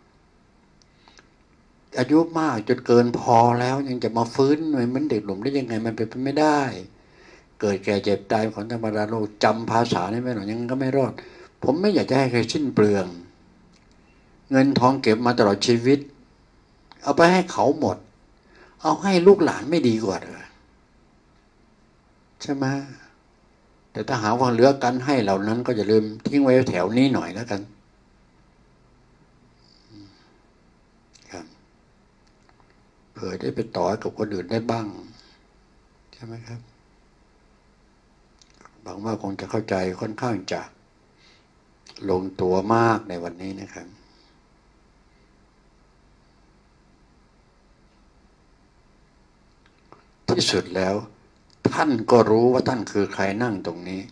อายุมากจนเกินพอแล้วยังจะมาฟื้นเหมือนเด็กหนุ่มได้ยังไงมันเป็นไปไม่ได้เกิดแก่เจ็บตายของธรรมดาโลกจำภาษาได้ไหมหรอยังก็ไม่รอดผมไม่อยากจะให้ใครสิ้นเปลืองเงินทองเก็บมาตลอดชีวิตเอาไปให้เขาหมดเอาให้ลูกหลานไม่ดีกว่าเหรอใช่ไหมแต่ถ้าหาว่าเหลือกันให้เหล่านั้นก็อย่าลืมทิ้งไว้แถวนี้หน่อยแล้วกันครับเผื่อได้ไปต่อกับคนอื่นได้บ้างใช่ไหมครับหวังว่าคงจะเข้าใจค่อนข้างจะลงตัวมากในวันนี้นะครับที่สุดแล้วท่านก็รู้ว่าท่านคือใครนั่งตรงนี้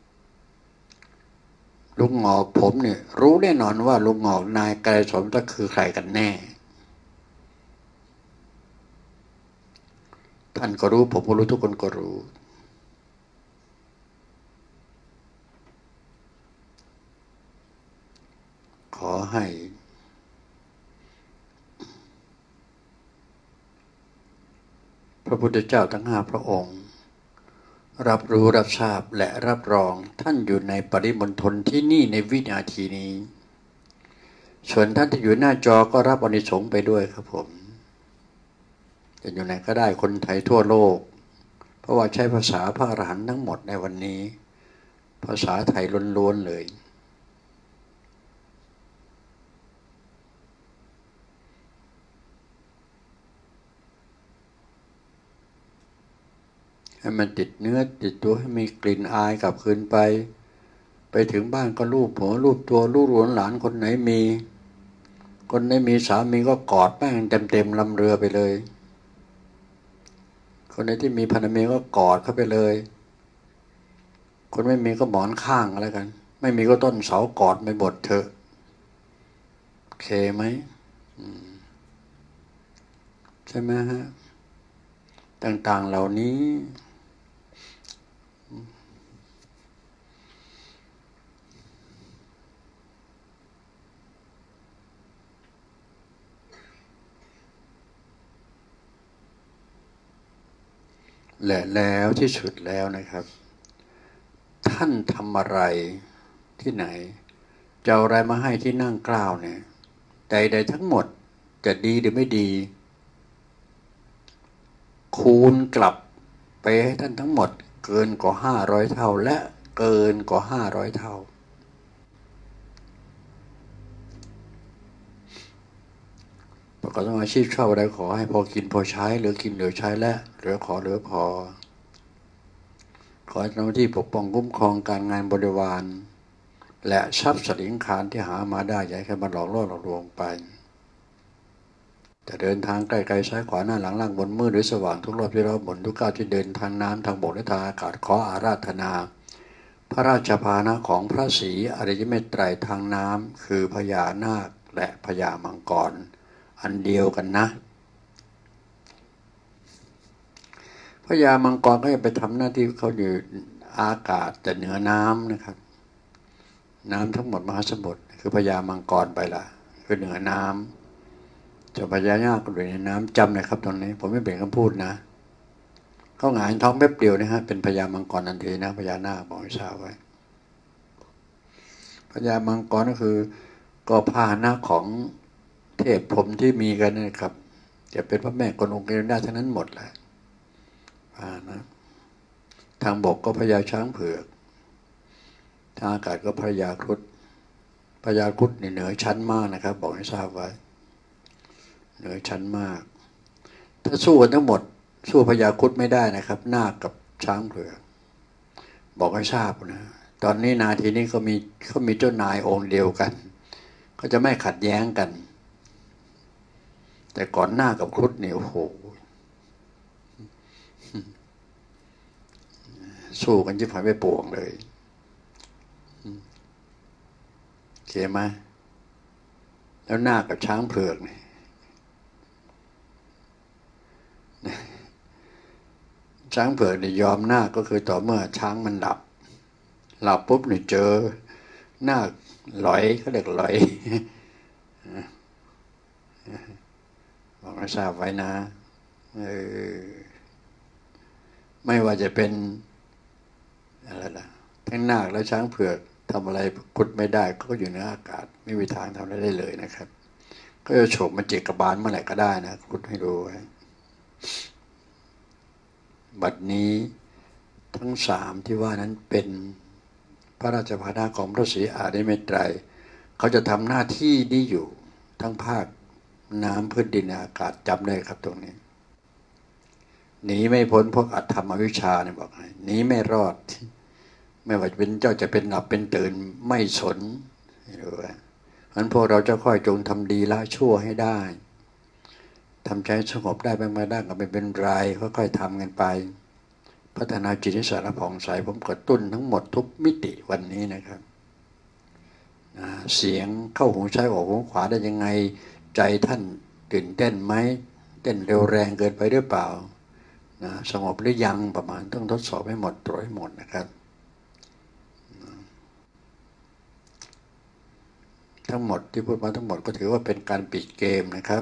ลุงหงอกผมเนี่ยรู้แน่นอนว่าลุงหงอกนายไกรสมจะคือใครกันแน่ท่านก็รู้ผมก็รู้ทุกคนก็รู้ขอให้พระพุทธเจ้าทั้งห้าพระองค์รับรู้รับทราบและรับรองท่านอยู่ในปริมณฑลที่นี่ในวินาทีนี้ส่วนท่านที่อยู่หน้าจอก็รับอานิสงส์ไปด้วยครับผมจะอยู่ไหนก็ได้คนไทยทั่วโลกเพราะว่าใช้ภาษาพระอรหันต์ทั้งหมดในวันนี้ภาษาไทยล้วนๆเลยให้มันติดเนื้อติดตัวให้มีกลิ่นอายกลับคืนไปไปถึงบ้านก็ลูบหัวลูบตัวลูบหลานคนไหนมีคนไหนมีสามีก็กอดแป้งเต็มๆลำเรือไปเลยคนไหนที่มีภรรยาก็กอดเข้าไปเลยคนไม่มีก็หมอนข้างอะไรกันไม่มีก็ต้นเสากอดไม่บดเถอะโอเคไหมใช่ไหมฮะต่างๆเหล่านี้และแล้วที่สุดแล้วนะครับท่านทำอะไรที่ไหนจะเอาอะไรมาให้ที่นั่งกล่าวเนี่ยใดๆทั้งหมดจะดีหรือไม่ดีคูณกลับไปให้ท่านทั้งหมดเกินกว่าห้าร้อยเท่าและเกินกว่าห้าร้อยเท่าประกอบอาชีพชอบอะไรขอให้พอกินพอใช้เหลือกินเหลือใช้และเหลือขอเหลือพอขอให้เจ้าหน้าที่ปกป้องคุ้มครองการงานบริวารและทรัพย์สินคารที่หามาได้อย่าให้ใครมาหลอกล่อหลอกลวงไปจะเดินทางไกลๆซ้ายขวาหน้าหลังล่างบนมืดหรือสว่างทุกรอบที่เราบนทุกก้าวที่เดินทางน้ำทางบกและทางอากาศขออาราธนาพระราชภานะของพระศรีอริยเมตไตรทางน้ำคือพญานาคและพญามังกรอันเดียวกันนะพญามังกรก็จะไปทำหน้าที่เขาอยู่อากาศแต่เหนือน้ำนะครับน้ำทั้งหมดมหาสมุทรคือพญามังกรไปละคือเหนือน้ำจะพญานาคอยู่ในน้ำจำนะครับตรงนี้ผมไม่เปลี่ยนคำพูดนะเขาหงายท้องแป๊บเดียวนะฮะเป็นพญามังกรทันทีนะพญานาคบอกให้ทราบไว้พญามังกรก็คือก็พาหนะของเทพพรหมที่มีกันนะครับจะเป็นพระแม่กวนอิมได้ทั้งนั้นหมดแหละพานะทางบกก็พญาช้างเผือกทางอากาศก็พญาครุฑพญาครุฑนี่เหนือชั้นมากนะครับบอกให้ทราบไว้เหนือชั้นมากถ้าสู้กันทั้งหมดสู้พญาครุฑไม่ได้นะครับนาคกับช้างเผือกบอกให้ทราบนะตอนนี้นาทีนี้เขามีเขามีเจ้านายองค์เดียวกันเขาจะไม่ขัดแย้งกันแต่ก่อนหน้ากับครุฑเนี่ยโอ้โหสู้กันยิ่งผ่านไปป่วงเลยโอเคไหมแล้วหน้ากับช้างเผือกเนี่ยช้างเผือกเนี่ยยอมหน้าก็คือต่อเมื่อช้างมันหลับหลับปุ๊บเนี่ยเจอหน้าหลอยเขาเรียกหลอยบอกให้ทราบไว้นะเออไม่ว่าจะเป็นอะไรล่ะทั้งนาคและช้างเผือกทำอะไรคุดไม่ได้ก็อยู่ในอากาศไม่มีทางทำได้เลยนะครับก็จะโฉบมาจิกกระบาลเมื่อไหร่ก็ได้นะคุดให้ดูไว้บัดนี้ทั้งสามที่ว่านั้นเป็นพระราชภาณะของพระศรีอาริเมตไตรเขาจะทำหน้าที่นี้อยู่ทั้งภาคน้ำพื้นดินอากาศจำได้ครับตรงนี้หนีไม่พ้นพวกอัตธรรมวิชาเนี่ยบอกให้หนีไม่รอดไม่ว่าจะเป็นเจ้าจะเป็นหลับเป็นตื่นไม่สนรู้ไหมเพราะฉะนั้นพวกเราจะค่อยจงทำดีละชั่วให้ได้ทำใจสงบได้บ้างไม่ได้ก็ไม่เป็นไรค่อยๆทำกันไปพัฒนาจิตให้สารผ่องใสผมกระตุ้นทั้งหมดทุกมิติวันนี้นะครับเสียงเข้าหูซ้ายออกหูขวาได้ยังไงใจท่านตื่นเต้นไหมเต้นเร็วแรงเกินไปหรือเปล่านะสงบหรือยังประมาณต้องทดสอบให้หมดตรวจให้หมดนะครับทั้งหมดที่พูดมาทั้งหมดก็ถือว่าเป็นการปิดเกมนะครับ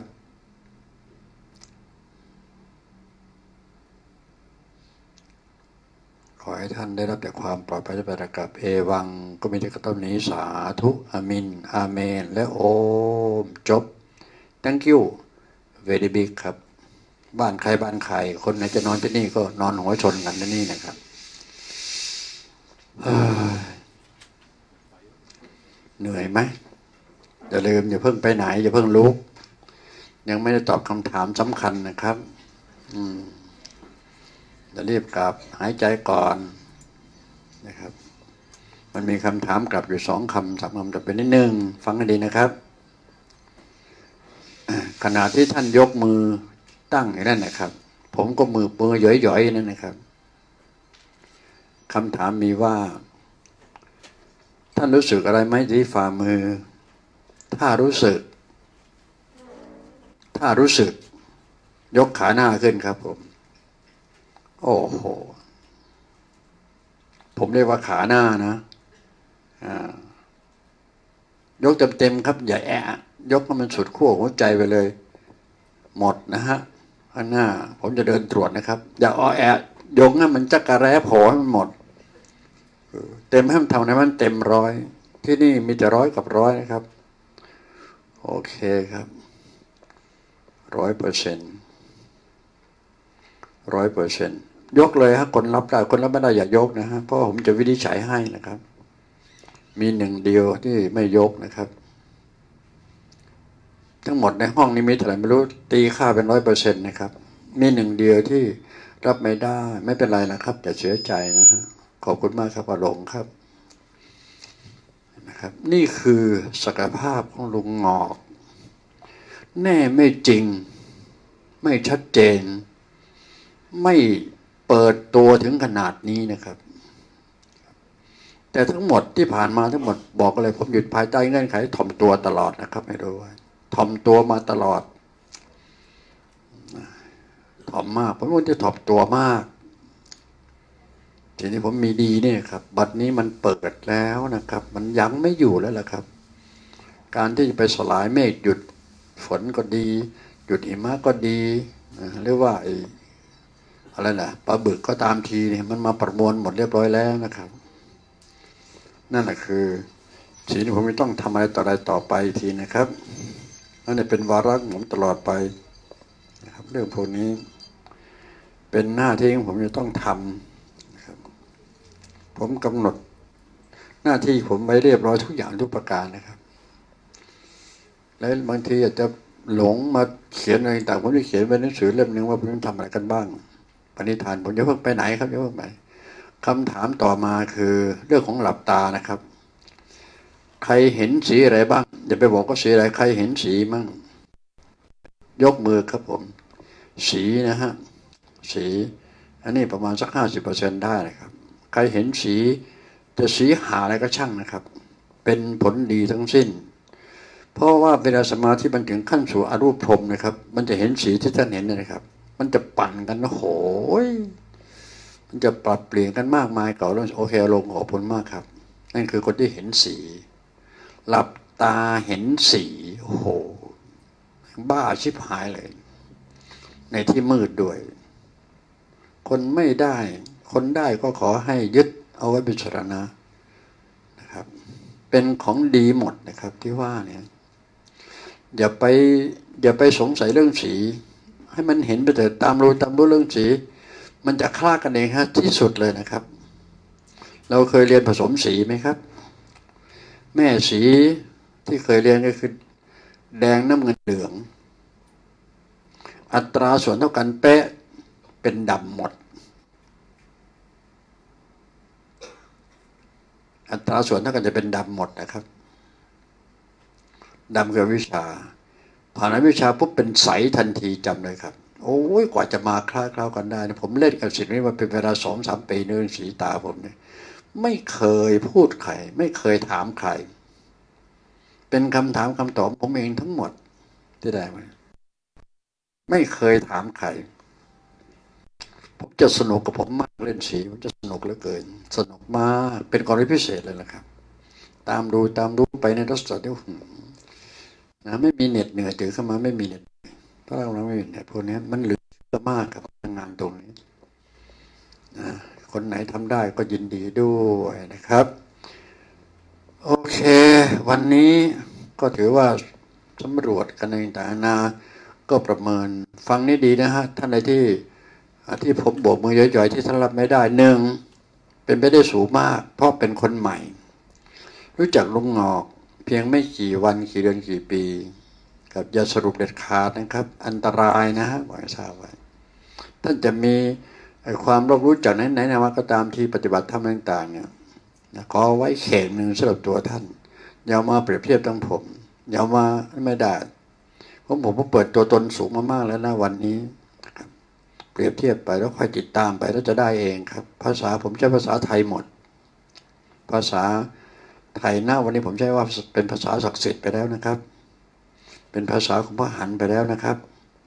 ขอให้ท่านได้รับแต่ความปลอดภัยและประกับเอวังก็มีแต่กระต้นนี้สาธุอามินอาเมนและโอมจบ thank you very big ครับบ้านใครบ้านใครคนไหนจะนอนที่นี่ก็นอนหัวชนกันที่นี่นะครับเหนื่อยไหมอย่าลืมอย่าเพิ่งไปไหนอย่าเพิ่งลุกยังไม่ได้ตอบคำถามสำคัญนะครับอืมจะรีบกลับหายใจก่อนนะครับมันมีคำถามกลับอยู่สองคำสามคำจะเป็นนิดนึงฟังให้ดีนะครับขณะที่ท่านยกมือตั้งอย่างนั้นนะครับผมก็มือมือหย่อยๆนั่นนะครับคำถามมีว่าท่านรู้สึกอะไรไหมที่ฝ่ามือถ้ารู้สึกถ้ารู้สึกยกขาหน้าขึ้นครับผมโอ้โหผมเรียกว่าขาหน้านะยกเต็มๆครับอย่าแอะยกให้มันสุดขั้วหัวใจไปเลยหมดนะฮะข้างหน้าผมจะเดินตรวจนะครับอย่าอ้อแอะยกให้มันจักระแร้โผล่ให้มันหมดเต็มให้มันทำให้มันเต็มร้อยที่นี่มีแต่ร้อยกับร้อยนะครับโอเคครับร้อยเปอร์เซ็นต์ร้อยเปอร์เซ็นต์ยกเลยฮะคนรับได้คนรับไม่ได้อย่ายกนะฮะเพราะผมจะวินิจฉัยให้นะครับมีหนึ่งเดียวที่ไม่ยกนะครับทั้งหมดในห้องนี้มีเท่าไหร่ไม่รู้ตีค่าเป็นร้อยเปอร์เซ็นต์นะครับมีหนึ่งเดียวที่รับไม่ได้ไม่เป็นไรนะครับอย่าเสียใจนะฮะขอบคุณมากครับอารมณ์ครับนะครับนี่คือศักยภาพของลุงงอกแน่ไม่จริงไม่ชัดเจนไม่เปิดตัวถึงขนาดนี้นะครับแต่ทั้งหมดที่ผ่านมาทั้งหมดบอกเลยผมหยุดภายใต้เงื่อนไขถ่อมตัวตลอดนะครับไม่รู้ว่าถ่อมตัวมาตลอดถ่อมมากผมว่าจะถ่อมตัวมากทีนี้ผมมีดีเนี่ยครับบัดนี้มันเปิดแล้วนะครับมันยังไม่อยู่แล้วล่ะครับการที่จะไปสลายเมฆหยุดฝนก็ดีหยุดหิมะก็ดีหรือว่าไอ้อะไรนะปลาบึกก็ตามทีเนี่ยมันมาประมวลหมดเรียบร้อยแล้วนะครับนั่นแหละคือสิ่งที่ผมไม่ต้องทำอะไรต่ออะไรต่อไปทีนะครับนั่นเป็นวาระของผมตลอดไปนะครับเรื่องพวกนี้เป็นหน้าที่ของผมจะต้องทำนะครับผมกำหนดหน้าที่ผมไว้เรียบร้อยทุกอย่างทุกประการนะครับแล้วบางทีอาจจะหลงมาเขียนอะไรต่างผมจะเขียนไว้ในหนังสือเล่มหนึ่งว่าผมทำอะไรกันบ้างปณิธานผมจะเพิ่งไปไหนครับจะเพิ่งไปคำถามต่อมาคือเรื่องของหลับตานะครับใครเห็นสีอะไรบ้างอย่าไปบอกว่าสีอะไรใครเห็นสีมั่งยกมือครับผมสีนะฮะสีอันนี้ประมาณสักห้าสิบเปอร์เซ็นต์ได้นะครับใครเห็นสีจะสีหาอะไรก็ช่างนะครับเป็นผลดีทั้งสิ้นเพราะว่าเวลาสมาธิมันถึงขั้นสู่อรูปพรหมนะครับมันจะเห็นสีที่ท่านเห็นนะครับมันจะปั่นกันโหยมันจะปรับเปลี่ยนกันมากมายเก่าแล้วโอเคลงขอบคุณมากครับนั่นคือคนที่เห็นสีหลับตาเห็นสีโอ้โหบ้าชิบหายเลยในที่มืดด้วยคนไม่ได้คนได้ก็ขอให้ยึดเอาไว้เป็นสรณะนะครับเป็นของดีหมดนะครับที่ว่าเนี่ยอย่าไปอย่าไปสงสัยเรื่องสีให้มันเห็นไปเถิดตามรู้ตามรู้เรื่องสีมันจะคลาดกันเองฮะที่สุดเลยนะครับเราเคยเรียนผสมสีไหมครับแม่สีที่เคยเรียนก็คือแดงน้ำเงินเหลืองอัตราส่วนเท่ากันเป๊ะเป็นดำหมดอัตราส่วนเท่ากันจะเป็นดำหมดนะครับดำคือวิชาผ่านวิชาปุ๊บเป็นใสทันทีจำเลยครับโอ้ยกว่าจะมาคล้าคล้ากันได้ผมเล่นกับสิ่งนี้มาเป็นเวลาสองสามปีเนื่องสีตาผมเนี่ยไม่เคยพูดใครไม่เคยถามใครเป็นคำถามคำตอบผมเองทั้งหมดที่ได้มาไม่เคยถามใครผมจะสนุกกับผมมากเล่นสีผมจะสนุกเหลือเกินสนุกมากเป็นกรณีพิเศษเลยล่ะครับตามดูตามดูไปในรัศดรนะไม่มีเน็ตเหนื่อยถือเข้ามาไม่มีเน็ตเพราะเราไม่มีเน็ตพวกนี้มันเหลือมากกับงานตรงนี้นะคนไหนทำได้ก็ยินดีด้วยนะครับโอเควันนี้ก็ถือว่าสำรวจกันในต่างๆนาก็ประเมินฟังนี่ดีนะฮะท่านใดที่ที่ผมโบกมือย่อยๆที่ท่านรับไม่ได้หนึ่งเป็นไปได้สูงมากเพราะเป็นคนใหม่รู้จักลุงงอกเพียงไม่กี่วันกี่เดือนกี่ปีกับอย่าสรุปเด็ดขาดนะครับอันตรายนะฮะบอกให้ทราบไว้ท่านจะมีความรอบรู้จากไหนๆนะว่าก็ตามที่ปฏิบัติธรรมต่างๆเนี่ยขอไว้เข่งหนึ่งสำหรับตัวท่านอย่ามาเปรียบเทียบทั้งผมอย่ามาไม่ได้ผมผมก็เปิดตัวตนสูงมามากแล้วนะวันนี้นะครับเปรียบเทียบไปแล้วค่อยติดตามไปแล้วจะได้เองครับภาษาผมใช้ภาษาไทยหมดภาษาไทยหน้าวันนี้ผมใช้ว่าเป็นภาษาศักดิ์สิทธิ์ไปแล้วนะครับเป็นภาษาของพระหันไปแล้วนะครับ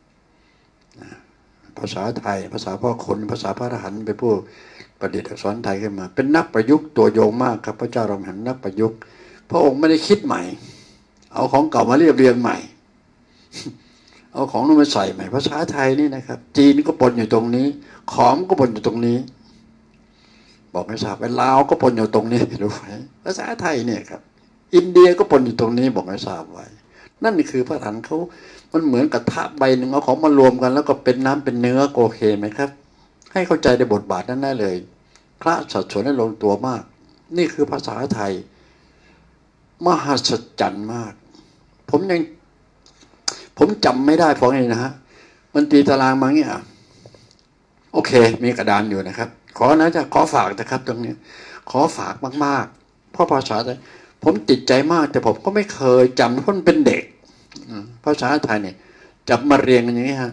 ภาษาไทยภาษาพ่อคนภาษาพระอรหันต์เป็นผู้ประดิษฐ์อักษรไทยขึ้นมาเป็นนักประยุกต์ตัวโยงมากครับพระเจ้าเราเห็นนักประยุกต์พระองค์ไม่ได้คิดใหม่เอาของเก่ามาเรียบเรียงใหม่เอาของนู้นมาใส่ใหม่ภาษาไทยนี่นะครับจีนก็ปนอยู่ตรงนี้ขอมก็ปนอยู่ตรงนี้บอกไม่ทราบไปลาวก็ปนอยู่ตรงนี้รู้ไหมภาษาไทยเนี่ยครับอินเดียก็ปนอยู่ตรงนี้บอกไม่ทราบไว้นั่นคือพระหันเขามันเหมือนกระทะใบหนึ่งเอาของมารวมกันแล้วก็เป็นน้ำเป็นเนื้อโอเคไหมครับให้เข้าใจในบทบาทนั้นได้เลยพระสัดส่วนได้ลงตัวมากนี่คือภาษาไทยมหัศจรรย์มากผมยังผมจำไม่ได้เพราะนี่นะฮะมันตีตารางมาเนี่ยโอเคมีกระดานอยู่นะครับขอนะจะขอฝากนะครับตรงนี้ขอฝากมากๆเพราะภาษาไทยผมติดใจมากแต่ผมก็ไม่เคยจำเพราะมันเป็นเด็กภาษาไทยเนี่ยจับมาเรียงกันอย่างนี้ฮะ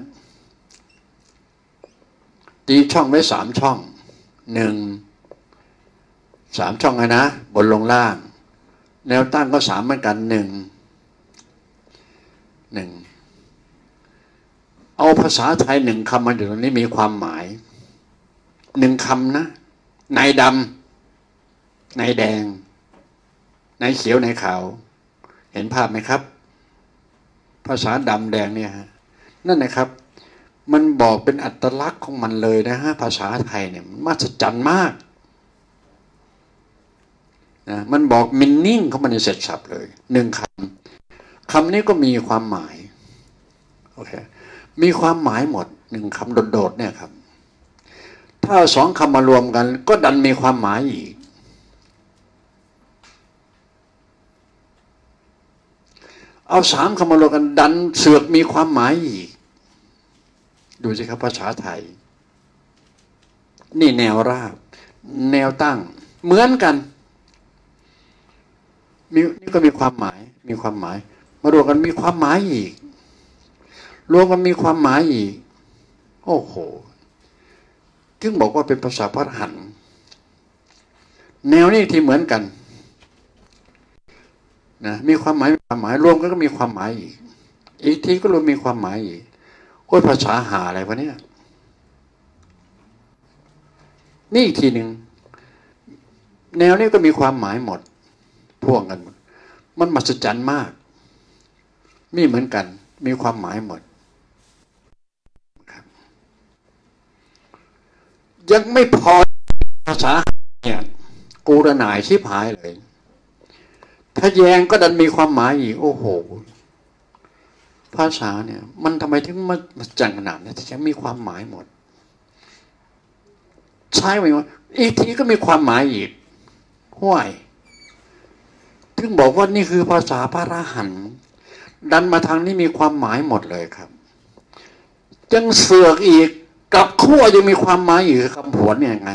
ตีช่องไว้สามช่องหนึ่งสามช่องเลยนะบนลงล่างแนวตั้งก็สามเหมือนกันหนึ่งหนึ่งเอาภาษาไทยหนึ่งคำมาอยู่ตรงนี้มีความหมายหนึ่งคำนะในดำในแดงในเขียวในขาวเห็นภาพไหมครับภาษาดำแดงเนี่ยฮะนั่นนะครับมันบอกเป็นอัตลักษณ์ของมันเลยนะฮะภาษาไทยเนี่ยมันมหัศจรรย์มากนะมันบอกมินนิ่งของมันในเสร็จสับเลยหนึ่งคำคำนี้ก็มีความหมายโอเคมีความหมายหมดหนึ่งคำโดดๆเนี่ยครับถ้าสองคำมารวมกันก็ดันมีความหมายอีกเอาสามคำมารวมกันดันเสือกมีความหมายอีกดูสิครับภาษาไทยนี่แนวราบแนวตั้งเหมือนกันมีนี่ก็มีความหมายมีความหมายมารวมกันมีความหมายอีกรวมกันมีความหมายอีกโอ้โหถึงบอกว่าเป็นภาษาพระหันต์แนวนี้ที่เหมือนกันนะมีความหมายความหมายรวมกันก็มีความหมายอีกอีกทีก็รวมมีความหมายอีกโอ้ยภาษาหาอะไรวะเนี่ยนี่อีกทีหนึ่งแนวนี้ก็มีความหมายหมดพ่วงกันหมดมันมหัศจรรย์มากมีเหมือนกันมีความหมายหมดครับยังไม่พอภาษาเนี่ยกูระหน่ายชิบหายเลยถ้าแยงก็ดันมีความหมายอีกโอ้โหภาษาเนี่ยมันทำไมถึงมาจังขนาดนี้ที่ยังมีความหมายหมดใช่ไหมวะอีกทีก็มีความหมายอีกห้วยถึงบอกว่านี่คือภาษาพระอรหันต์ดันมาทางนี้มีความหมายหมดเลยครับยังเสือกอีกกับขั้วยังมีความหมายอยู่คำผวนเนี่ยยังไง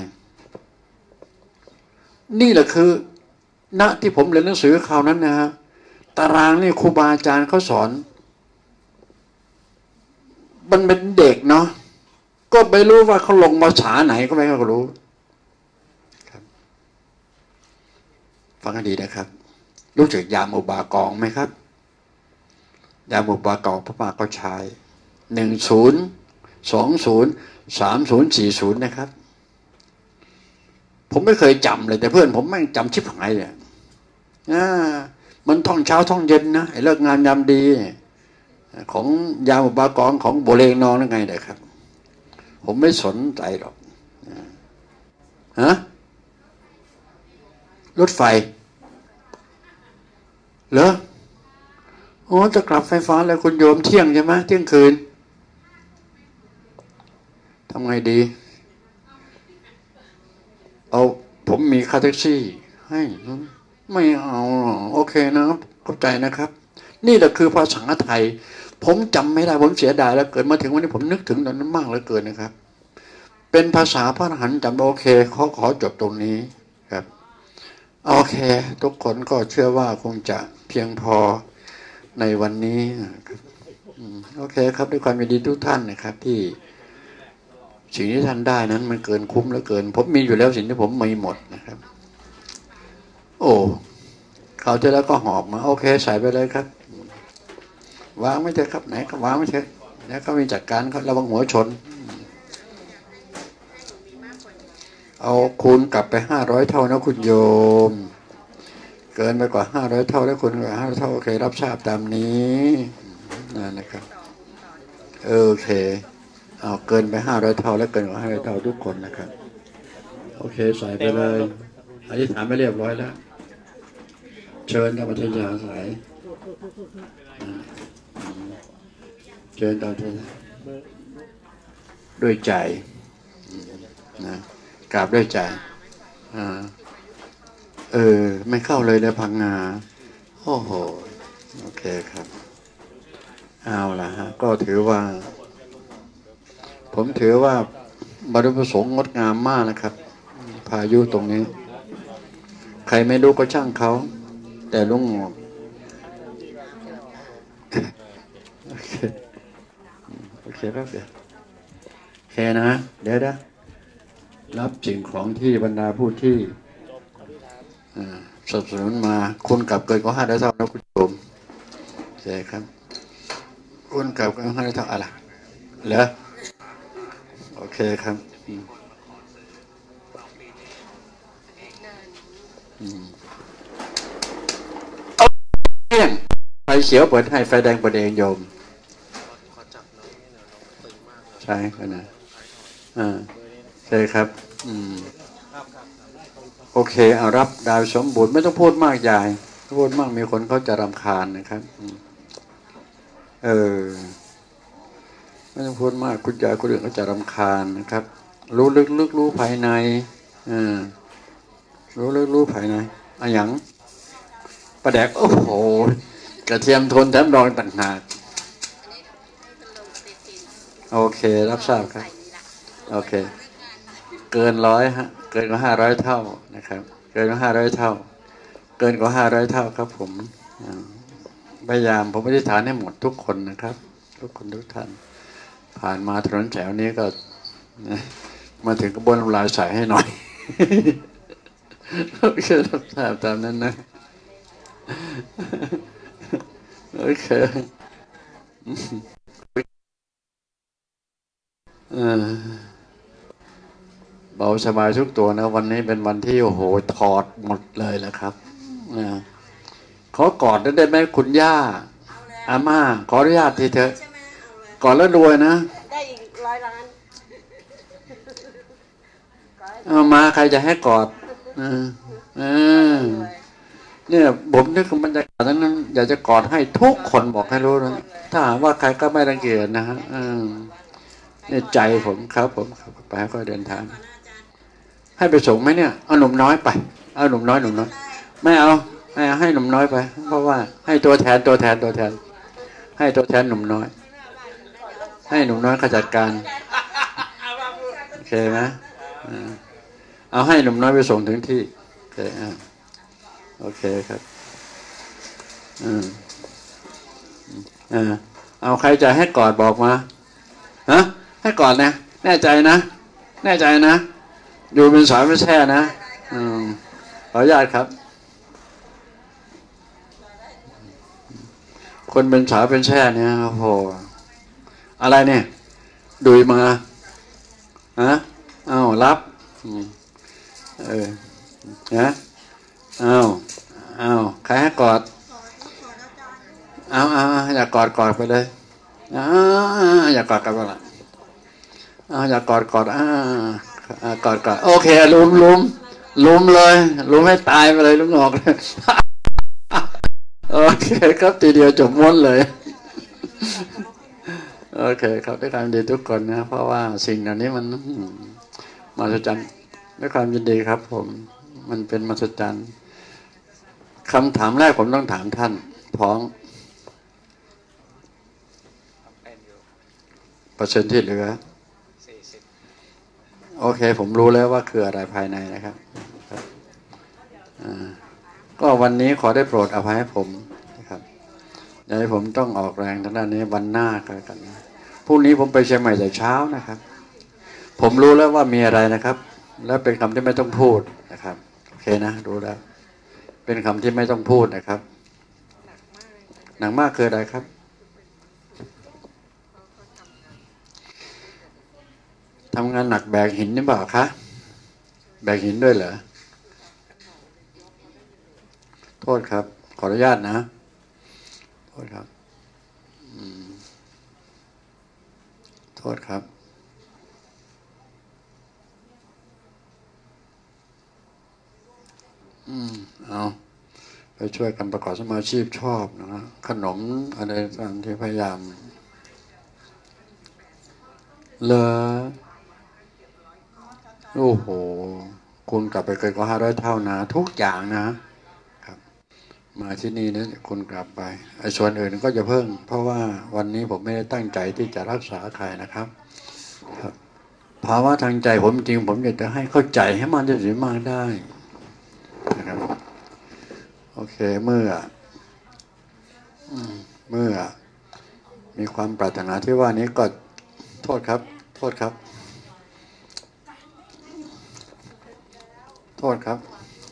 นี่แหละคือณที่ผมเรียนหนังสือคราวนั้นนะฮะตารางนี่ครูบาอาจารย์เขาสอนมันเป็นเด็กเนาะก็ไม่รู้ว่าเขาลงภาษาไหนก็ไม่เขารู้ครับฟังให้ดีนะครับรู้จักยามอุบากองไหมครับยามอุบากองพระมาเขาใช้หนึ่งศูนย์สองศูนย์สามศูนย์สี่ศูนย์นะครับผมไม่เคยจำเลยแต่เพื่อนผมแม่งจำชิบหายเลยอ่ามันท่องเช้าท่องเย็นนะไอ้เลิกงานยามดีของยามอุบากองของโบเลงนองนั่นไงเลยครับผมไม่สนใจหรอกฮะรถไฟเหรอโอ้จะกลับไฟฟ้าแล้วคุณโยมเที่ยงใช่ไหมเที่ยงคืนทำไงดีเอาผมมีค่าแท็กซี่ให้ไม่เอาโอเคนะครับเข้าใจนะครับนี่แหละคือภาษาไทยผมจำไม่ได้ผมเสียดายแล้วเกิดมาถึงวันนี้ผมนึกถึงตอนนั้นมากเหลือเกินนะครับเป็นภาษาพระอรหันต์จำโอเคเขาขอจบตรงนี้ครับโอเคทุกคนก็เชื่อว่าคงจะเพียงพอในวันนี้โอเคครับด้วยความยินดีทุกท่านนะครับที่สิ่งที่ท่านได้นั้นมันเกินคุ้มเหลือเกินผมมีอยู่แล้วสิ่งที่ผมมีหมดนะครับโอ้เขาจะแล้วก็หอบมาโอเคใส่ไปเลยครับวางไม่เถอะครับไหนก็วางไม่เถอะแล้วก็มีจัดการเขาระวังหัวชนเอาคูณกลับไปห้าร้อยเท่านะคุณโยมเกินไปกว่าห้าร้อยเท่าแล้วคุณกว่าห้าร้อยเท่าโอเครับทราบตามนี้นั่นนะครับโอเคเอาเกินไปห้าร้อยเท่าแล้วเกินกว่าห้าร้อยเท่าทุกคนนะครับโอเคใส่ไปเลยอธิษฐานไม่เรียบร้อยแล้วเชิญธรรมทยาสายเชิญตามที่ด้วยใจนะกราบด้วยใจอ่าเออไม่เข้าเลยเลยพังงาโอ้โหโอเคครับเอาล่ะฮะก็ถือว่าผมถือว่าบริประสงค์งดงามมากนะครับพายุตรงนี้ใครไม่รู้ก็ช่างเขาแต่ลุงโอเคโอเคครับเดี๋ยวโอเคนะเดี๋ยวนะรับสิ่งของที่บรรดาผู้ที่สนับสนุนมาคุณกลับเกินกว่าห้าร้อยเท่านะคุณโยมโอเคครับคุณกลับเกินห้าร้อยเท่าอะไรเหรอโอเคครับไฟเขียวเปิดให้ไฟแดงเปิดเองโยมใช่ก็นะอ่าใช่ครับอืมโอเคเอารับดาวสมบูรณ์ไม่ต้องพูดมากยายพูดมากมีคนเขาจะรำคาญนะครับเออไม่ต้องพูดมากคุณยายคนอื่นเขาจะรำคาญนะครับรู้ลึกๆรู้ภายในอ่ารู้ลึกรู้ภายในอะหยังประแดกโอ้โหกระเทียมโทนแถมรองต่างหากโอเครับทราบครับโอเคเกินร้อยฮะเกินกว่าห้าร้อยเท่านะครับเกินกว่าห้าร้อยเท่าเกินกว่าห้าร้อยเท่าครับผมพยายามผมไม่ได้ฐานให้หมดทุกคนนะครับทุกคนทุกท่านผ่านมาถนนแถวนี้ก็มาถึงกระบวนลายใส่ให้หน่อยโอเครับทราบตามนั้นนะโอเคเออเบาสบายทุกตัวนะวันนี้เป็นวันที่โอ้โหถอดหมดเลยแหละครับขอกอดได้ไหมคุณย่าอาม่าขออนุญาตทีเถอะกอดแล้วรวยนะได้อีกร้อยล้านเอามาใครจะให้กอดเออเออเนี่ยผมนึกถึงบรรยากาศนั้นอยากจะกอดให้ทุกคนบอกให้รู้นะถ้าหากว่าใครก็ไม่รังเกียจนะฮะเนี่ยใจผมครับผมไปก็เดินทางให้ไปส่งไหมเนี่ยเอาหนุ่มน้อยไปเอาหนุ่มน้อยหนุ่มน้อยไม่เอาไม่เอาให้หนุ่มน้อยไปเพราะว่าให้ตัวแทนตัวแทนตัวแทนให้ตัวแทนหนุ่มน้อยให้หนุ่มน้อยขจัดการโอเคไหมเอาให้หนุ่มน้อยไปส่งถึงที่โอเคอ่าโอเคครับอืมอ่าเอาใครจะให้กอดบอกมาฮะให้กอดนะแน่ใจนะแน่ใจนะอยู่เป็นสายไม่แช่นะอืมขออนุญาตครับคนเป็นสาวเป็นแช่เนี่ยโอ้โหอะไรเนี่ยดุยมาฮะอ้าวรับเออนะอ้าวอ้าวใครให้กอดอ้าวอ้าวอยากกอดกอดไปเลยอ้าวอยากกอดกันบ้างล่ะอ้าวอยากกอดกอดอ้ากอดกอดโอเคลุมลุมลุมเลยลุมให้ตายไปเลยลุมออกเลยโอเคครับทีเดียวจบม้วนเลยโอเคครับด้วยความดีทุกคนนะเพราะว่าสิ่งเหล่านี้มันมหัศจรรย์ด้วยความยินดีครับผมมันเป็นมหัศจรรย์คำถามแรกผมต้องถามท่านท้องเปอร์เซ็นต์ที่เหลือโอเคผมรู้แล้วว่าคืออะไรภายในนะครับก็วันนี้ขอได้โปรดอภัยให้ผมนะครับอย่าให้ผมต้องออกแรงทางด้านนี้วันหน้ากันนะพรุ่งนี้ผมไปเชียงใหม่แต่เช้านะครับผมรู้แล้วว่ามีอะไรนะครับแล้วเป็นคำที่ไม่ต้องพูดนะครับโอเคนะรู้แล้วเป็นคำที่ไม่ต้องพูดนะครับหนักมากคืออะไรครับทำงานหนักแบกหินนี่เปล่าคะแบกหินด้วยเหรอโทษครับขออนุญาตนะโทษครับโทษครับอืมเอาไปช่วยกันประกอบสมาชีพชอบนะขนมอะไรต่างที่พยายามเลอโอ้โหคุณกลับไปเกินกว่าห้าร้อยเท่านะทุกอย่างนะครับมาที่นี่นะคุณกลับไปไอ้ส่วนอื่นก็จะเพิ่งเพราะว่าวันนี้ผมไม่ได้ตั้งใจที่จะรักษาใครนะครับครับภาวะทางใจผมจริงผมอยากจะให้เข้าใจให้มันจะถึงมากได้นะครับโอเคเมื่อเมื่อมีความปรารถนาที่ว่านี้ก็โทษครับโทษครับโทษครับ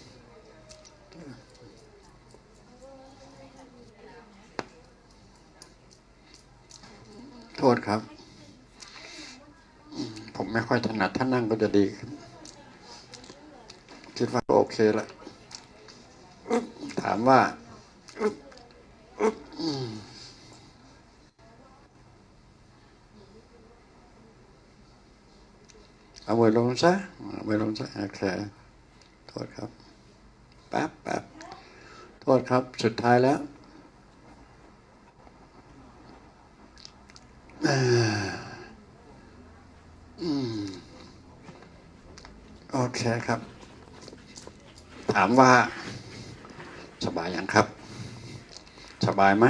โทษครับผมไม่ค่อยถนัดถ้านั่งก็จะดีคิดว่าโอเคละถามว่าเอามือลงซะเอามือลงซะโอเคโทษครับแป๊บแป๊บโทษครับสุดท้ายแล้วโอเคครับถามว่าสบายยังครับสบายไหม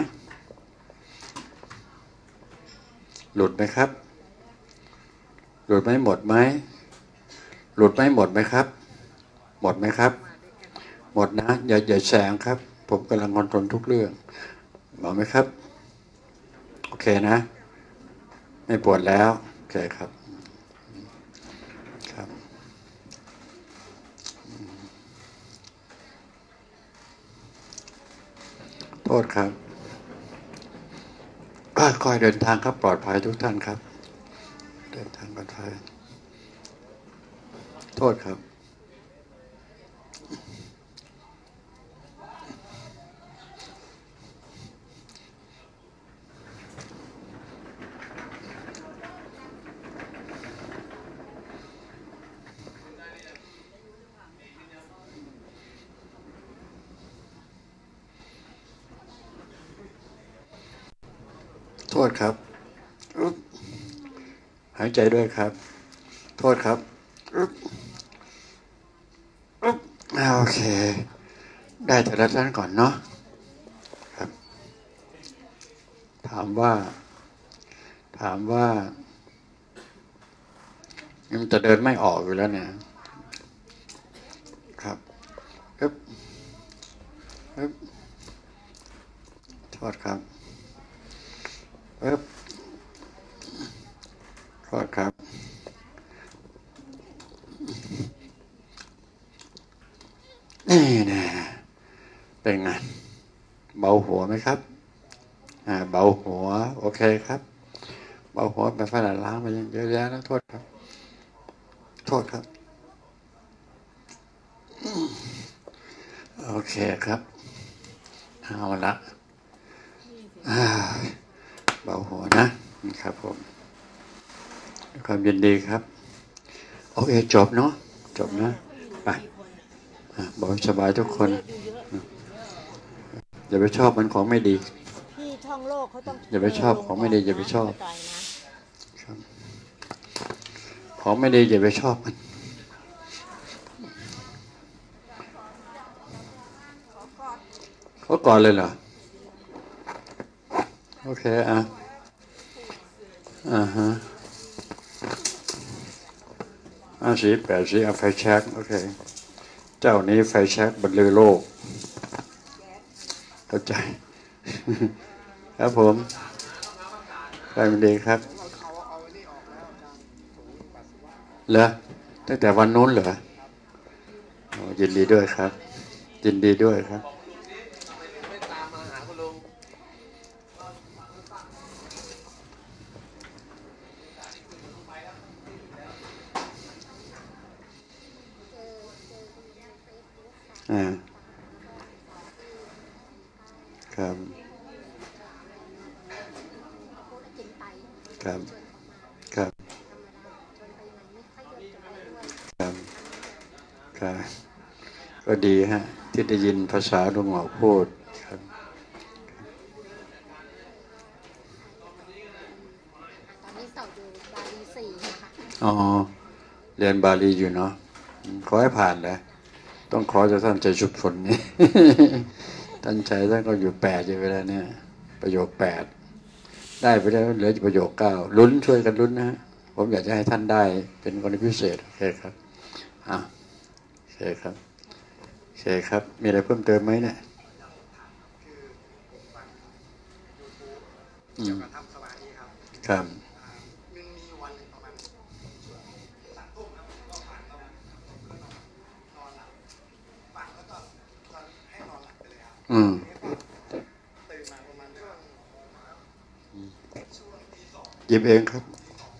หลุดไหมครับหลุดไหมหมดไหมหลุดไหมหมดไหมครับหมดไหมครับหมดนะอย่าอย่าแซงครับผมกำลังคอนโทรลทุกเรื่องบอกไหมครับโอเคนะไม่ปวดแล้วโอเคครับครับโทษครับค่อยๆเดินทางครับปลอดภัยทุกท่านครับเดินทางปลอดภัยโทษครับโทษครับหายใจด้วยครับโทษครับโอเคได้แต่ละท่านก่อนเนาะครับถามว่าถามว่ามันจะเดินไม่ออกอยู่แล้วเนี่ยครับปึ๊บปึ๊บโทษครับปึ๊บโทษครับนี่นะเป็นไงเบาหัวไหมครับอ่าเบาหัวโอเคครับเบาหัวไปฝรั่งล้างมาเยอะแยะแล้วโทษครับโทษครับโอเคครับเอาละเบาหัวนะครับผมความยินดีครับโอเคจบเนาะจบนะไปบอกสบายทุกคนอย่าไปชอบมันของไม่ดีที่ท่องโลกเขาต้องอย่าไปชอบของไม่ดีอย่าไปชอบของไม่ดีอย่าไปชอบมันเขาก่อนเลยเหรอโอเคอ่ะอ่าฮะอ่าสีแปดสีเอาไฟแช็กโอเคเจ้านี้ไฟแช็กบรรลือโลกเข้าใจครับผมได้มันดีครับเหรอตั้งแต่วันนู้นเหรอยินดีด้วยครับยินดีด้วยครับอ่าครับครับครับครับครับก็ดีฮะที่ได้ยินภาษาหลวงหมอพูดครับตอนนี้สอบอยู่บาลีสี่ค่ะอ๋อเรียนบาลีอยู่เนาะขอให้ผ่านเลยต้องขอจากท่านใจชุบฝนนี่ ท่านใจท่านก็อยู่แปดอยู่เวลาเนี่ยประโยคแปดได้ไปแล้วเหลือประโยคเก้าลุ้นช่วยกันลุ้นนะฮะผมอยากจะให้ท่านได้เป็นกรณีพิเศษโอเคครับอ่าโอเคครับโอเคครับมีอะไรเพิ่มเติมไหมเนี่ยอืมครับอืมหยิบเองครับ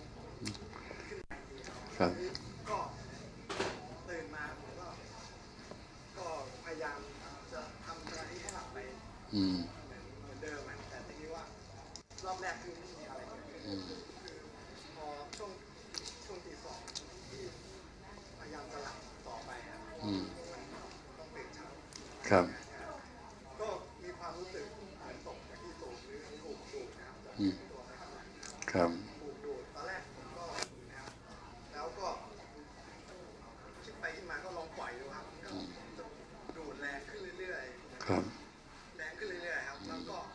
ครับก็ตื่นมาผมก็ก็พยายามจะทำสมาธิให้หลับไปอืมเหมือนเดิมแต่ทีนี้ว่ารอบแรกคือไม่มีอะไรเกิดขึ้นคือพอช่วงช่วงที่สองที่พยายามจะหลับต่อไปครับมันต้องตื่นเช้าครับก็มีความรู้สึกเหมือนตกจากที่สูงหรือถูกดูดนะครับตัวไปข้างหลังครับถูกดูดตอนแรกผมก็นะครับแล้วก็คิดไปคิดมาก็ลองปล่อยดูครับก็ดูดแรงขึ้นเรื่อยๆครับแรงขึ้นเรื่อยๆครับแล้วก็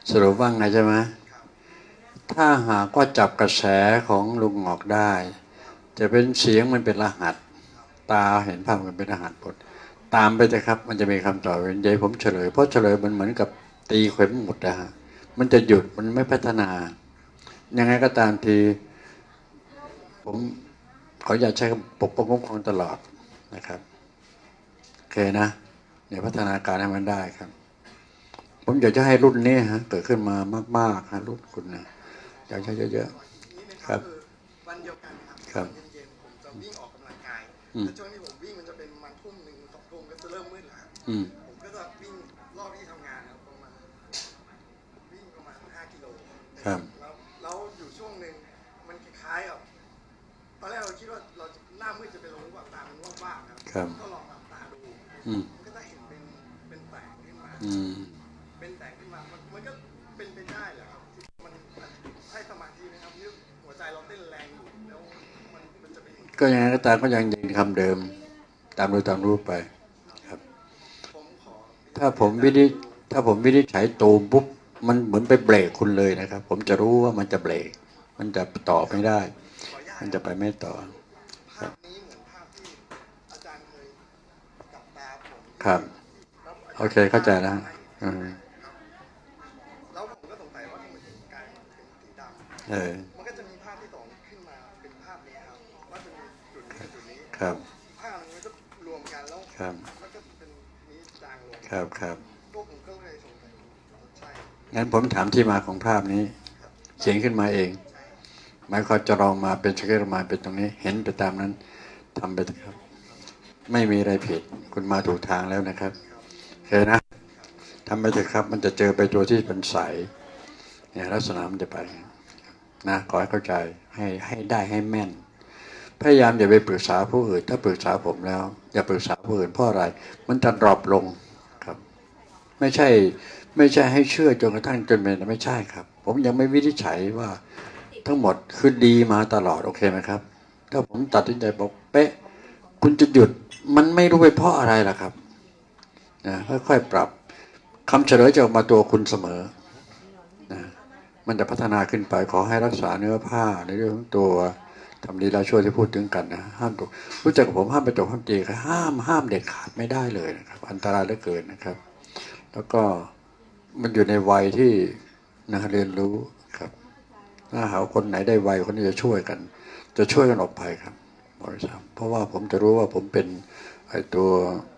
สรุปว่าไงใช่ไหมถ้าหากว่าจับกระแสของลุงหงอกได้ จะเป็นเสียงมันเป็นรหัสตาเห็นภาพมันเป็นรหัสหมดตามไปเลยครับมันจะมีคำตอบเป็นใจผมเฉลยเพราะเฉลยมันเหมือนกับตีเข็มหมดนะฮะมันจะหยุดมันไม่พัฒนายังไงก็ตามทีผมขออย่าใช้คำปกป้องคุ้มครองตลอดนะครับโอเคนะเนี่ยพัฒนาการให้มันได้ครับผมอยากจะให้รุ่นนี้ฮะเกิดขึ้นมามากๆฮะรุ่นคุณนะอยากใช้เยอะๆครับวันเดียวกันครับเย็นๆผมจะวิ่งออกกำลังกายแต่ช่วงที่ผมวิ่งมันจะเป็นมันทุ่มหนึ่งสองทุ่มก็จะเริ่มมืดแล้วผมก็จะวิ่งรอบที่ทำงานครับประมาณวิ่งประมาณห้ากิโลครับแล้วแล้วอยู่ช่วงหนึ่งมันคล้ายๆกับตอนแรกเราคิดว่าเราหน้ามืดจะเป็นลมหรือเปล่าตามันว่างๆครับก็ลองหลับตาดูมันก็จะเห็นเป็นเป็นแสงขึ้นมาเป็นแสงขึ้นมามันมันก็เป็นไปได้แหละครับมันให้สมาธินะครับนี่หัวใจเราเต้นแรงอยู่แล้วมันมันจะเป็นก็ยังไงก็ตามก็ยังยืนคำเดิมตามรู้ตามรู้ไปครับถ้าผมวินิจถ้าผมวินิจฉัยตูมปุ๊บมันเหมือนไปเบรกคุณเลยนะครับผมจะรู้ว่ามันจะเบรกมันจะต่อไม่ได้มันจะไปไม่ต่อครับนี้เหมือนภาพที่อาจารย์เคยจับตาผมครับโอเคเข้าใจแล้วอืมแล้วผมก็สงสัยว่าทำไมถึงกลายเป็นสีดำเออมันก็จะมีภาพที่สองขึ้นมาเป็นภาพนี้ครับว่าจะมีจุดนี้จุดนี้ครับภาพมันก็รวมกันแล้วครับมันก็เป็นนี้จางลงครับครับพวกผมก็เลยสงสัยใช่งั้นผมถามที่มาของภาพนี้เขียนขึ้นมาเองหมายความจะลองมาเป็นสเกลมาเป็นตรงนี้เห็นไปตามนั้นทำไปครับไม่มีอะไรผิดคุณมาถูกทางแล้วนะครับโอเคนะทำไปเถอะครับมันจะเจอไปตัวที่เป็นใสเนี่ยลักษณะมันจะไปนะขอให้เข้าใจให้ให้ได้ให้แม่นพยายามอย่าไปปรึกษาผู้อื่นถ้าปรึกษาผมแล้วอย่าปรึกษาผู้อื่นเพราะอะไรมันจะดรอปลงครับไม่ใช่ไม่ใช่ให้เชื่อจนกระทั่งจนเป็นไม่ใช่ครับผมยังไม่วินิจฉัยว่าทั้งหมดคือดีมาตลอดโอเคไหมครับถ้าผมตัดสินใจบอกเป๊ะคุณจะหยุดมันไม่รู้ไปเพราะอะไรล่ะครับนะค่อยๆปรับคำเฉลยจะออกมาตัวคุณเสมอนะมันจะพัฒนาขึ้นไปขอให้รักษาเนื้อผ้าในเรื่องของตัวทำดีแล้วช่วยที่พูดถึงกันนะห้ามตกรู้จักกับผมห้ามไปตกห้ามตีห้ามห้ามเด็ดขาดไม่ได้เลยนะครับอันตรายเหลือเกินนะครับแล้วก็มันอยู่ในวัยที่นะเรียนรู้ครับถ้าหาคนไหนได้ไวคนนี้จะช่วยกันจะช่วยกันออกไปครับบริษัทเพราะว่าผมจะรู้ว่าผมเป็นไอตัว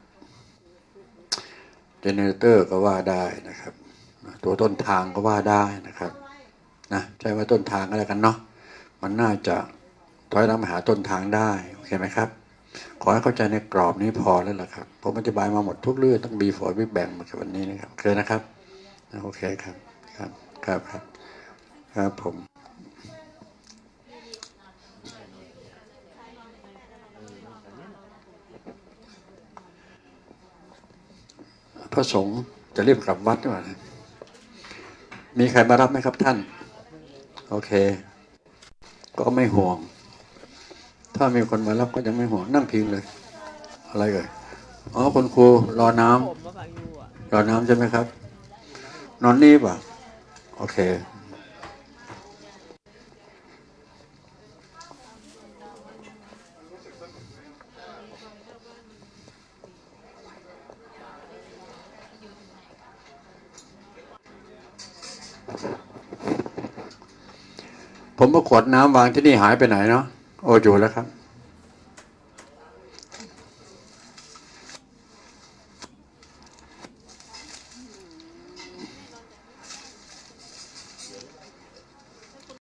เจเนเรเตอร์ก็ว่าได้นะครับตัวต้นทางก็ว่าได้นะครับนะใช่ว่าต้นทางก็แล้วกันเนาะมันน่าจะถอยหลังมาหาต้นทางได้โอเคไหมครับขอให้เข้าใจในกรอบนี้พอแล้วล่ะครับผมอธิบายมาหมดทุกเรื่องต้องบีฟอร์บิ๊กแบงมาจากวันนี้นะครับโอเคนะครับโอเคครับครับครับครับครับผมพระสงฆ์จะรีบกลับวัดหรือเปล่ามีใครมารับไหมครับท่านโอเคก็ไม่ห่วงถ้ามีคนมารับก็ยังไม่ห่วงนั่งพิงเลยอะไรเอ่ยอ๋อคุณครูรอน้ำรอน้ำใช่ไหมครับนอนนี่ป่ะโอเคผมมาขวดน้ำวางที่นี่หายไปไหนเนาะโอ้อยู่แล้วครับ